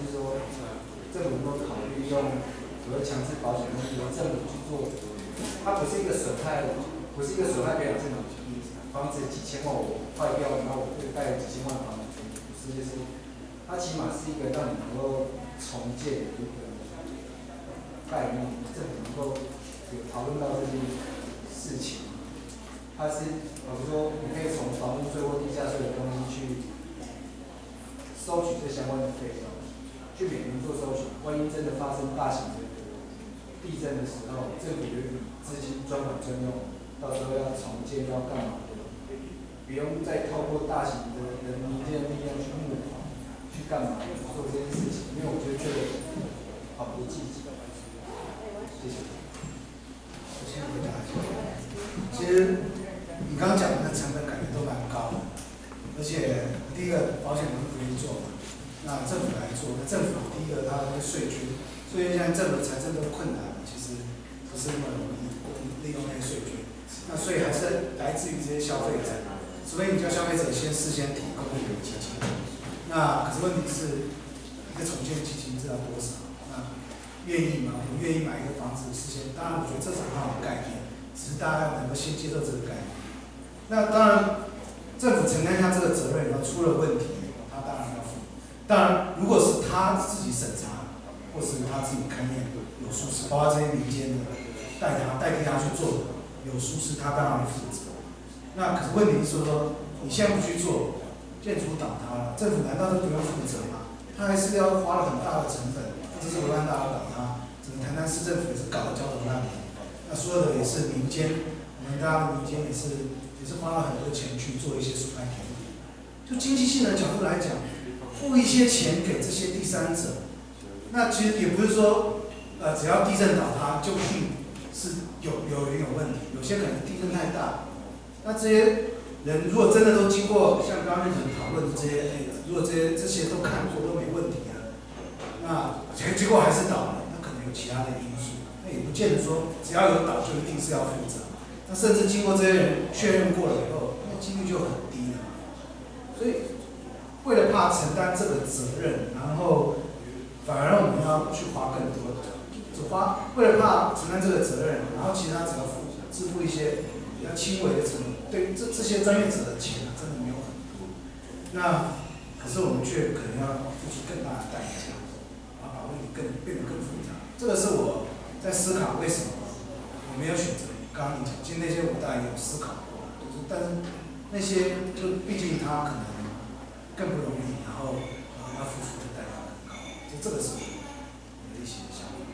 利用所谓强制保险公司由政府去做，它不是一个损害赔偿，是你房子几千万我坏掉，然后我就盖了几千万的房子，不是，就是它起码是一个让你能够重建的一个概念，政府能够有讨论到这件事情。它是，比如说，你可以从房屋税或地价税的东西去收取这相关的费用，去每年做收取。万一真的发生大型的地震的时候，政府有一笔资金专款专用，到时候要重建要干嘛的，不用再透过大型的民间的力量去募款，去干嘛做这件事情。因为我觉得这个好不积极。谢谢。 我先回答一下，其实。你刚刚讲的成本感觉都蛮高的，而且第一个保险公司不愿意做嘛，那政府来做，那政府第一个它的税捐，所以现在政府财政都困难，其实不是那么容易利用那些税捐，那所以还是来自于这些消费者，所以你叫消费者事先提供一个基金，那可是问题是一个重建基金知道多少？那愿意吗？我愿意买一个房子事先，当然我觉得这是很好的概念，只是大家能够先接受这个概念。那当然，政府承担一下这个责任，然后出了问题，他当然要负。当然，如果是他自己审查，或是他自己勘验有疏失，包括这些民间的代替他去做的有疏失，他当然要负责。那可是问题是说，你现在不去做，建筑倒塌了，政府难道就不用负责吗？他还是要花了很大的成本，这是5万大倒塌，整个台南市政府也是搞得焦头烂额。那所有的也是民间，我们大家民间也是花了很多钱去做一些损害评估。就经济性的角度来讲，付一些钱给这些第三者，那其实也不是说，只要地震倒塌就一定是有人有问题，有些可能地震太大，那这些人如果真的都经过像刚刚你们讨论的这些，如果这些都看过都没问题了，那结果还是倒了，那可能有其他的因素，那也不见得说只要有倒就一定是要负责。那甚至经过这些人确认过了以后，那几率就很低了。所以，为了怕承担这个责任，然后反而我们要去花更多的，为了怕承担这个责任，然后其他只要支付一些比较轻微的成本，对这些专业者的钱真的没有很多。那可是我们却可能要付出更大的代价，然后把问题变得更复杂。这个是我在思考为什么我没有选择。刚刚你讲，其实那些我当然也有思考过，就是但是那些就毕竟他可能更不容易，然后要付出的代价更高，就这个是我的一些想法。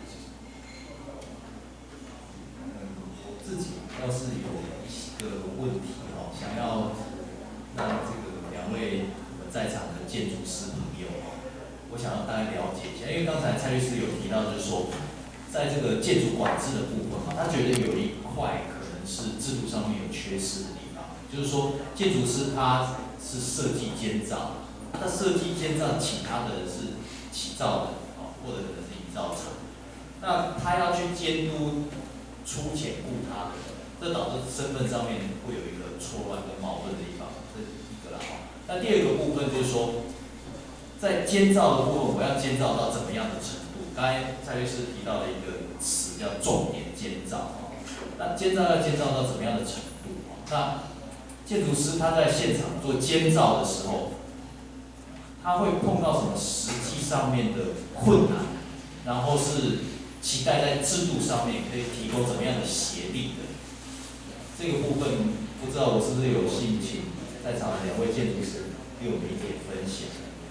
我自己倒是有一个问题哦，想要让这个2位我们在场的建筑师朋友，我想要大概了解一下，因为刚才蔡律师有提到，就是说。在这个建筑管制的部分他觉得有一块可能是制度上面有缺失的地方，就是说建筑师他是设计监造，他设计监造请他的是起造的或者可能是营造厂，那他要去监督出钱雇他的，这导致身份上面会有一个错乱跟矛盾的地方，这是一个啦。那第二个部分就是说，在监造的部分，我要监造到怎么样的程度？刚才蔡律师提到了一个词叫重点监造，那监造要监造到怎么样的程度？那建筑师他在现场做监造的时候，他会碰到什么实际上面的困难？然后是期待在制度上面可以提供怎么样的协力的？这个部分不知道我是不是有幸请在场的2位建筑师给我们一点分享。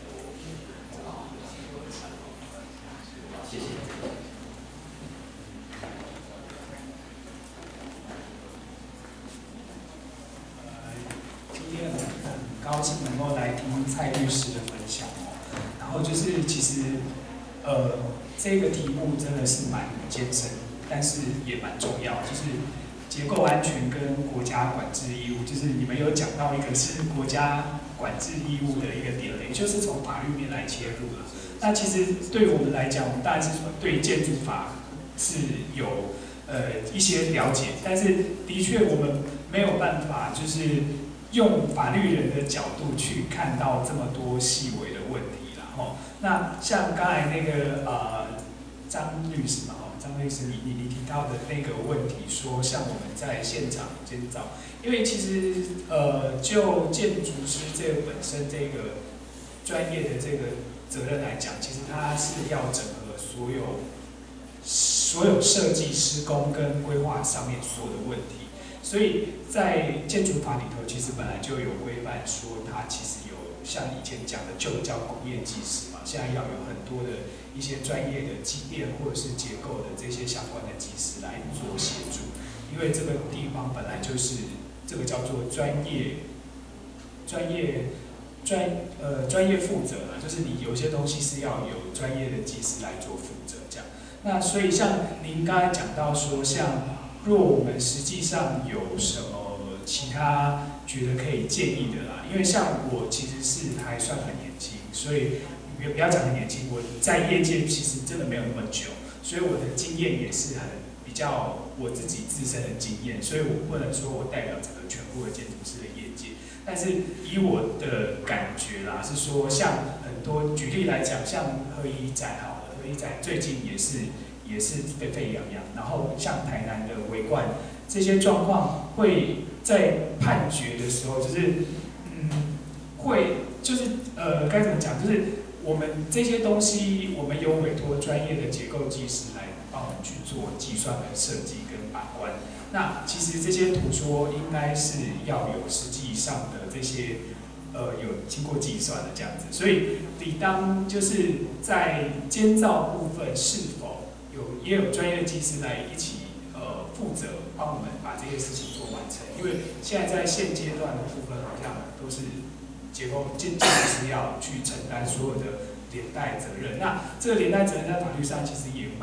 谢谢。 今天很高兴能够来听蔡律师的分享哦。然后就是其实这个题目真的是蛮艰深，但是也蛮重要，就是结构安全跟国家管制义务，就是你们有讲到一个是国家管制义务的一个点，也就是从法律面来切入了。那其实对我们来讲，我们当然是对建筑法是有一些了解，但是的确我们没有办法就是用法律人的角度去看到这么多细微的问题啦。那像刚才那个张律师嘛，张律师你提到的那个问题，说像我们在现场建造，因为其实就建筑师这个本身这个专业的这个责任来讲，其实它是要整合所有设计、施工跟规划上面所有的问题，所以在建筑法里头，其实本来就有规范说，它其实有像以前讲的就叫工业技师嘛，现在要有很多的一些专业的机电或者是结构的这些相关的技师来做协助，因为这个地方本来就是这个叫做专业负责啦，就是你有些东西是要有专业的技师来做负责这样。那所以像您刚才讲到说，像若我们实际上有什么其他觉得可以建议的啦，因为像我其实是还算很年轻，所以不要讲很年轻，我在业界其实真的没有那么久，所以我的经验也是比较我自己自身的经验，所以我不能说我代表整个全部的建筑师的业界，但是以我的感觉啦，是说像很多举例来讲，像合一宅好了，合一宅最近也是沸沸扬扬，然后像台南的维冠这些状况，会在判决的时候，就是会就是该怎么讲，就是我们这些东西，我们有委托专业的结构技师来帮我们去做计算的设计跟把关。那其实这些图说应该是要有实际上的这些有经过计算的这样子，所以理当就是在监造部分是否也有专业技师来一起负责帮我们把这些事情做完成，因为现在在现阶段的部分好像都是结构建筑师要去承担所有的连带责任。那这个连带责任在法律上其实也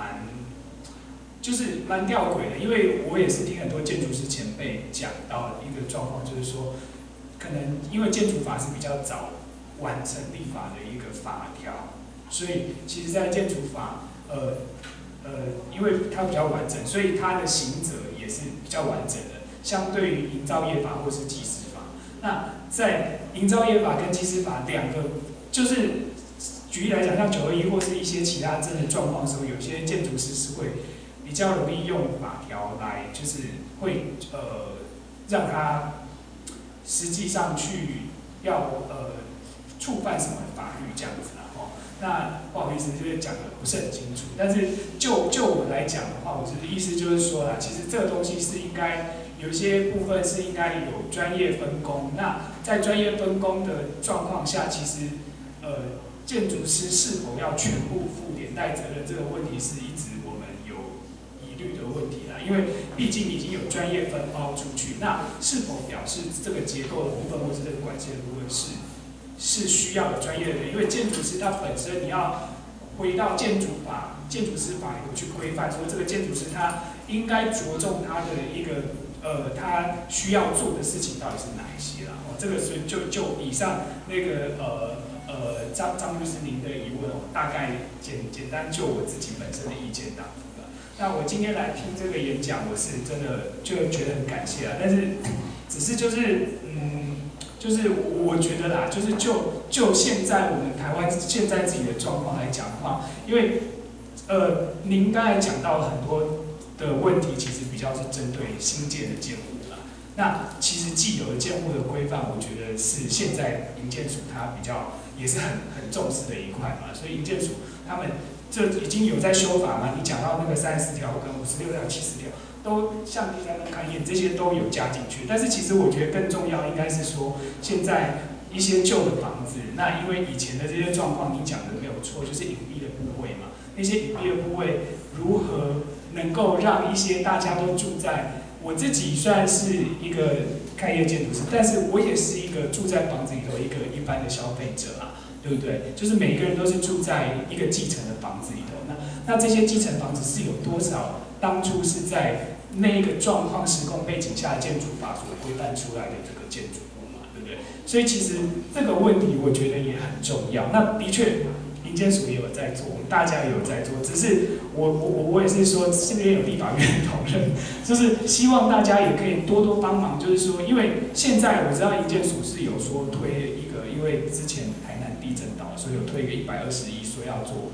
蛮吊诡的，因为我也是听很多建筑师前辈讲到一个状况，就是说，可能因为建筑法是比较早完成立法的一个法条，所以其实在建筑法，因为它比较完整，所以它的刑责也是比较完整的，相对于营造业法或是技师法。那在营造业法跟技师法两个，就是举例来讲，像921或是一些其他真的状况的时候，有些建筑师是会比较容易用法条来，就是会让他实际上去要触犯什么法律这样子啦。那不好意思，就是讲的不是很清楚。但是就我来讲的话，我的意思就是说啦，其实这个东西是应该有一些部分是应该有专业分工。那在专业分工的状况下，其实建筑师是否要全部负连带责任这个问题，是一直我们有疑虑的问题啦。因为毕竟已经有专业分包出去，那是否表示这个结构的部分或是这个管线的部分是需要有专业的人？因为建筑师他本身你要回到建筑师法里头去规范，说这个建筑师他应该着重他的一个他需要做的事情到底是哪一些啦？这个是就以上那个张律师您的疑问，大概简单就我自己本身的意见答复了。那我今天来听这个演讲，我是真的就觉得很感谢啦，但是只是就是我觉得啦，就是就现在我们台湾现在自己的状况来讲的话，因为您刚才讲到很多的问题，其实比较是针对新建的建物啦。那其实既有的建物的规范，我觉得是现在营建署它比较也是很重视的一块嘛，所以营建署他们这已经有在修法嘛。你讲到那个34条跟56条、70条。都像第三方勘验这些都有加进去，但是其实我觉得更重要应该是说，现在一些旧的房子，那因为以前的这些状况，你讲的没有错，就是隐蔽的部位嘛，那些隐蔽的部位如何能够让一些大家都住在，我自己虽然是一个开业建筑师，但是我也是一个住在房子里头一个一般的消费者啊，对不对？就是每个人都是住在一个继承的房子里头，那这些继承房子是有多少？当初是在那一个状况时空背景下的建筑法所规范出来的这个建筑物嘛，对不对？所以其实这个问题我觉得也很重要。那的确，营建署也有在做，大家也有在做，只是我也是说，这边有立法院同仁，就是希望大家也可以多多帮忙。就是说，因为现在我知道营建署是有说推一个，因为之前台南地震倒，所以有推一个120亿，说要做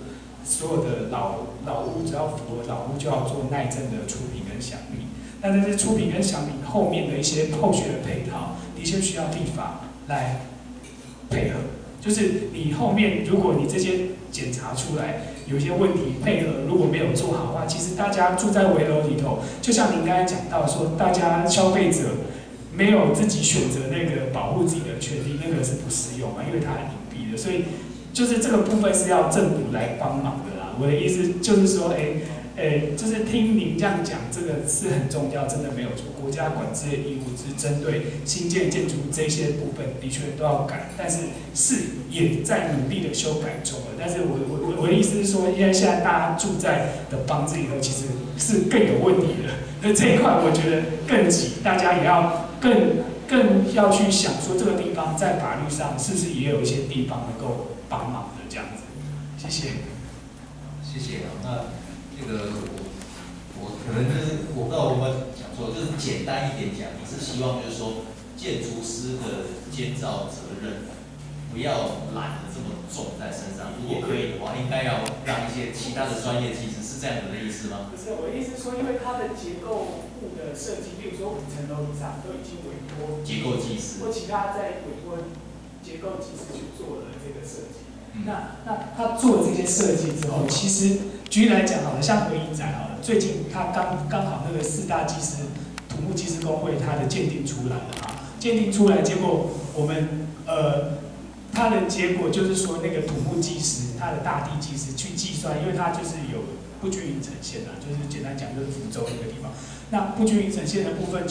所有的老屋只要符合老屋就要做耐震的出品跟详品。那这些出品跟详品后面的一些后续的配套，的确需要立法来配合。就是你后面如果你这些检查出来有一些问题，配合如果没有做好的话，其实大家住在危楼里头，就像您刚才讲到说，大家消费者没有自己选择那个保护自己的权利，那个是不适用嘛，因为它很隐蔽的，所以就是这个部分是要政府来帮忙的啦。我的意思就是说，就是听您这样讲，这个是很重要，真的没有错。国家管制的义务是针对新建建筑这些部分，的确都要改，但是也在努力的修改中了。但是我的意思是说，因为现在大家住在的房子里头，其实是更有问题的。那这一块我觉得更急，大家也要更要去想说，这个地方在法律上是不是也有一些地方能够帮忙的这样子。谢谢。 谢谢啊，那这个我可能就是我不知道我们讲说，就是简单一点讲，你是希望就是说建筑师的监造责任不要揽得这么重在身上，如果可以的话，应该要让一些其他的专业技师，是这样子的意思吗？ 不是，我的意思是说，因为它的结构物的设计，比如说5层楼以上都已经委托结构技师或其他在委托结构技师去做了这个设计。那他做了这些设计之后，其实举例来讲好了，像合一宅好了，最近他刚好那个4大技师土木技师工会它的鉴定出来了啊，鉴定出来，结果我们它的结果就是说那个土木技师，他的大地技师去计算，因为它就是有不均匀呈现啊，就是简单讲就是福州那个地方，那不均匀呈现的部分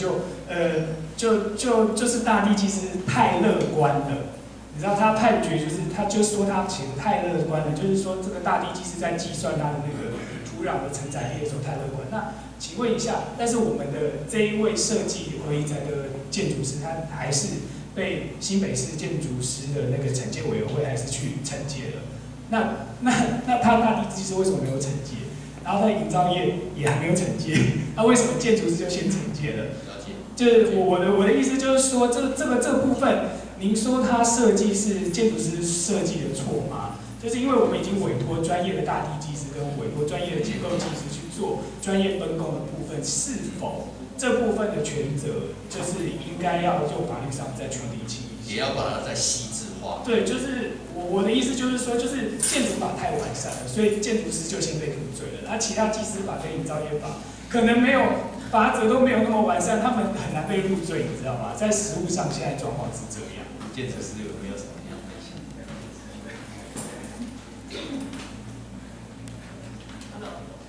就是大地技师太乐观了。你知道他判决他就说他写的太乐观了，就是说这个大地技师在计算他的那个土壤的承载力的时候太乐观。那请问一下，但是我们的这一位设计合一宅的建筑师，他还是被新北市建筑师的那个惩戒委员会还是去惩戒了。那他大地技师为什么没有惩戒？然后他的营造业也还没有惩戒，那为什么建筑师就先惩戒了？就是我的意思就是说，这部分。您说他设计是建筑师设计的错吗？就是因为我们已经委托专业的大地技师跟委托专业的结构技师去做专业分工的部分，是否这部分的权责就是应该要就法律上再去厘清一下， 也要把它再细致化。 对，就是我的意思就是说，就是建筑法太完善了，所以建筑师就先被入罪了，那其他技师法跟营造业法可能没有。法则都没有那么完善，他们很难被入罪，你知道吗？在实务上，现在状况是这样。 建筑师有没有什么样的想法？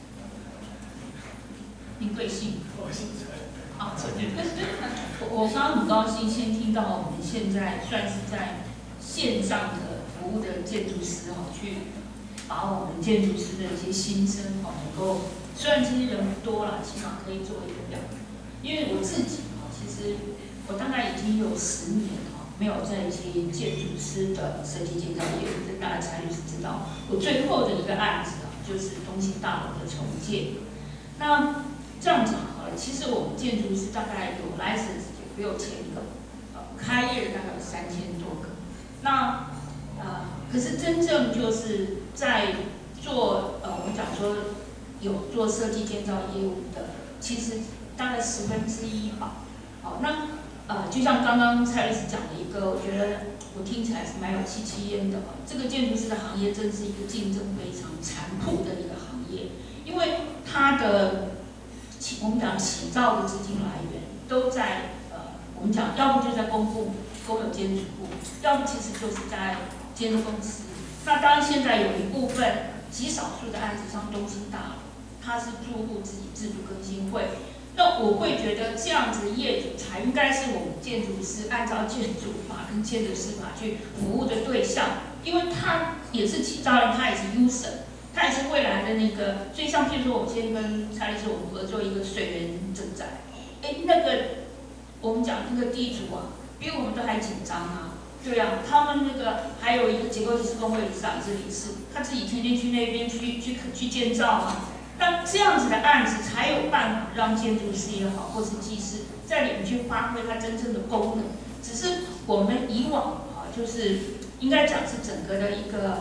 您贵姓？ 我姓陈。 啊，我刚刚很高兴，先听到我们现在算是在线上的服务的建筑师去把我们建筑师的一些心声能够。虽然这些人不多啦，起码可以作为一个表。因为我自己其实我大概已经有10年没有在接建筑师的设计建造业务，这大概蔡律师知道。我最后的一个案子就是东兴大楼的重建。那这样讲其实我们建筑师大概有 license 有6000个，开业大概有3000多个。那可是真正就是在做我们讲说。有做设计建造业务的，其实大概1/10吧。好，那就像刚刚蔡律师讲的一个，我觉得我听起来是蛮有戚戚焉的。这个建筑师的行业真是一个竞争非常残酷的一个行业，因为它的我们讲起造的资金来源都在我们讲要不就在公有建筑部，要不其实就是在建筑公司。那当然现在有一部分极少数的案子，像东兴大楼。它是住户自己自主更新会，那我会觉得这样子的业主才应该是我们建筑师按照建筑法跟建筑师法去服务的对象，因为他也是起造人，他也是 user， 他也是未来的那个，所以像譬如说，我今天跟蔡律师我们合作一个水源整宅，那个我们讲那个地主比我们都还紧张啊。对啊，他们那个还有一个结构技师工会理事长也是理事，他自己天天去那边去建造那这样子的案子才有办法让建筑师也好，或是技师在里面去发挥它真正的功能。只是我们以往就是应该讲是整个的一个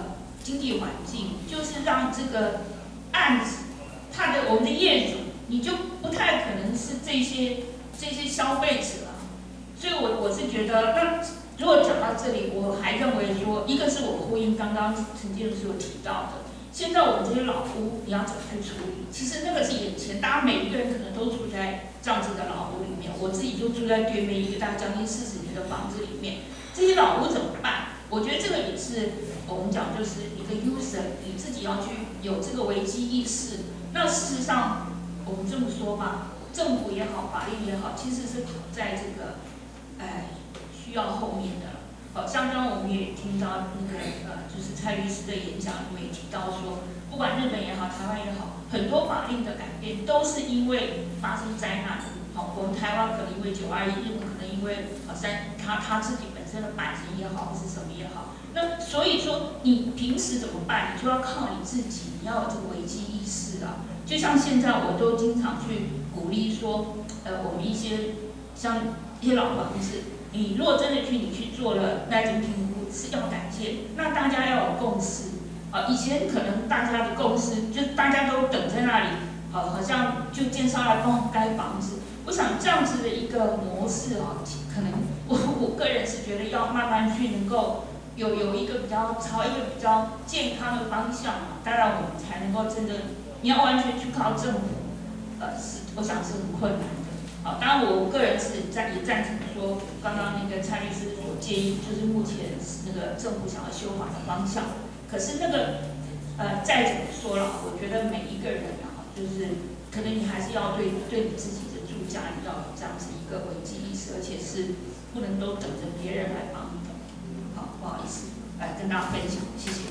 经济环境，就是让这个案子，我们的业主，你就不太可能是这些消费者啊。所以我是觉得，那如果讲到这里，我还认为说，一个是我呼应刚刚陈建筑师有提到的，现在我们这些老屋你要怎么去处理？其实那个是眼前，大家每一个人可能都住在这样子的老屋里面，我自己就住在对面一个大概将近40年的房子里面，这些老屋怎么办？我觉得这个也是我们讲，就是一个 user 你自己要去有这个危机意识。那事实上，我们这么说吧，政府也好，法律也好，其实是跑在这个，需要后面的。像刚刚我们也听到那个就是蔡律师的演讲里面也提到说，不管日本也好，台湾也好，很多法令的改变都是因为发生灾难。我们台湾可能因为921，日本可能因为他自己本身的版型也好，或是什么也好。那所以说，你平时怎么办？你就要靠你自己，你要有这个危机意识啊。就像现在我都经常去鼓励说，我们一些像一些老房子。你如果真的你去做了耐震评估是要改建，那大家要有共识。以前可能大家的共识就大家都等在那里，好像就建商来帮我们盖房子。我想这样子的一个模式可能我个人是觉得要慢慢去能够有一个朝一个比较健康的方向嘛。当然我们才能够真的，你要完全去靠政府，我想是很困难的。当然我个人也赞成说，刚刚那个蔡律师所建议，就是目前那个政府想要修法的方向。可是那个再怎么说了，我觉得每一个人就是可能你还是要对你自己的住家，你要有这样子一个危机意识，而且是不能都等着别人来帮你的。好，不好意思，跟大家分享，谢谢。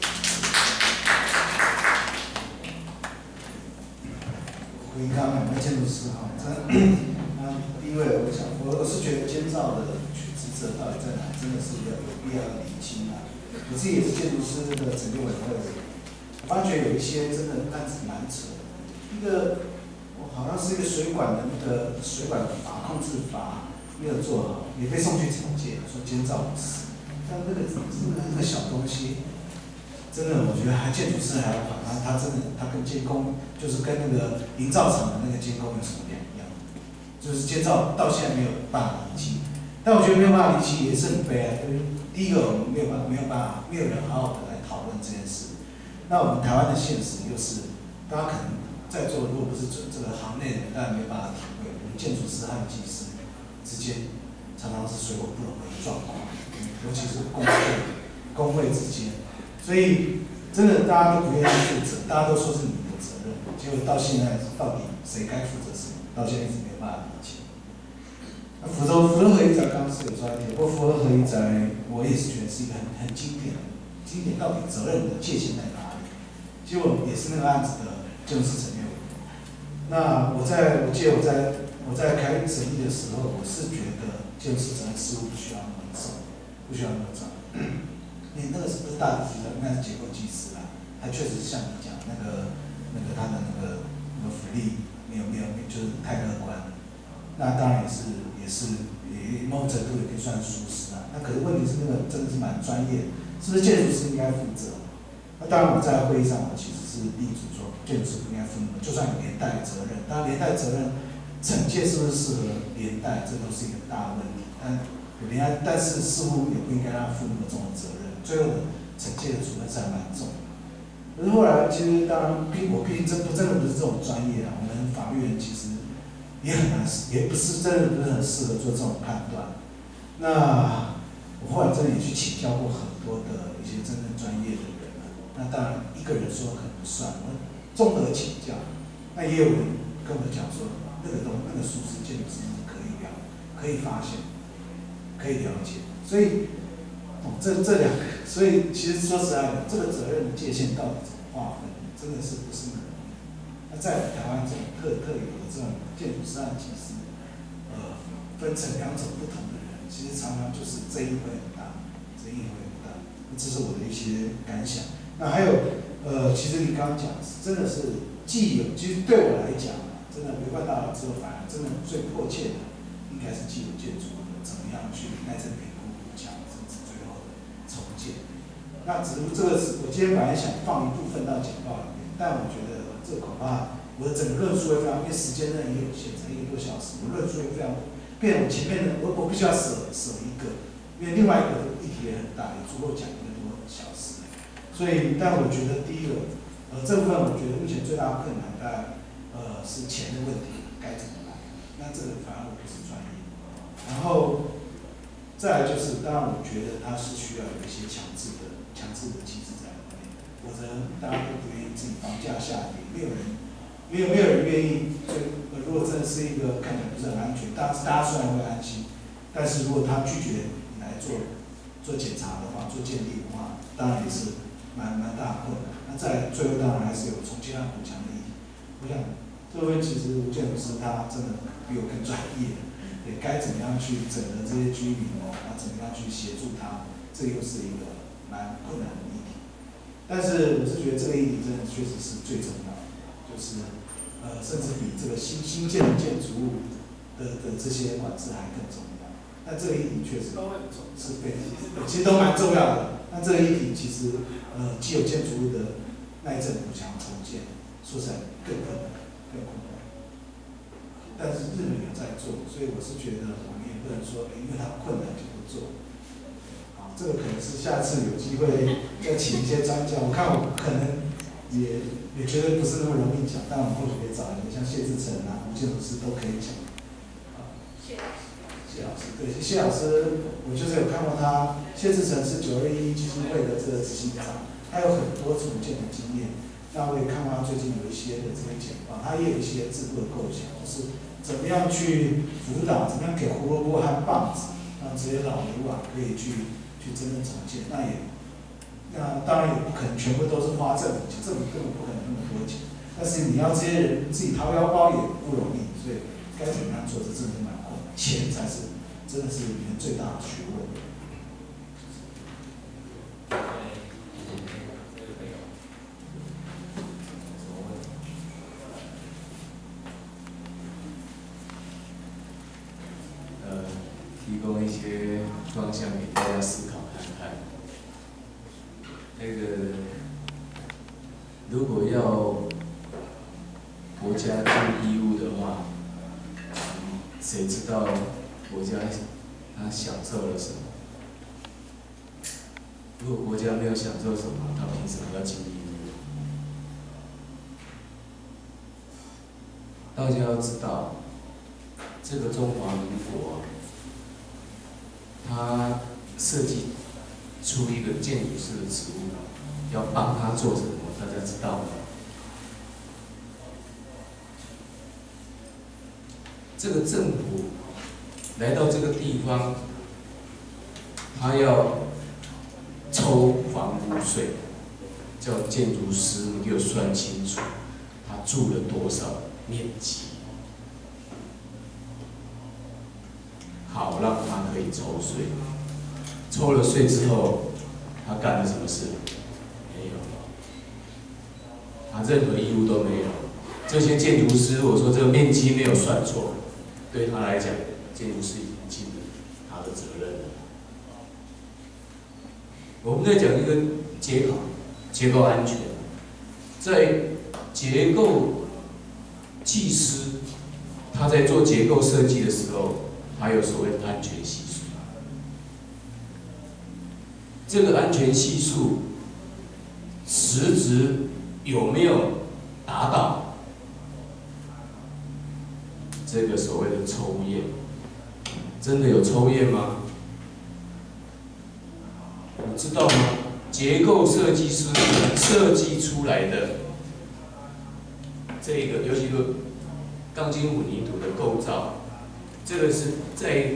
回应刚刚2位建筑师第一位，我是觉得监造的职责到底在哪，真的是有必要理清啊。我自己也是建筑师的整个委员会，我发觉有一些真的案子蛮扯的。一个好像是一个水管的那个水管法控制法没有做好，也被送去惩戒，说监造不是。但那个小东西，真的我觉得建筑师还要管他真的他跟监工就是跟那个营造厂的那个监工有什么两样？就是监造到现在没有办法厘清，但我觉得没有办法厘清也是很悲哀。第一个，我们没有办法，没有人好好的来讨论这件事。那我们台湾的现实又是，大家可能在座如果不是这个行内人，当然没有办法体会。我们建筑师和技师之间常常是水火不容的状况，尤其是工会之间，所以真的大家都不愿意负责，大家都说是你的责任，结果到现在到底谁该负责什么，到现在一直没有办法理清。那福州合一宅刚刚是有说一点，不过福州合一宅我也是觉得是一个很经典的，经典到底责任的界限在哪里？结果也是那个案子的建筑师陈佑。那我记得我在开审议的时候，我是觉得建筑师责任似乎不需要那么重，不需要那么重。你那个是不是大体的？那是结构技师啦，他确实像你讲那个他的那个福利没有就是太乐观。那当然也某种程度也可以算疏失啊。那可是问题是那个真的是蛮专业的，是不是建筑师应该负责？那当然我在会议上我其实是力主说建筑师不应该负那么，就算有连带责任，当然连带责任惩戒是不是适合连带，这都是一个大问题。但是似乎也不应该让他负那么重的责任，最后的惩戒的处分是还蛮重的。可是后来其实当然我毕竟真的不是这种专业啊，我们法律人其实也很难，也不是真的不是很适合做这种判断。那我后来真的也去请教过很多的一些真正专业的人啊。那当然一个人说可能不算，我综合请教。那也有人跟我讲说，那个疏失建筑师可以发现，可以了解。所以这两个，所以其实说实在的，这个责任的界限到底怎么划分，真的是不是那么容易。那在台湾这种特有的这种建筑师和技师，分成两种不同的人，其实常常就是争议会很大，这是我的一些感想。那还有其实你刚刚讲真的是既有，其实对我来讲，真的规划大楼之后，反而真的最迫切的应该是既有建筑怎么样去耐震评估、补强，甚至最后的重建。 那只是这个是我今天本来想放一部分到简报里面，但我觉得这恐怕我的整个论述会非常，因为时间呢也有限，才1个多小时，我论述会非常，变我前面的我必须要舍一个，因为另外一个议题也很大，也足够讲1个多小时。所以，但我觉得第一个，这部分我觉得目前最大的困难大概是钱的问题，该怎么来？那这个反而我不是专业。然后再来就是，当然我觉得它是需要有一些强制的机制在里面，否则大家都不愿意自己房价下跌，没有人愿意。如果真的是一个看起来不是很安全，大家虽然会安心，但是如果他拒绝你来做检查的话，做鉴定的话，当然也是蛮大的困难。那再最后当然还是有重建和补强的议题。我想这边其实吴建筑师他真的比我更专业，也该怎么样去整合这些居民哦，然后怎么样去协助他，这又是一个蛮困难的议题。但是我是觉得这个议题真的确实是最重要的，就是甚至比这个新建的建筑物的这些管制还更重要。那这个议题确实是非常，其实都蛮重要的。那这个议题其实既有建筑物的耐震补强重建，说起来更困难。但是日本有在做，所以我是觉得我们也不能说，因为它困难就不做。好，这个可能是下次有机会再请一些专家，我看我可能也觉得不是那么容易讲，但我们或许可以找一个像谢志成啊、吴建筑师都可以讲。谢老师，对，谢老师，我就是有看过他，谢志成是921基金会的这个执行长，他有很多重建的经验。那我也看到他最近有一些的这些简报，他也有一些制度的构想，就是怎么样去辅导，怎么样给胡萝卜和棒子，让这些老屋啊可以去真正重建。那当然也不可能全部都是花政府钱，政府根本不可能那么多钱。但是你要这些人自己掏腰包也不容易，所以该怎么样做，这真的蛮困难。钱才是真的是里面最大的学问。 提供一些方向给大家思考看看。那个，如果要国家尽义务的话，谁知道国家他享受了什么？如果国家没有享受什么，他凭什么要尽义务？大家要知道，这个中华民国，他设计出一个建筑师的职务，要帮他做什么？大家知道吗？这个政府来到这个地方，他要抽房屋税，叫建筑师你给我算清楚，他住了多少面积，好让他可以抽税。抽了税之后，他干了什么事？没有，他任何义务都没有。这些建筑师，我说这个面积没有算错，对他来讲，建筑师已经尽了他的责任了。我们在讲一个结构安全，在结构技师他在做结构设计的时候，他有所谓的安全系数。这个安全系数实质有没有达到这个所谓的抽验？真的有抽验吗？你知道吗？结构设计师设计出来的这个，尤其是钢筋混凝土的构造，这个是在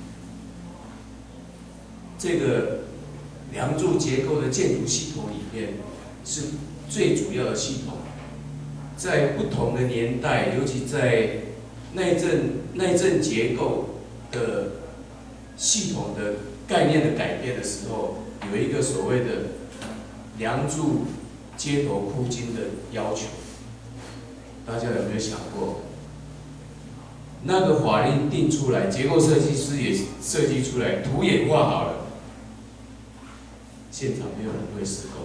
这个梁柱结构的建筑系统里面是最主要的系统。在不同的年代，尤其在耐震结构的系统的概念的改变的时候，有一个所谓的梁柱接头箍筋的要求，大家有没有想过？那个法令定出来，结构设计师也设计出来，图也画好了， 现场没有人会施工，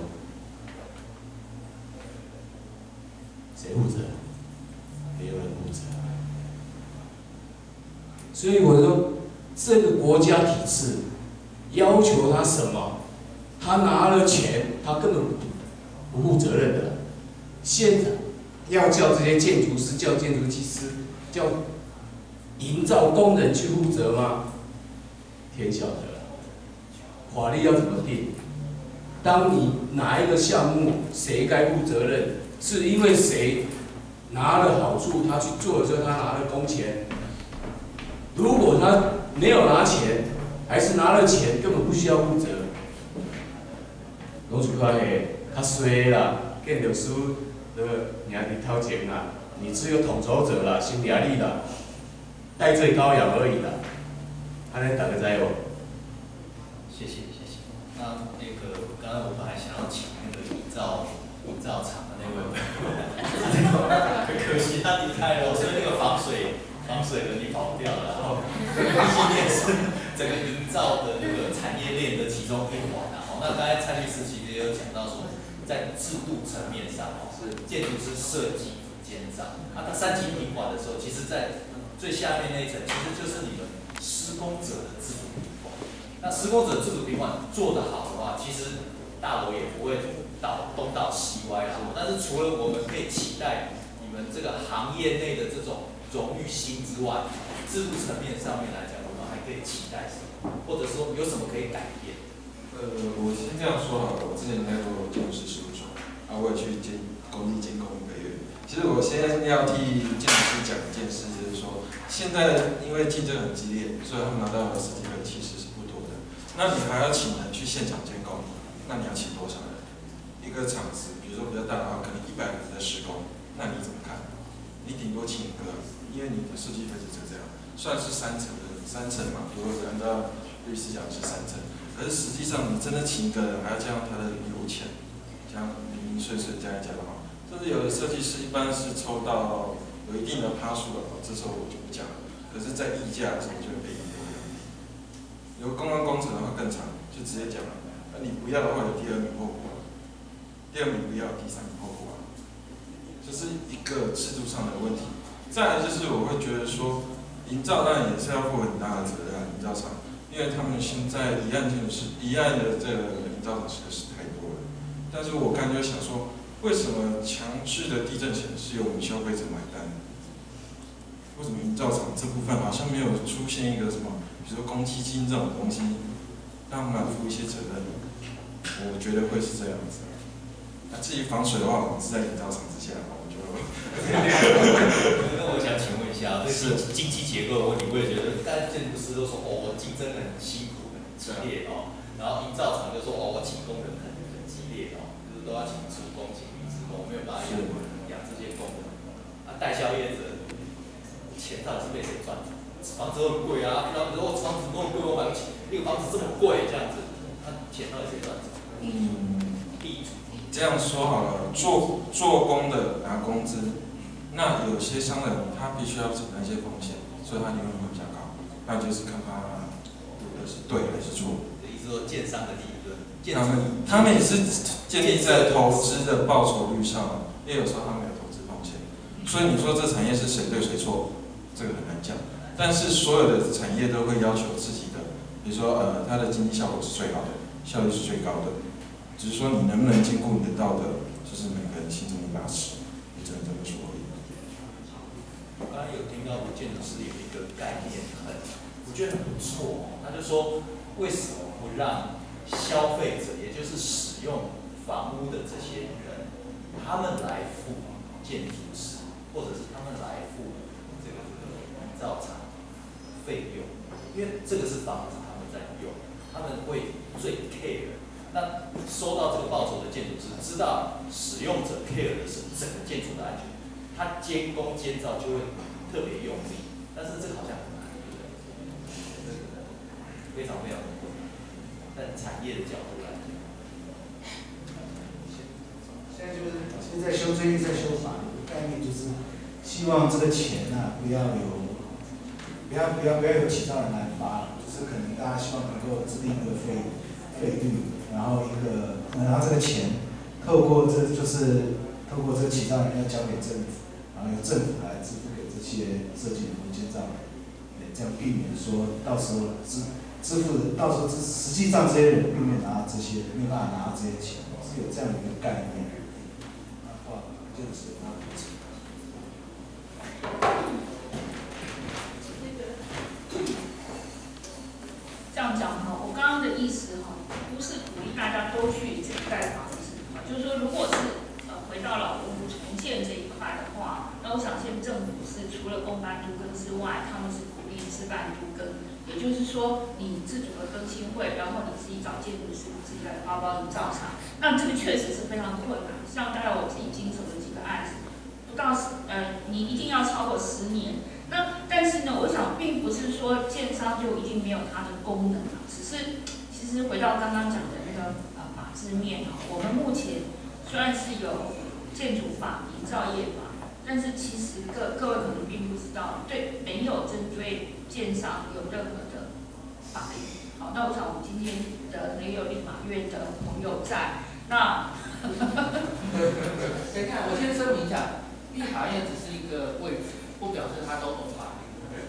谁负责？没有人负责。所以我说，这个国家体制要求他什么，他拿了钱，他根本不负责任的。现在要叫这些建筑师、叫建筑技师、叫营造工人去负责吗？天晓得了，法律要怎么定？当你哪一个项目谁该负责任，是因为谁拿了好处，他去做的时候他拿了工钱。如果他没有拿钱，还是拿了钱，根本不需要负责。拢是讲诶，较衰啦，建筑师你还你掏钱啦，你只有统筹者啦，心理压力啦，戴罪羔羊而已啦。安尼大家知无？ 谢谢。那个刚刚我本来想要请那个营造厂的那位，可惜他离开了，所以那个防水的你跑不掉了。然后，毕竟也是整个营造的那个产业链的其中一环啊。那刚才蔡律师其实也有讲到说，在制度层面上是建筑师设计监造，他3级品管的时候，其实在最下面那一层其实就是你们施工者的自主品管。那施工者自主品管做得好的话，其实大楼也不会东倒西歪啦。但是除了我们可以期待你们这个行业内的这种荣誉心之外，制度层面上面来讲，我们还可以期待什么，或者说有什么可以改变？ 我先这样说好了，我之前在做建筑师事务所，我也去工地监工1个月。其实我现在要替建筑师讲一件事，就是说，现在因为竞争很激烈，所以他们拿到的实际费其实是不多的。那你还要请人去现场监工，那你要请多少人？一个厂子，比如说比较大的话，可能100个人在施工，那你怎么看？你顶多请1个，因为你的设计费是这样，算是3成嘛，比如说按照律师讲是3成。可是实际上，你真的请一个人，还要加上他的油钱，这样零零碎碎加一加的话，甚至有的设计师一般是抽到有一定的趴数了，这时候我就不讲了。可是，在议价的时候就会被议价。有公关工程的话更长，就直接讲了，你不要的话有第2名后补，第2名不要，第3名后补啊，这是一个制度上的问题。再来就是我会觉得说，营造当然也是要负很大的责任，营造厂。因为他们现在一案的这个营造厂实在是太多了，但是我刚才就想说，为什么强制的地震险是由我们消费者买单？为什么营造厂这部分好像没有出现一个什么，比如说公积金这种东西，让他们负一些责任？我觉得会是这样子。那至于防水的话，我们是在营造厂之下，我就。 那我想请问一下，这是经济结构的问题，我也觉得，但建筑师都说我竞争很辛苦、很激烈然后营造厂就说我请工人很激烈就是都要请主工、请临时工，没有办法养这些工人。代销业者钱到底是被谁赚的？房子很贵啊，然后如果房子那么贵，我买不起，一个房子这么贵，这样子，那钱到底谁赚的？地主。 这样说好了，做工的拿工资，那有些商人他必须要承担一些风险，所以他利润会比较高。那就是看他读的是对还是错。 意思说，建商的利润， 他们也是建立在投资的报酬率上，因为有时候他们有投资风险，所以你说这产业是谁对谁错，这个很难讲。但是所有的产业都会要求自己的，比如说它的经济效果是最好的，效率是最高的。只是说你能不能兼顾你的道德，就是每个人心中一把尺，你只能这么说而已。 我刚才有听到建筑师有一个概念我觉得很不错他就说为什么不让消费者，也就是使用房屋的这些人，他们来付建筑师，或者是他们来付这个营造厂费用，因为这个是房子他们在用，他们会最 care。那收到这个报酬的建筑师，知道使用者 care 的是整个建筑的安全，他监工监造就会特别用力。但是这个好像很难，对不对？非常非常的困难。但产业的角度来讲， 现在就是现在最近在修法律，概念就是希望这个钱不要有其他人来发了，就是可能大家希望能够制定一个费率，然后这个钱透过这个起造人要交给政府，然后由政府来支付给这些设计人或建造人，这样避免说到时候实际上这些人并没有拿到这些，没有办法拿到这些钱，是有这样的一个概念。就是这样讲哈，我刚刚的意思哈，不是鼓励大家都去盖房子，就是说，如果是回到老公屋重建这一块的话，那我想现在政府是除了公办都更之外，他们是鼓励自办都更，也就是说，你自主的更新会，然后你自己找建筑师自己来包营造厂，那这个确实是非常困难。像大概我自己经手的几个案子，不到你一定要超过10年。那但是呢，我想并不是说建商就一定没有它的功能啊，只是其实回到刚刚讲的那个法制面啊，我们目前虽然是有建筑法、营造业法，但是其实各位可能并不知道，对，没有针对建商有任何的法律。好，那我想我们今天的也有立法院的朋友在，那等一下，我先声明一下，立法院只是一个位置。不表示他都懂法律。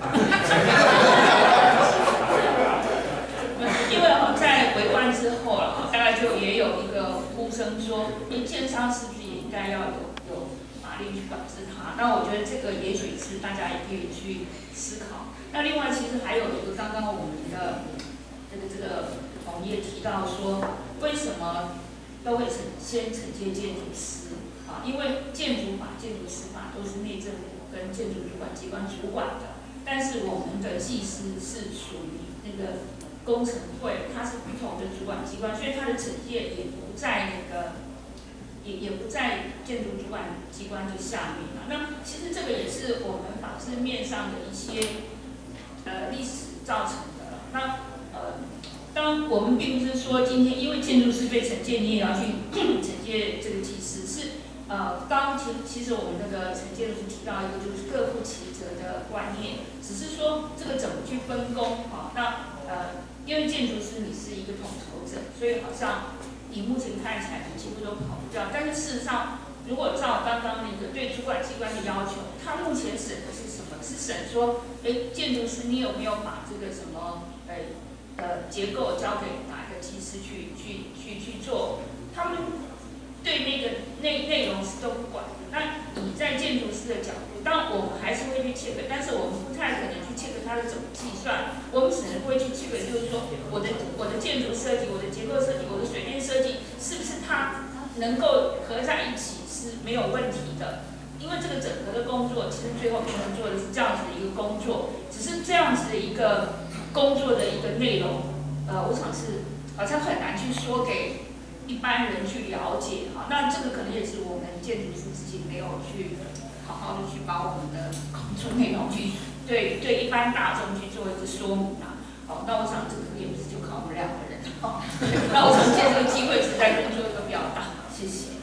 因为在围观之后了，大概就也有一个呼声说，建商是不是也应该要有法律去管制它？那我觉得这个也许是大家也可以去思考。那另外，其实还有一个刚刚我们的这个同业提到说，为什么都会先惩戒建筑师啊？因为建筑法、建筑师法都是内政部跟建筑主管机关主管的，但是我们的技师是属于那个工程会，它是不同的主管机关，所以它的惩戒也不在也不在建筑主管机关的下面啊。那其实这个也是我们法制面上的一些历史造成的。那当我们并不是说今天因为建筑师被惩戒，你也要去惩戒这个技师是。其实我们那个陈建筑师提到一个就是各负其责的观念，只是说这个怎么去分工啊？那因为建筑师你是一个统筹者，所以好像你目前看起来你几乎都跑不掉。但是事实上，如果照刚刚那个对主管机关的要求，他目前审的是什么？是审说，建筑师你有没有把这个什么结构交给哪一个技师去做？他们。对那个内容是都不管的。那你在建筑师的角度，当然我们还是会去check，但是我们不太可能去check它是怎么计算。我们只能会去check，就是说我的建筑设计、我的结构设计、我的水电设计，是不是它能够合在一起是没有问题的？因为这个整合的工作，其实最后我们做的是这样子的一个工作，只是这样子的一个工作的一个内容，我想是好像很难去说给。一般人去了解哈，那这个可能也是我们建筑师自己没有去好好的去把我们的工作内容去对一般大众去做一个说明啊。好，那我想这个也不是就靠我们2个人哈。那我想借这个机会是在这边做一个表达，谢谢。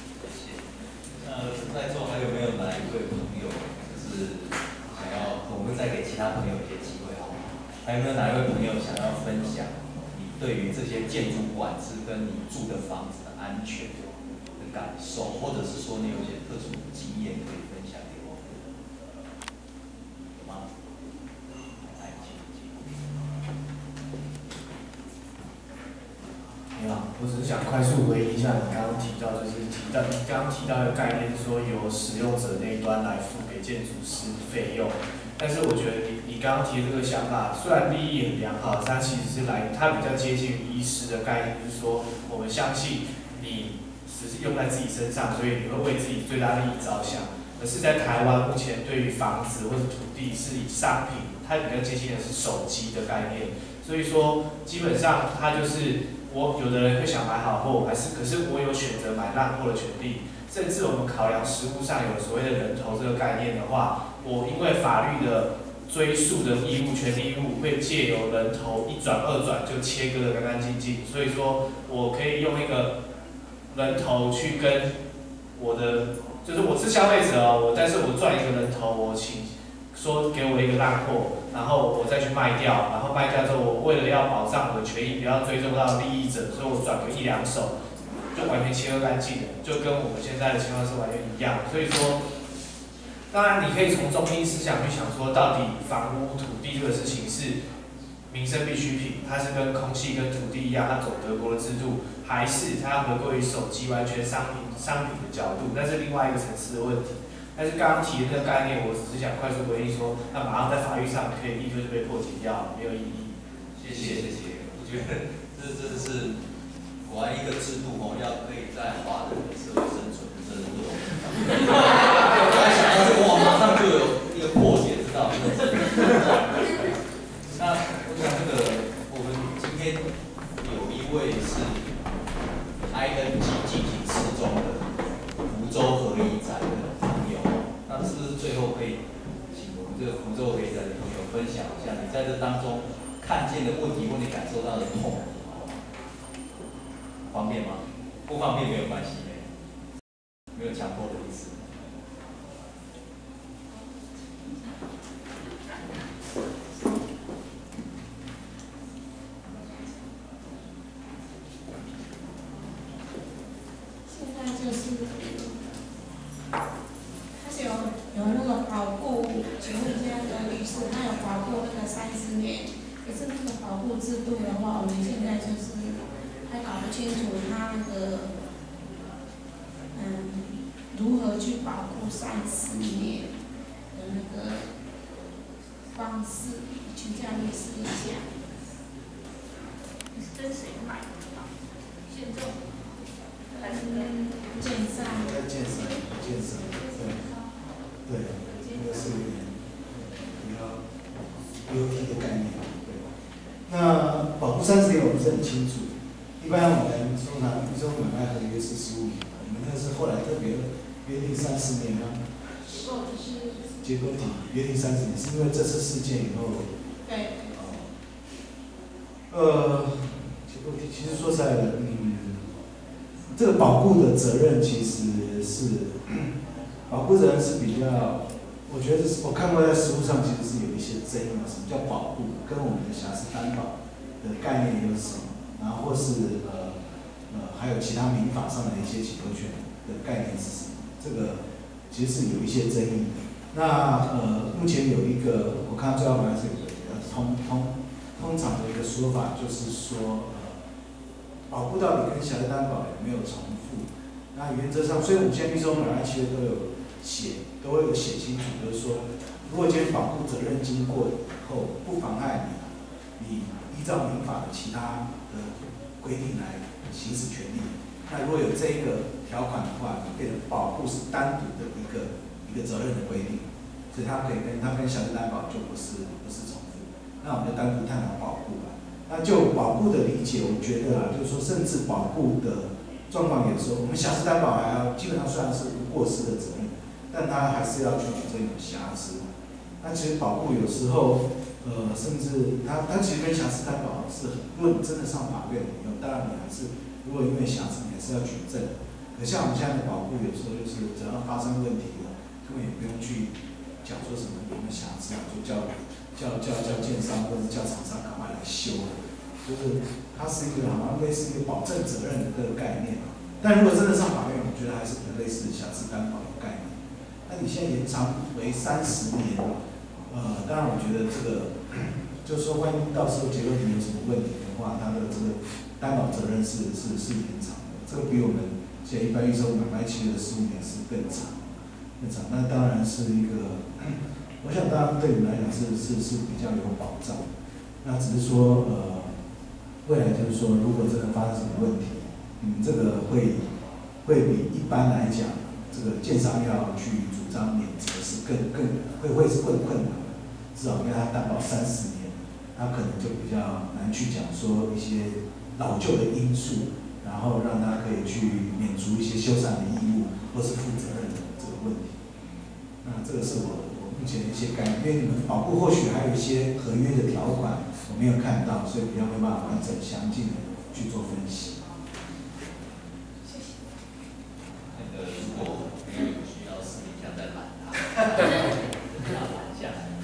在座还有没有哪一位朋友就是想要，我们再给其他朋友一些机会好吗？还有没有哪一位朋友想要分享？对于这些建筑管制跟你住的房子的安全的感受，或者是说你有一些特殊的经验可以分享给我们，有吗？来，请。 你好，我只是想快速回应一下你刚刚提到，你刚刚提到的概念，说由使用者那一端来付给建筑师费用。但是我觉得你刚刚提的这个想法，虽然利益很良好，它其实是它比较接近于医师的概念，就是说我们相信你只是用在自己身上，所以你会为自己最大利益着想。可是，在台湾目前对于房子或者土地是以商品，它比较接近的是手机的概念，所以说基本上它就是有的人会想买好货，可是我有选择买烂货的权利。甚至我们考量实务上有所谓的人头这个概念的话，我因为法律的追诉的权利义务会借由人头1转2转就切割得干干净净，所以说我可以用一个人头去跟就是我是消费者但是我赚一个人头，我请说给我一个烂货，然后我再去卖掉，然后卖掉之后，我为了要保障我的权益，不要追踪到利益者，所以我转个1、2手，就完全切割干净了，就跟我们现在的情况是完全一样。所以说，当然你可以从中医思想去想说，到底房屋、土地这个事情是民生必需品，它是跟空气跟土地一样，它走德国的制度，还是它要回归于手机完全商品的角度，那是另外一个层次的问题。但是刚刚提的这个概念，我只是想快速回应说，那马上在法律上可以立刻就被破解掉，没有意义。 谢谢。我觉得这是果然一个制度要可以在华人的社会生存，真的不容易。我刚才想到这个，我马上就有一个破解之道。那我想这个我们今天有一位是 ING 进行失踪的福州合一宅的朋友，那是不是最后可以请我们这个福州合一宅的朋友分享一下你在这当中看见的问题或你感受到的痛？方便吗？不方便没有关系，没有强迫的意思。 现在就是开始有那个保护，请问一下那个律师，他有保护那个30年，可是那个保护制度的话，我们现在就是还搞不清楚他那个如何去保护30年的那个方式，请教律师一下。 你是跟谁买的？现在还是建商？ 在建商，对，这个是有点比较BOT的概念。对，那保护30年我不是很清楚。一般我们通常预售买卖合约是15年，我们那是后来特别约定30年吗？结构体约定30年，是因为这次事件以后。 对。 结构体其实说实在的，这个保护的责任其实是保护责任是比较，我觉得是我看过在实务上其实是有一些争议的，什么叫保护，跟我们的瑕疵担保的概念有什么？然后或是还有其他民法上的一些请求权的概念是什么？这个其实是有一些争议的。那目前有一个我看到最后还是有一个比较通常的一个说法，就是说保护到底跟瑕疵担保有没有重复？那原则上，所以我们现在预售买卖契约都有写清楚，就是说，如果今天保护责任经过以后，不妨碍你依照民法的其他的规定来行使权利。那如果有这一个条款的话，就变成保护是单独的一个责任的规定，所以它跟瑕疵担保就不是重复。那我们就单独探讨保护吧。那就保护的理解，我觉得就是说，甚至保护的状况有时候，我们瑕疵担保还要基本上虽然是无过失的责任，但它还是要去举证有瑕疵。那其实保护有时候。甚至它其实跟瑕疵担保是很，如果你真的上法院以后，当然你还是如果因为瑕疵，你还是要举证。可像我们现在的保护，有时候就是只要发生问题了，根本也不用去讲说什么有没有瑕疵啊，就叫建商或者叫厂商赶快来修，就是它是一个好像类似一个保证责任的这个概念。但如果真的上法院，我觉得还是比较类似瑕疵担保的概念。那你现在延长为30年。当然，我觉得这个就是说，万一到时候结构体有什么问题的话，它的这个担保责任是延长的。这个比我们现在一般预售买卖契约的15年是更长。那当然是一个，我想当然对你们来讲是比较有保障。那只是说未来就是说，如果真的发生什么问题，这个会比一般来讲，这个建商要去主张免责是会是更困难的。至少因为他担保30年，他可能就比较难去讲说一些老旧的因素，然后让他可以去免除一些修缮的义务或是负责任的这个问题。那这个是我目前的一些概念，因为你们保护或许还有一些合约的条款我没有看到，所以比较没办法完整详尽的去做分析。 如果有需要私底下再拦他，把他拦下来。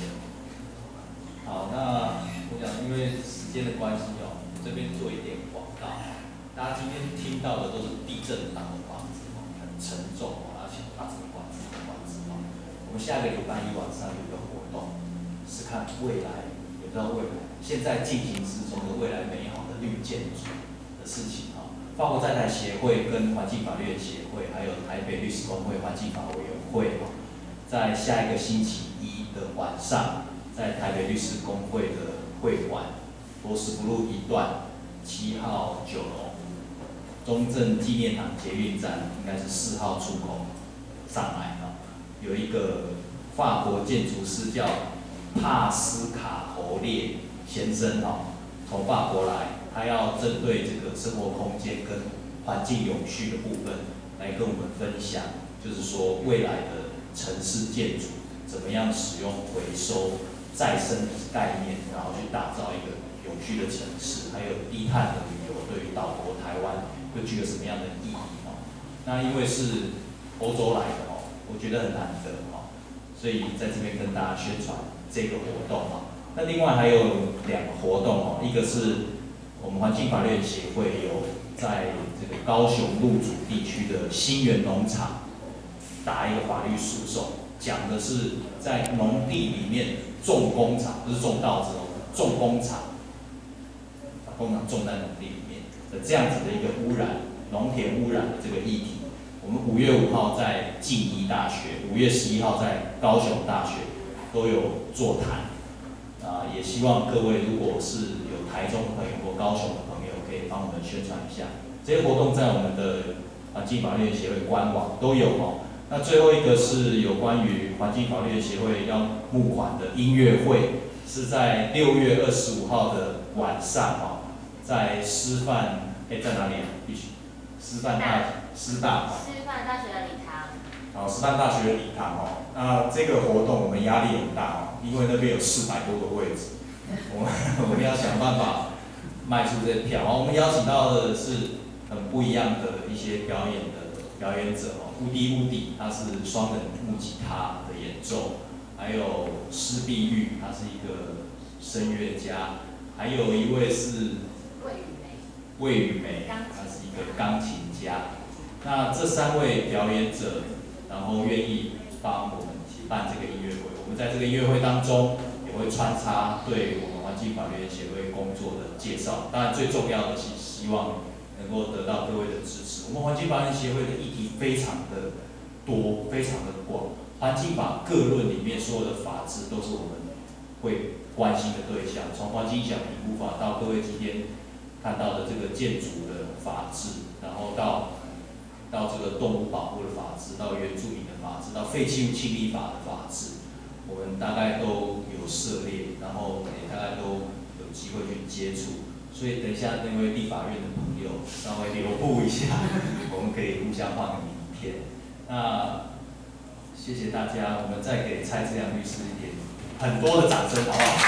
们下个礼拜一晚上有一个活动，是看未来，也不知道未来，现在进行之中的未来美好的绿建筑的事情啊。法国在台协会跟环境法律协会，还有台北律师公会环境法委员会在下一个星期一的晚上，在台北律师公会的会馆罗斯福路一段7号9楼中正纪念堂捷运站，应该是4号出口上来啊，有一个法国建筑师叫帕斯卡侯列先生从法国来，他要针对这个生活空间跟环境永续的部分来跟我们分享，就是说未来的城市建筑怎么样使用回收再生概念，然后去打造一个永续的城市，还有低碳的旅游对于岛国台湾会具有什么样的意义那因为是欧洲来的我觉得很难得所以在这边跟大家宣传这个活动那另外还有2个活动一个是我们环境法律协会有在这个高雄鹿竹地区的新园农场打一个法律诉讼，讲的是在农地里面种工厂，不是种稻子种工厂，把工厂种在农地里面的这样子的一个污染，农田污染的这个议题。我们5月5号在静宜大学，5月11号在高雄大学都有座谈，也希望各位如果是有台中的朋友或高雄的朋友，可以帮我们宣传一下。这些活动在我们的环境法律协会官网都有那最后一个是有关于环境法律协会要募款的音乐会，是在6月25号的晚上在师范在哪里师范大学的礼堂。 师范大学的礼堂那这个活动我们压力很大因为那边有400多个位置，我们要想办法卖出这些票我们邀请到的是很不一样的一些表演者乌迪，他是双人木吉他的演奏，还有施碧玉，他是一个声乐家，还有一位是魏雨梅，他是一个钢琴家。那这3位表演者，然后愿意帮我们办这个音乐会。我们在这个音乐会当中也会穿插对我们环境法律协会工作的介绍。当然最重要的是希望能够得到各位的支持。我们环境法律协会的议题非常的多，非常的广。环境法各论里面所有的法制都是我们会关心的对象，从环境影响评估法到各位今天看到的这个建筑的法制，然后到这个动物保护的法制，到原住民的法制，到废弃物清理法的法制，我们大概都有涉猎，然后也大概都有机会去接触。所以等一下那位立法院的朋友稍微留步一下，我们可以互相换个名片。那谢谢大家，我们再给蔡志良律师一点很多的掌声，好不好？